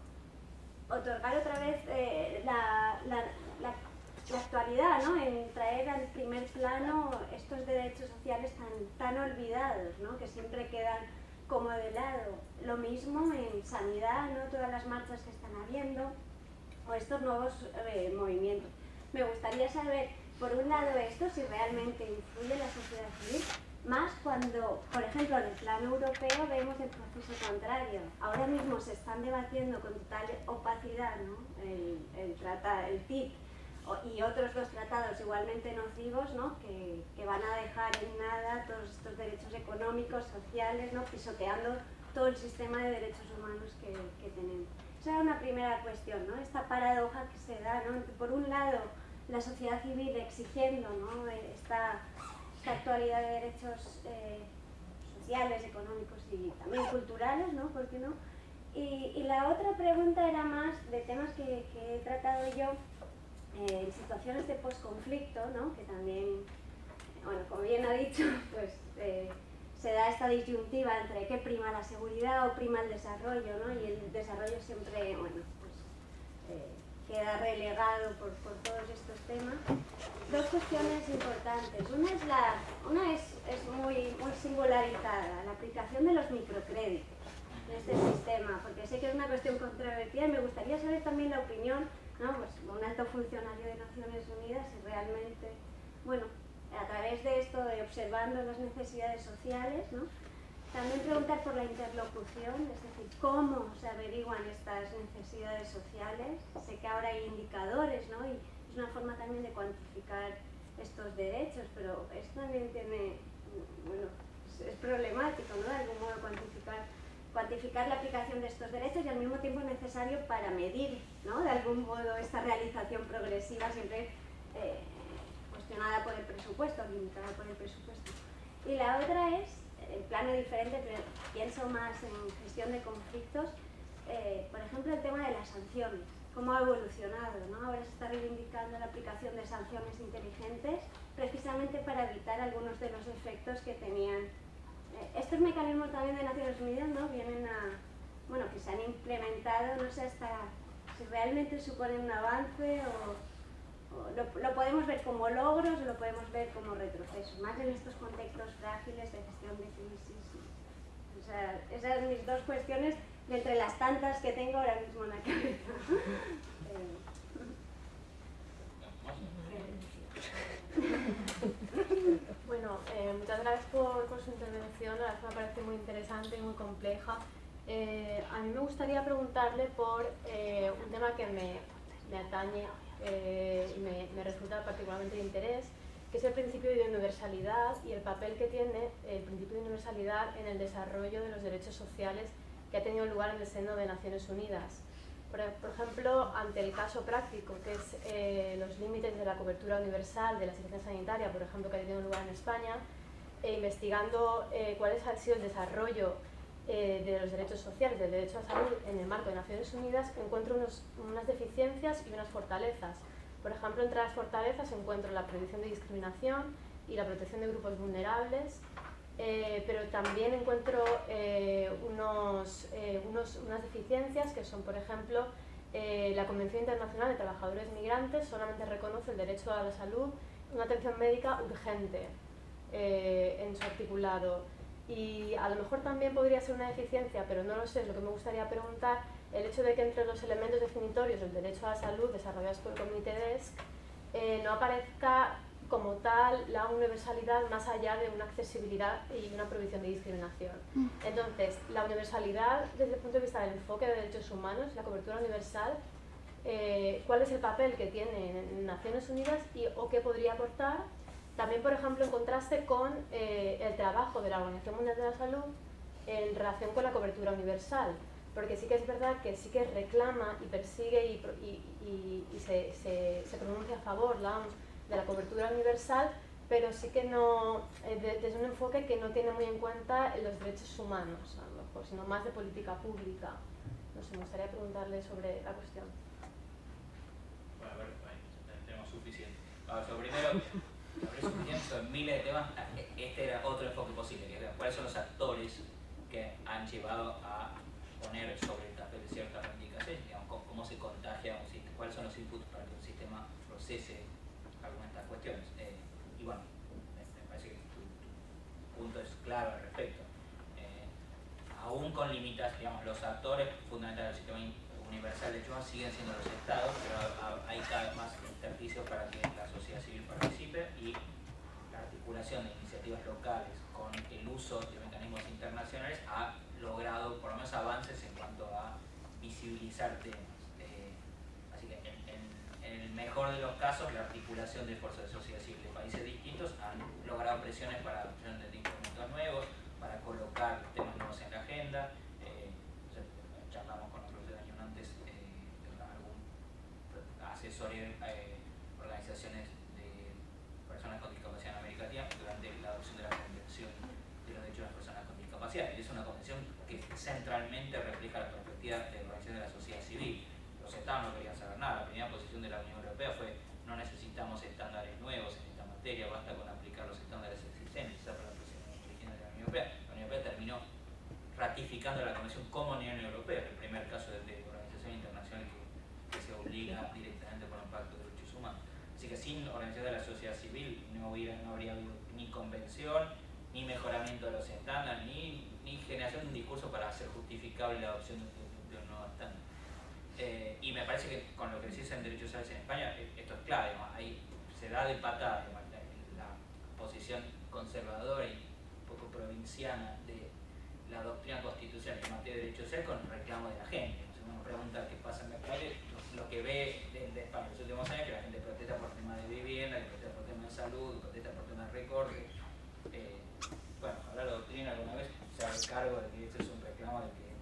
o otorgar otra vez eh, la, la, la, la actualidad, ¿no?, en traer al primer plano estos derechos sociales tan, tan olvidados, ¿no?, que siempre quedan como de lado. Lo mismo en sanidad, ¿no?, todas las marchas que están habiendo, o estos nuevos eh, movimientos. Me gustaría saber, por un lado, esto, si realmente influye la sociedad civil, más cuando, por ejemplo, en el plano europeo vemos el proceso contrario. Ahora mismo se están debatiendo con total opacidad, ¿no?, el, el, trata, el T I P y otros dos tratados igualmente nocivos, ¿no?, que, que van a dejar en nada todos estos derechos económicos, sociales, ¿no?, pisoteando todo el sistema de derechos humanos que, que tenemos. Esa era una primera cuestión, ¿no?, esta paradoja que se da, ¿no?, por un lado la sociedad civil exigiendo, ¿no?, esta, esta actualidad de derechos eh, sociales, económicos y también culturales, ¿no?, ¿por qué no? Y, y la otra pregunta era más de temas que, que he tratado yo eh, en situaciones de posconflicto, ¿no?, que también, bueno, como bien ha dicho, pues eh, se da esta disyuntiva entre qué prima la seguridad o prima el desarrollo, ¿no?, y el desarrollo siempre, bueno, pues eh, queda relegado por, por todos estos temas. Dos cuestiones importantes. Una es, la, una es, es muy, muy singularizada, la aplicación de los microcréditos en este sistema, porque sé que es una cuestión controvertida y me gustaría saber también la opinión, ¿no?, pues, de un alto funcionario de Naciones Unidas, si realmente, bueno, a través de esto, de observando las necesidades sociales, ¿no?, también preguntar por la interlocución, es decir, cómo se averiguan estas necesidades sociales. Sé que ahora hay indicadores, ¿no?, y es una forma también de cuantificar estos derechos, pero esto también tiene, bueno, es, es problemático, ¿no?, de algún modo cuantificar, cuantificar la aplicación de estos derechos y al mismo tiempo necesario para medir, ¿no?, de algún modo esta realización progresiva, siempre eh, cuestionada por el presupuesto, limitada por el presupuesto. Y la otra es, en plano diferente, pero pienso más en gestión de conflictos, eh, por ejemplo, el tema de las sanciones, cómo ha evolucionado, ¿no? Ahora se está reivindicando la aplicación de sanciones inteligentes precisamente para evitar algunos de los efectos que tenían. Eh, estos mecanismos también de Naciones Unidas, ¿no?, vienen a, bueno, que se han implementado, no sé hasta si realmente suponen un avance o, o lo, lo podemos ver como logros o lo podemos ver como retrocesos, más en estos contextos frágiles de gestión de crisis. O sea, esas son mis dos cuestiones de entre las tantas que tengo ahora mismo en la cabeza. Bueno, eh, muchas gracias por, por su intervención, la verdad me parece muy interesante y muy compleja. Eh, a mí me gustaría preguntarle por eh, un tema que me, me atañe eh, y me, me resulta particularmente de interés, que es el principio de universalidad y el papel que tiene el principio de universalidad en el desarrollo de los derechos sociales que ha tenido lugar en el seno de Naciones Unidas. Por, por ejemplo, ante el caso práctico, que es eh, los límites de la cobertura universal de la asistencia sanitaria, por ejemplo, que ha tenido lugar en España, e investigando eh, cuál ha sido el desarrollo eh, de los derechos sociales, del derecho a salud en el marco de Naciones Unidas, encuentro unos, unas deficiencias y unas fortalezas. Por ejemplo, entre las fortalezas encuentro la prohibición de discriminación y la protección de grupos vulnerables, eh, pero también encuentro eh, unos, eh, unos, unas deficiencias que son, por ejemplo, eh, la Convención Internacional de Trabajadores Migrantes solamente reconoce el derecho a la salud, una atención médica urgente eh, en su articulado. Y a lo mejor también podría ser una deficiencia, pero no lo sé, es lo que me gustaría preguntar, el hecho de que entre los elementos definitorios del derecho a la salud desarrollados por el Comité D E S C eh, no aparezca como tal la universalidad más allá de una accesibilidad y una prohibición de discriminación. Entonces, la universalidad desde el punto de vista del enfoque de derechos humanos, la cobertura universal, eh, ¿cuál es el papel que tiene en Naciones Unidas y, o qué podría aportar? También, por ejemplo, en contraste con eh, el trabajo de la Organización Mundial de la Salud en relación con la cobertura universal, porque sí que es verdad que sí que reclama y persigue y, y, y, y se, se, se pronuncia a favor, la O M S, de la cobertura universal, pero sí que no, eh, de, desde un enfoque que no tiene muy en cuenta los derechos humanos, a lo mejor, sino más de política pública. No sé, me gustaría preguntarle sobre la cuestión. Bueno, a ver, bueno, tenemos suficiente. Ahora, lo primero, sobre suficiente, sobre miles de temas, este era otro enfoque posible, que era cuáles son los actores que han llevado a poner sobre el tapete ciertas reivindicaciones, digamos, cómo, cómo se contagia un sistema, cuáles son los inputs para que un sistema procese algunas de estas cuestiones. Eh, y bueno, me, me parece que tu, tu punto es claro al respecto. Eh, aún con limitaciones, digamos, los actores fundamentales del sistema universal de hecho siguen siendo los estados, pero hay cada vez más intersticios para que la sociedad civil participe y la articulación de iniciativas locales con el uso de mecanismos internacionales ha logrado por lo menos avances en cuanto a visibilizar temas. Eh, así que en, en, en el mejor de los casos, la articulación de fuerzas de sociedad civil de países distintos han logrado presiones para la adopción de instrumentos nuevos, para colocar temas nuevos en la agenda. Eh, charlamos con otros años antes eh, de algún asesor y eh, organizaciones de personas con discapacidad en América Latina durante la adopción de la Convención de los Derechos de las Personas con Discapacidad. Es una convención que centralmente refleja la perspectiva de la organización de la sociedad civil. Los estados no querían saber nada. La primera posición de la Unión Europea fue: no necesitamos estándares nuevos en esta materia, basta con aplicar los estándares existentes. Esa fue la posición original de la Unión Europea. La Unión Europea terminó ratificando la Convención como Unión Europea, el primer caso de, de organización internacional que, que se obliga directamente por un pacto de derechos humanos. Así que sin organización de la sociedad civil no, hubiera, no habría habido ni convención, ni mejoramiento de los estándares, ni, ni generación de un discurso para hacer justificable la adopción de, de, de un nuevo estándar. Eh, y me parece que con lo que se dice en derechos sociales en España, esto es clave, ¿no? Ahí se da de patada la, la posición conservadora y un poco provinciana de la doctrina constitucional en materia de derechos sociales con el reclamo de la gente. Entonces uno pregunta qué pasa en la calle, lo, lo que ve de, de España en los últimos años, que la gente protesta por temas de vivienda, que protesta por temas de salud, que protesta por temas de recorte. Eh, bueno, ahora la doctrina alguna vez se hace cargo de que esto es un reclamo de que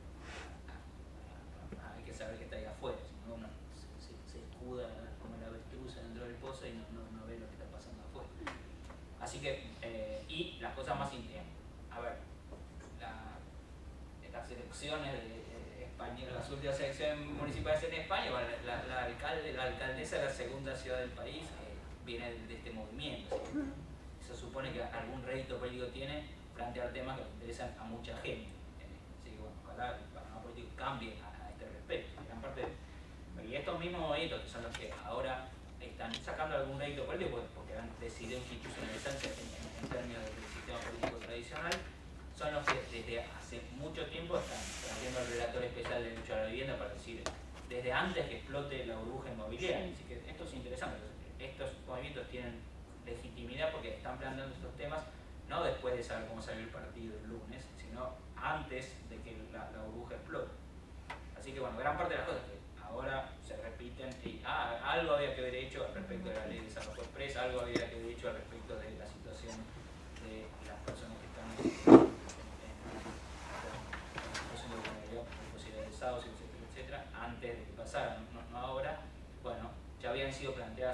hay que saber que está ahí afuera, si no uno se, se, se escuda como la avestruz dentro del pozo y no, no, no ve lo que está pasando afuera. Así que, eh, y las cosas más íntimas. A ver, la, las elecciones de, de España, las últimas elecciones municipales en España, bueno, la, la, alcalde, la alcaldesa de la segunda ciudad del país eh, viene de, de este movimiento. ¿Sí? Se supone que algún rédito político tiene plantear temas que le interesan a mucha gente. Así que bueno, ojalá el panorama político cambie a, a este respecto. Gran parte de, y estos mismos movimientos, que son los que ahora están sacando algún rédito político porque han decidido institucionalizarse en, en, en términos del sistema político tradicional, son los que desde hace mucho tiempo están trayendo al relator especial de derecho a la vivienda para decir, desde antes que explote la burbuja inmobiliaria. Así que esto es interesante. Estos movimientos tienen legitimidad porque están planteando estos temas no después de saber cómo salió el partido el lunes, sino antes de que la, la burbuja explote. Así que bueno, gran parte de las cosas que ahora se repiten y ah, algo había que haber hecho al respecto de la ley de desarrollo expresa, algo había que haber hecho al respecto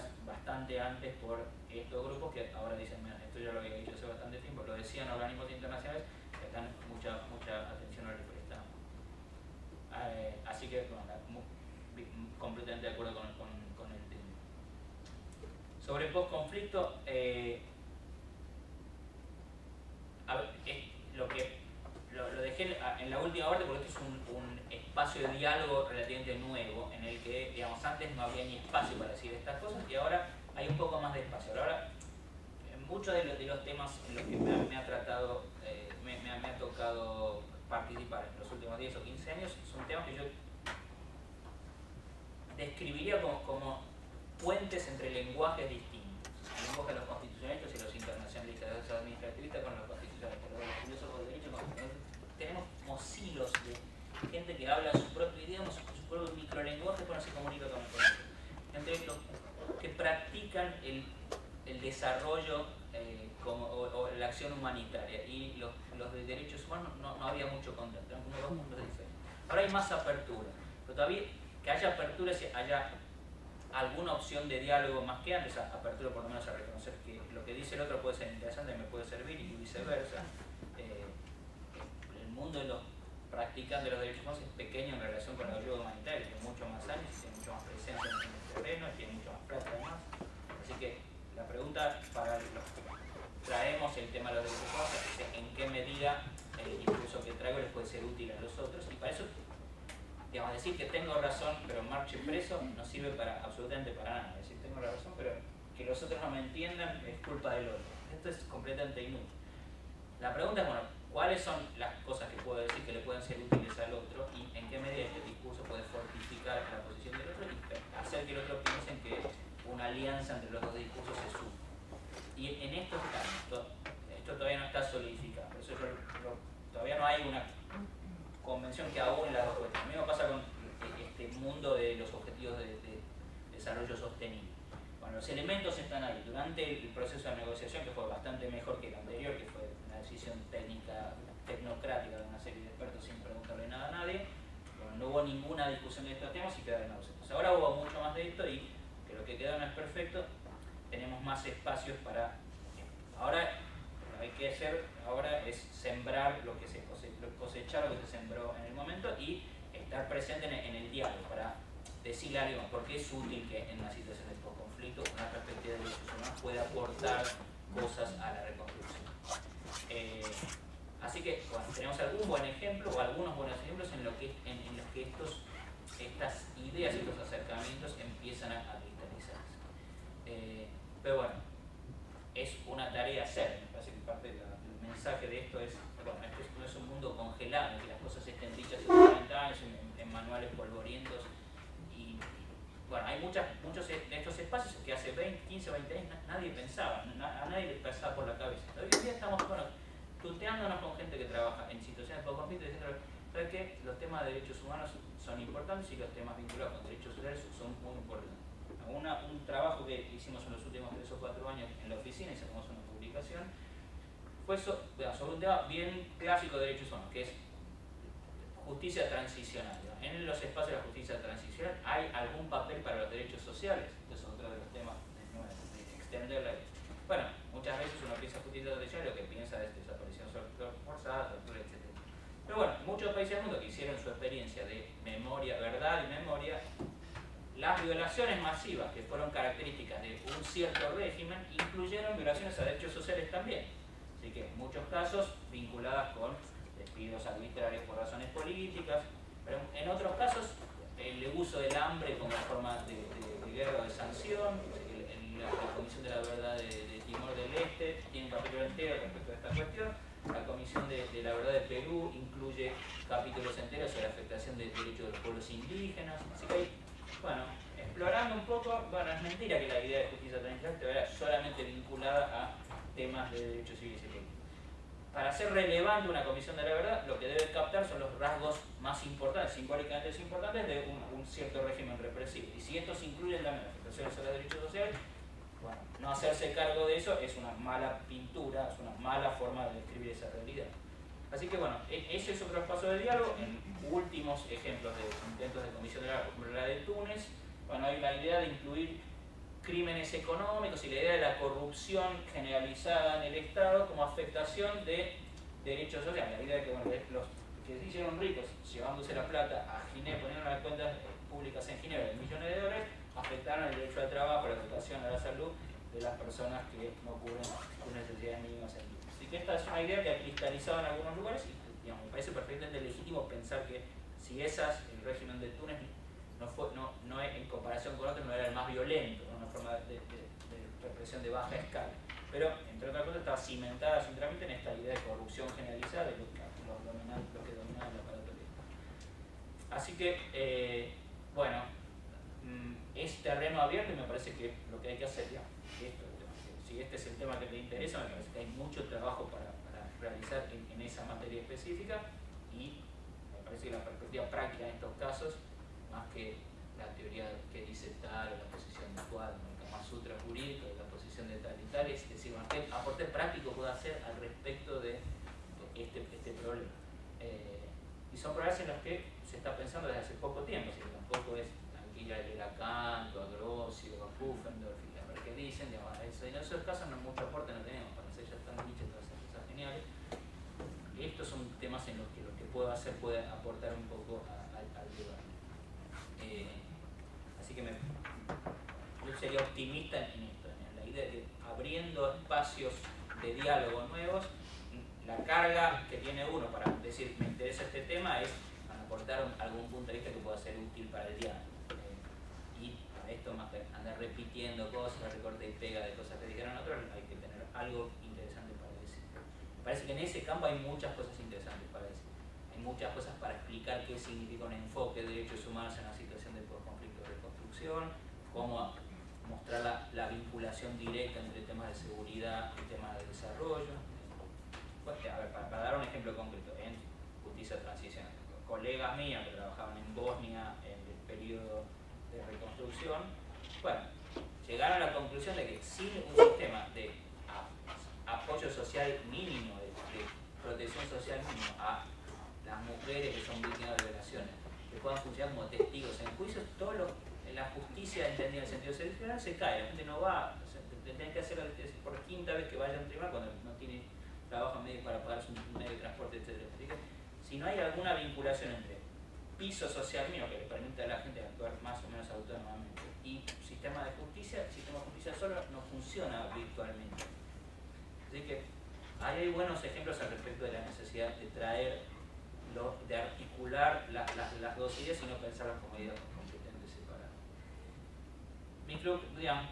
quizás bastante antes por estos grupos que ahora dicen, esto ya lo había dicho hace bastante tiempo, lo decían organismos internacionales que están mucha, mucha atención no le prestamos. Eh, así que, bueno, muy, completamente de acuerdo con, con, con el tema. Sobre post-conflicto, eh, a ver, eh, lo que lo, lo dejé en la última parte porque esto es un, un espacio de diálogo relativamente nuevo en el que, digamos, antes no había ni espacio para decir estas cosas y ahora hay un poco más de espacio. Ahora, muchos de los, de los temas en los que me ha, me ha tratado, eh, me, me, ha, me ha tocado participar en los últimos diez o quince años son temas que yo describiría como, como puentes entre lenguajes distintos. El lenguaje de los constitucionalistas y los internacionalistas, de los administrativistas con los constitucionalistas, los filósofos del derecho. Tenemos hilos de gente que habla su propio idioma, su, su propio microlenguaje, pero no se comunica con el otro. Entre los que practican el, el desarrollo eh, como, o, o la acción humanitaria y los, los de derechos humanos no, no había mucho contacto, eran como dos mundos diferentes. Ahora hay más apertura, pero todavía que haya apertura, si haya alguna opción de diálogo más que antes, apertura por lo menos a reconocer que lo que dice el otro puede ser interesante y me puede servir y viceversa. Eh, el mundo de los practicantes de los derechos humanos es pequeño en relación con la ayuda humanitaria, tiene mucho más años, tiene mucho más presencia en el terreno, tiene mucho más plata además. Así que la pregunta para los que traemos el tema de los derechos humanos es en qué medida el discurso que traigo les puede ser útil a los otros, y para eso, digamos, decir que tengo razón pero marche preso no sirve para absolutamente para nada. Es decir, tengo la razón pero que los otros no me entiendan es culpa del otro. Esto es completamente inútil. La pregunta es, bueno, ¿cuáles son las cosas que puedo decir que le pueden ser útiles al otro y en qué medida este discurso puede fortificar la posición del otro y hacer que el otro piense que una alianza entre los dos discursos se suma? Y en estos casos, esto todavía no está solidificado, por eso yo, yo, todavía no hay una convención que abone las dos cuestiones. A mí me pasa con este mundo de los objetivos de, de desarrollo sostenible. Bueno, los elementos están ahí. Durante el proceso de negociación, que fue bastante mejor que el anterior, que fue una decisión técnica, tecnocrática de una serie de expertos sin preguntarle nada a nadie, bueno, no hubo ninguna discusión de estos temas y quedaron ausentes. Ahora hubo mucho más de esto y que lo que queda no es perfecto, tenemos más espacios para... Ahora lo que hay que hacer ahora es sembrar lo que se cosechó, cosechar lo que se sembró en el momento y estar presente en el, en el diálogo para decirle a alguien porque es útil que en una situación de post-conflicto una perspectiva de derechos humanos pueda aportar cosas a la reconstrucción. Eh, así que, bueno, tenemos algún buen ejemplo o algunos buenos ejemplos en, lo que, en, en los que estos, estas ideas y estos acercamientos empiezan a, a cristalizarse. Eh, pero bueno, es una tarea hacer. Me parece que parte de la, del mensaje de esto es, bueno, esto no es un mundo congelado, en que las cosas estén dichas hace cuarenta años en, en, en manuales polvorientos. Y, bueno, hay muchas, muchos de estos espacios que hace veinte, quince, veinte años nadie pensaba, a nadie le pasaba por la cabeza. Hoy en día estamos, bueno, tuteándonos con gente que trabaja en situaciones de post-conflicto y diciendo, ¿sabes qué? Los temas de derechos humanos son importantes y los temas vinculados con derechos sociales son muy importantes. Una, un trabajo que hicimos en los últimos tres o cuatro años en la oficina y sacamos una publicación fue so, sobre un tema bien clásico de derechos humanos, que es justicia transicional. En los espacios de la justicia transicional hay algún papel para los derechos sociales. Este es otro de los temas de, de extender la... Bueno, muchas veces uno piensa en justicia transicional y lo que piensa es desaparición forzada, tortura, etcétera. Pero bueno, muchos países del mundo que hicieron su experiencia de memoria, verdad y memoria, las violaciones masivas que fueron características de un cierto régimen incluyeron violaciones a derechos sociales también. Así que en muchos casos vinculadas con despidos arbitrarios por razones políticas, pero en otros casos el uso del hambre como forma de, de, de guerra o de sanción. El, el, la, la Comisión de la Verdad de, de Timor del Este tiene un capítulo entero respecto a esta cuestión. La Comisión de, de la Verdad de Perú incluye capítulos enteros sobre la afectación de derechos de los pueblos indígenas. Así que hay, bueno, explorando un poco, bueno, es mentira que la idea de justicia transicional estuviera solamente vinculada a temas de derechos civiles y políticos. Para ser relevante una Comisión de la Verdad, lo que debe captar son los rasgos más importantes, simbólicamente importantes, de un, un cierto régimen represivo. Y si estos incluyen también las afectaciones a los derechos sociales, bueno, no hacerse cargo de eso es una mala pintura, es una mala forma de describir esa realidad. Así que bueno, ese es otro espacio de diálogo. En últimos ejemplos de intentos de Comisión de la Verdad, como la de Túnez, bueno, hay la idea de incluir crímenes económicos y la idea de la corrupción generalizada en el Estado como afectación de derechos sociales. La idea de que, bueno, los que se hicieron ricos llevándose la plata a Ginebra, poniendo las cuentas públicas en Ginebra de millones de dólares, afectaron el derecho al trabajo, a la educación, a la salud de las personas que no cubren sus necesidades mínimas en vida. Así que esta es una idea que ha cristalizado en algunos lugares y, digamos, me parece perfectamente legítimo pensar que si esas, el régimen de Túnez no fue, no, no es, en comparación con otros, no era el más violento, ¿no? Una forma de, de, de represión de baja escala. Pero, entre otras cosas, estaba cimentada simplemente en esta idea de corrupción generalizada de los, los, dominan, los que dominaban el aparato legal. Así que, eh, bueno, es terreno abierto y me parece que lo que hay que hacer, ya, esto, si este es el tema que te interesa, me parece que hay mucho trabajo para, para realizar en, en esa materia específica y me parece que la perspectiva práctica en estos casos, más que la teoría que dice tal o la posición de cual, el Kama Sutra jurídico, la posición de tal y tal, es decir, ¿qué aporte práctico puedo hacer al respecto de, de este, este problema? Eh, y son problemas en los que se está pensando desde hace poco tiempo, así que tampoco es aquí ya el Lacan, a Grossi, a Pufendorf, y a ver qué dicen, digamos, eso, en esos casos no mucho aporte no tenemos, para ser ya están dichas todas esas cosas geniales. Y estos son temas en los que lo que puedo hacer puede aportar un poco a, a, al debate. Eh, así que me, yo sería optimista en esto, en la idea de que abriendo espacios de diálogo nuevos, la carga que tiene uno para decir me interesa este tema es para aportar un, algún punto de vista que pueda ser útil para el diálogo. Eh, y para esto, más que andar repitiendo cosas, recorte y pega de cosas que dijeron otros, hay que tener algo interesante para decir. Me parece que en ese campo hay muchas cosas interesantes para decir. Hay muchas cosas para explicar qué significa un enfoque de derechos humanos en una situación de conflicto de reconstrucción, cómo mostrar la, la vinculación directa entre temas de seguridad y temas de desarrollo. Pues, a ver, para, para dar un ejemplo concreto, en justicia transicional, colegas mías que trabajaban en Bosnia en el periodo de reconstrucción, bueno, llegaron a la conclusión de que sin un sistema de a, apoyo social mínimo, de, de protección social mínimo a las mujeres que son víctimas de violaciones, que puedan funcionar como testigos en juicios, todo lo, la justicia entendida en el sentido seccional se cae, la gente no va, o sea, tienen que hacer por quinta vez que vaya a un tribunal cuando no tiene trabajo medio para pagar su medio de transporte, etcétera. Así que, si no hay alguna vinculación entre piso social mínimo que le permita a la gente actuar más o menos autónomamente y sistema de justicia, el sistema de justicia solo no funciona virtualmente. Así que ahí hay buenos ejemplos al respecto de la necesidad de traer, lo, de articular la, la, las dos ideas y no pensarlas como ideas completamente separadas. Micro, digamos,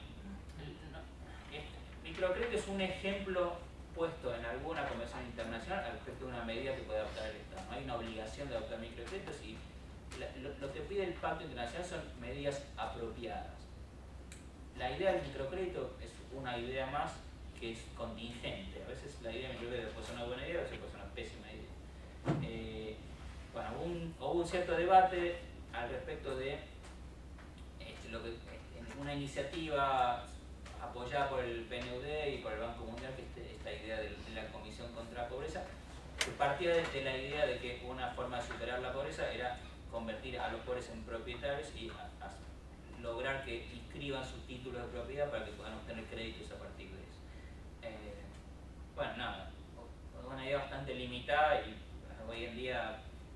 microcrédito es un ejemplo puesto en alguna convención internacional al respecto de una medida que puede adoptar el Estado. No hay una obligación de adoptar microcréditos y la, lo, lo que pide el Pacto Internacional son medidas apropiadas. La idea del microcrédito es una idea más que es contingente. A veces la idea del microcrédito puede ser una buena idea, a veces puede ser una pésima idea. Eh, bueno, un, hubo un cierto debate al respecto de este, lo que, en una iniciativa apoyada por el P N U D y por el Banco Mundial, que es esta idea de la Comisión contra la Pobreza, que partía de la idea de que una forma de superar la pobreza era convertir a los pobres en propietarios y a, a lograr que inscriban sus títulos de propiedad para que puedan obtener créditos a partir de eso. Eh, bueno, nada, una idea bastante limitada y hoy en día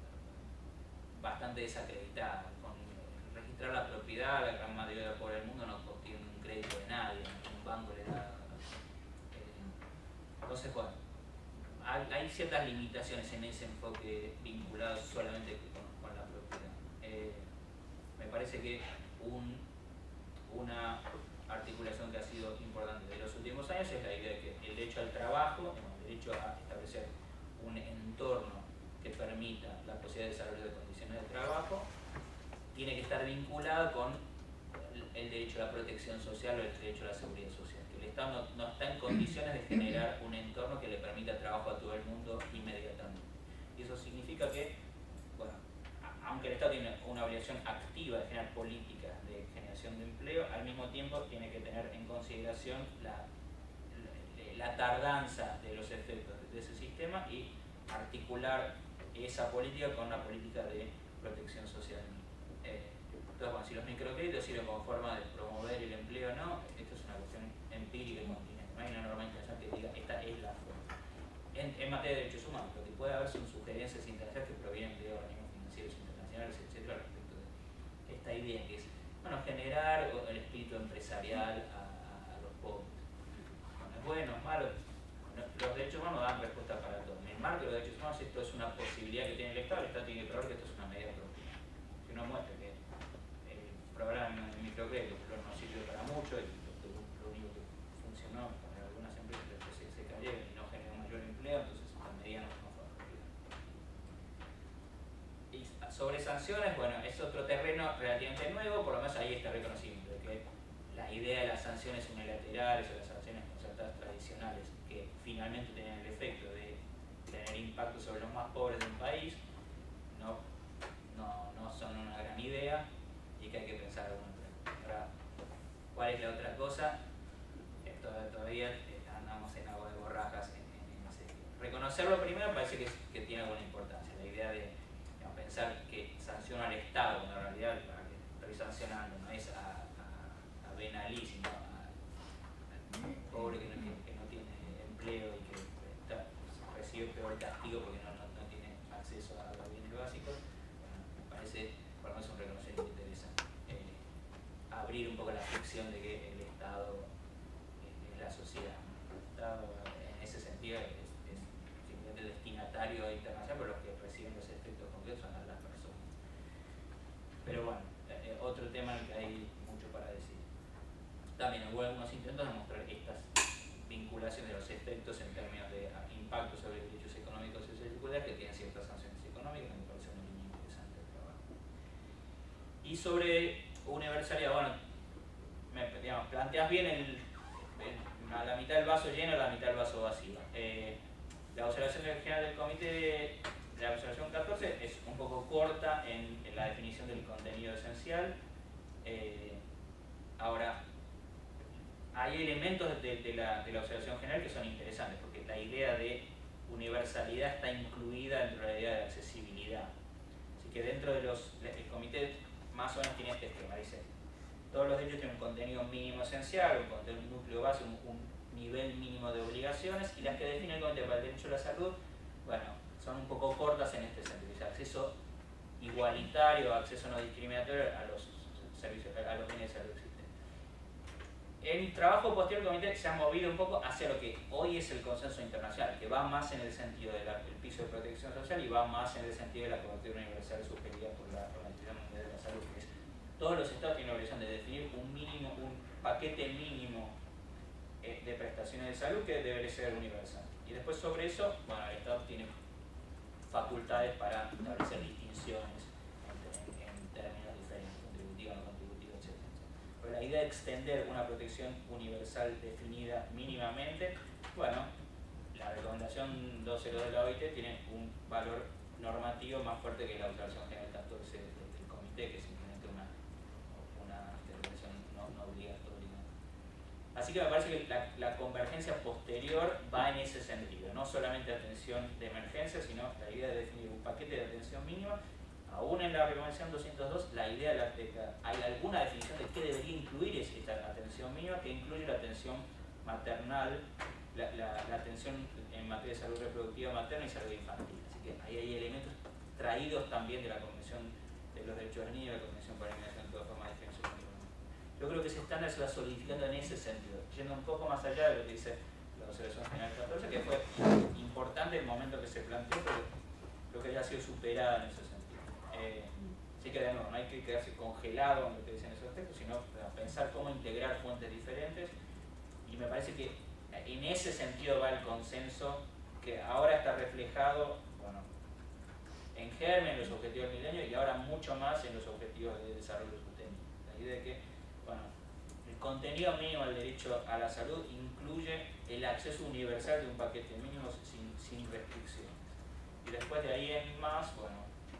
bastante desacreditada. Con registrar la propiedad, la gran mayoría de los pobres del mundo no obtienen un crédito de nadie, un banco le da. Eh, entonces, bueno, hay, hay ciertas limitaciones en ese enfoque vinculado solamente con, con la propiedad. Eh, me parece que un, una articulación que ha sido importante de los últimos años es la idea de que el derecho al trabajo, el derecho a establecer un entorno que permita la posibilidad de desarrollo de condiciones de trabajo, tiene que estar vinculado con el derecho a la protección social o el derecho a la seguridad social. Que el Estado no, no está en condiciones de generar un entorno que le permita trabajo a todo el mundo inmediatamente. Y eso significa que, bueno, aunque el Estado tiene una obligación activa de generar políticas de generación de empleo, al mismo tiempo tiene que tener en consideración la, la, la tardanza de los efectos de ese sistema y articular esa política con una política de protección social. Eh, Entonces, bueno, si los microcréditos sirven como forma de promover el empleo o no, esto es una cuestión empírica y continente. No hay una norma internacional que diga esta es la forma. En, en materia de derechos humanos, lo que puede haber son sugerencias internacionales que provienen de organismos financieros internacionales, etcétera, respecto de esta idea que es, bueno, generar el espíritu empresarial a, a, a los pobres. Bueno, es bueno, es malo. Los derechos humanos dan respuesta para todo. En el marco de los derechos humanos, esto es una posibilidad que tiene el Estado, el Estado tiene que probar que esto es una medida propia. Si uno muestra que el programa de microcrédito no sirvió para mucho y lo, lo único que funcionó para algunas empresas es que se, se cayeron y no generó mayor empleo, entonces la medida no fue apropiada. Y sobre sanciones, bueno, es otro terreno relativamente nuevo, por lo menos ahí está reconocimiento de que la idea de las sanciones unilaterales o las sanciones concertadas tradicionales que finalmente tienen el efecto de tener impacto sobre los más pobres de un país no, no, no son una gran idea y que hay que pensar alguna otra. Ahora, ¿cuál es la otra cosa? Esto, todavía andamos en agua de borrajas en, en, en ese. Reconocerlo primero parece que, que tiene alguna importancia, la idea de digamos, pensar que sanciona al Estado, cuando en realidad para que estoy sancionando no es a, a, a Ben Ali, sino a, al pobre que no, que, que no tiene empleo y que está, recibe peor castigo porque no, no, no tiene acceso a los bienes básicos. Bueno, me parece, por lo menos un reconocimiento que interesa, eh, abrir un poco la ficción de que el Estado eh, es la sociedad. El Estado en ese sentido es, es simplemente destinatario internacional, pero los que reciben los efectos concretos son las personas. Pero bueno, eh, otro tema en el que hay mucho para decir. También hubo algunos intentos de mostrar estas vinculación de los efectos en términos de impacto sobre derechos económicos y sociales que tienen ciertas sanciones económicas, me parece una línea interesante de trabajo. Y sobre universalidad, bueno, me, digamos, planteas bien el, el, a la mitad del vaso lleno, a la mitad del vaso vacío. Eh, la observación general del comité de la observación catorce es un poco corta en, en la definición del contenido esencial. Eh, ahora, hay elementos de, de, la, de la observación general que son interesantes, porque la idea de universalidad está incluida dentro de la idea de accesibilidad. Así que dentro de los, el comité más o menos tiene este esquema, dice, todos los derechos tienen un contenido mínimo esencial, un contenido un núcleo base, un, un nivel mínimo de obligaciones, y las que define el comité para el derecho a la salud, bueno, son un poco cortas en este sentido, dice, acceso igualitario, acceso no discriminatorio a los servicios, a los bienes de salud. El trabajo posterior del comité se ha movido un poco hacia lo que hoy es el consenso internacional, que va más en el sentido del piso de protección social y va más en el sentido de la cobertura universal sugerida por la Organización Mundial de la Salud, que es todos los estados tienen la obligación de definir un mínimo, un paquete mínimo eh, de prestaciones de salud que debe ser universal. Y después sobre eso, bueno, el Estado tiene facultades para establecer distinciones en, en términos diferentes, contributiva, no contributiva, etcétera. Pero la idea de extender una protección universal definida mínimamente, bueno, la recomendación doce de la O I T tiene un valor normativo más fuerte que la observación general catorce del comité, que es simplemente una, una recomendación no, no obligatoria. Así que me parece que la, la convergencia posterior va en ese sentido, no solamente atención de emergencia, sino la idea de definir un paquete de atención mínima. Aún en la recomendación doscientos dos, la idea de la, de la, hay alguna definición de qué debería incluir esta atención mínima, que incluye la atención maternal, la, la, la atención en materia de salud reproductiva materna y salud infantil. Así que ahí hay elementos traídos también de la Convención de los Derechos del Niño y la Convención para la Eliminación de toda forma de discriminación. Yo creo que ese estándar se va solidificando en ese sentido, yendo un poco más allá de lo que dice la observación general catorce, que fue importante el momento que se planteó, pero creo que ya ha sido superada en ese sentido. Eh, así que de nuevo, no hay que quedarse congelado en lo que dicen esos textos, sino pensar cómo integrar fuentes diferentes, y me parece que en ese sentido va el consenso que ahora está reflejado, bueno, en germen, en los objetivos del milenio, y ahora mucho más en los objetivos de desarrollo sostenible. La idea de que, bueno, el contenido mínimo del derecho a la salud incluye el acceso universal de un paquete mínimo sin, sin restricciones. Y después de ahí en más, bueno,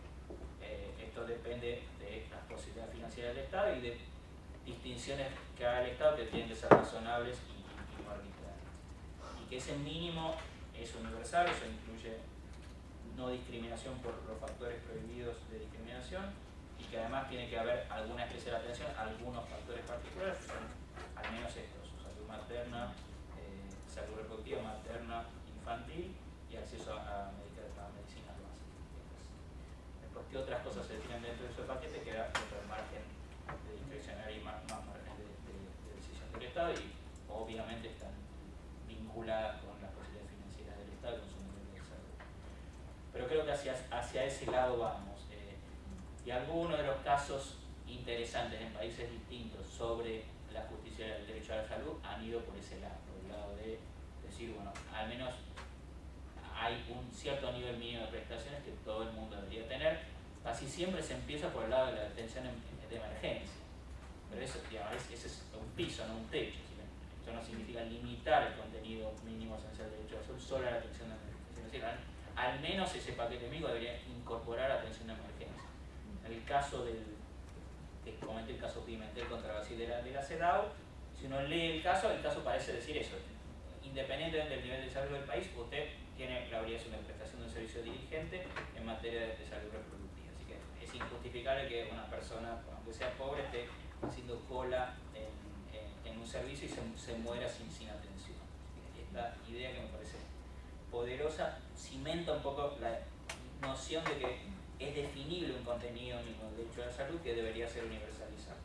Eh, esto depende de las posibilidades financieras del Estado y de distinciones que haga el Estado que tienen que ser razonables y, y no arbitrarias. Y que ese mínimo es universal, eso incluye no discriminación por los factores prohibidos de discriminación, y que además tiene que haber alguna especial atención a algunos factores particulares, que son al menos estos: salud materna, eh, salud reproductiva materna, infantil y acceso a, a, medica, a medicinas básicas. Después, ¿qué otras cosas se definen dentro de ese paquete? Queda otro margen de discrecionalidad y más, más margen de, de, de decisión del Estado, y obviamente están vinculadas con las posibilidades financieras del Estado y con su nivel de salud. Pero creo que hacia, hacia ese lado vamos. Eh, y algunos de los casos interesantes en países distintos sobre la justicia y el derecho a la salud han ido por ese lado, por el lado de decir, bueno, al menos hay un cierto nivel mínimo de prestaciones que todo el mundo debería tener. Casi siempre se empieza por el lado de la atención de emergencia, pero eso, digamos, ese es un piso, no un techo. Esto no significa limitar el contenido mínimo esencial del derecho a la salud solo a la atención de emergencia. Es decir, al, al menos ese paquete mínimo debería incorporar atención de emergencia. En el caso del, que comenté el caso Pimentel contra Brasil de la, de la CEDAW, si uno lee el caso, el caso parece decir eso: independientemente del nivel de salud del país, usted tiene la obligación de prestación de un servicio dirigente en materia de, de salud reproductiva. Así que es injustificable que una persona, aunque sea pobre, esté haciendo cola en, en, en un servicio y se, se muera sin, sin atención. Esta idea, que me parece poderosa, cimenta un poco la noción de que es definible un contenido mismo del derecho a la salud que debería ser universalizado.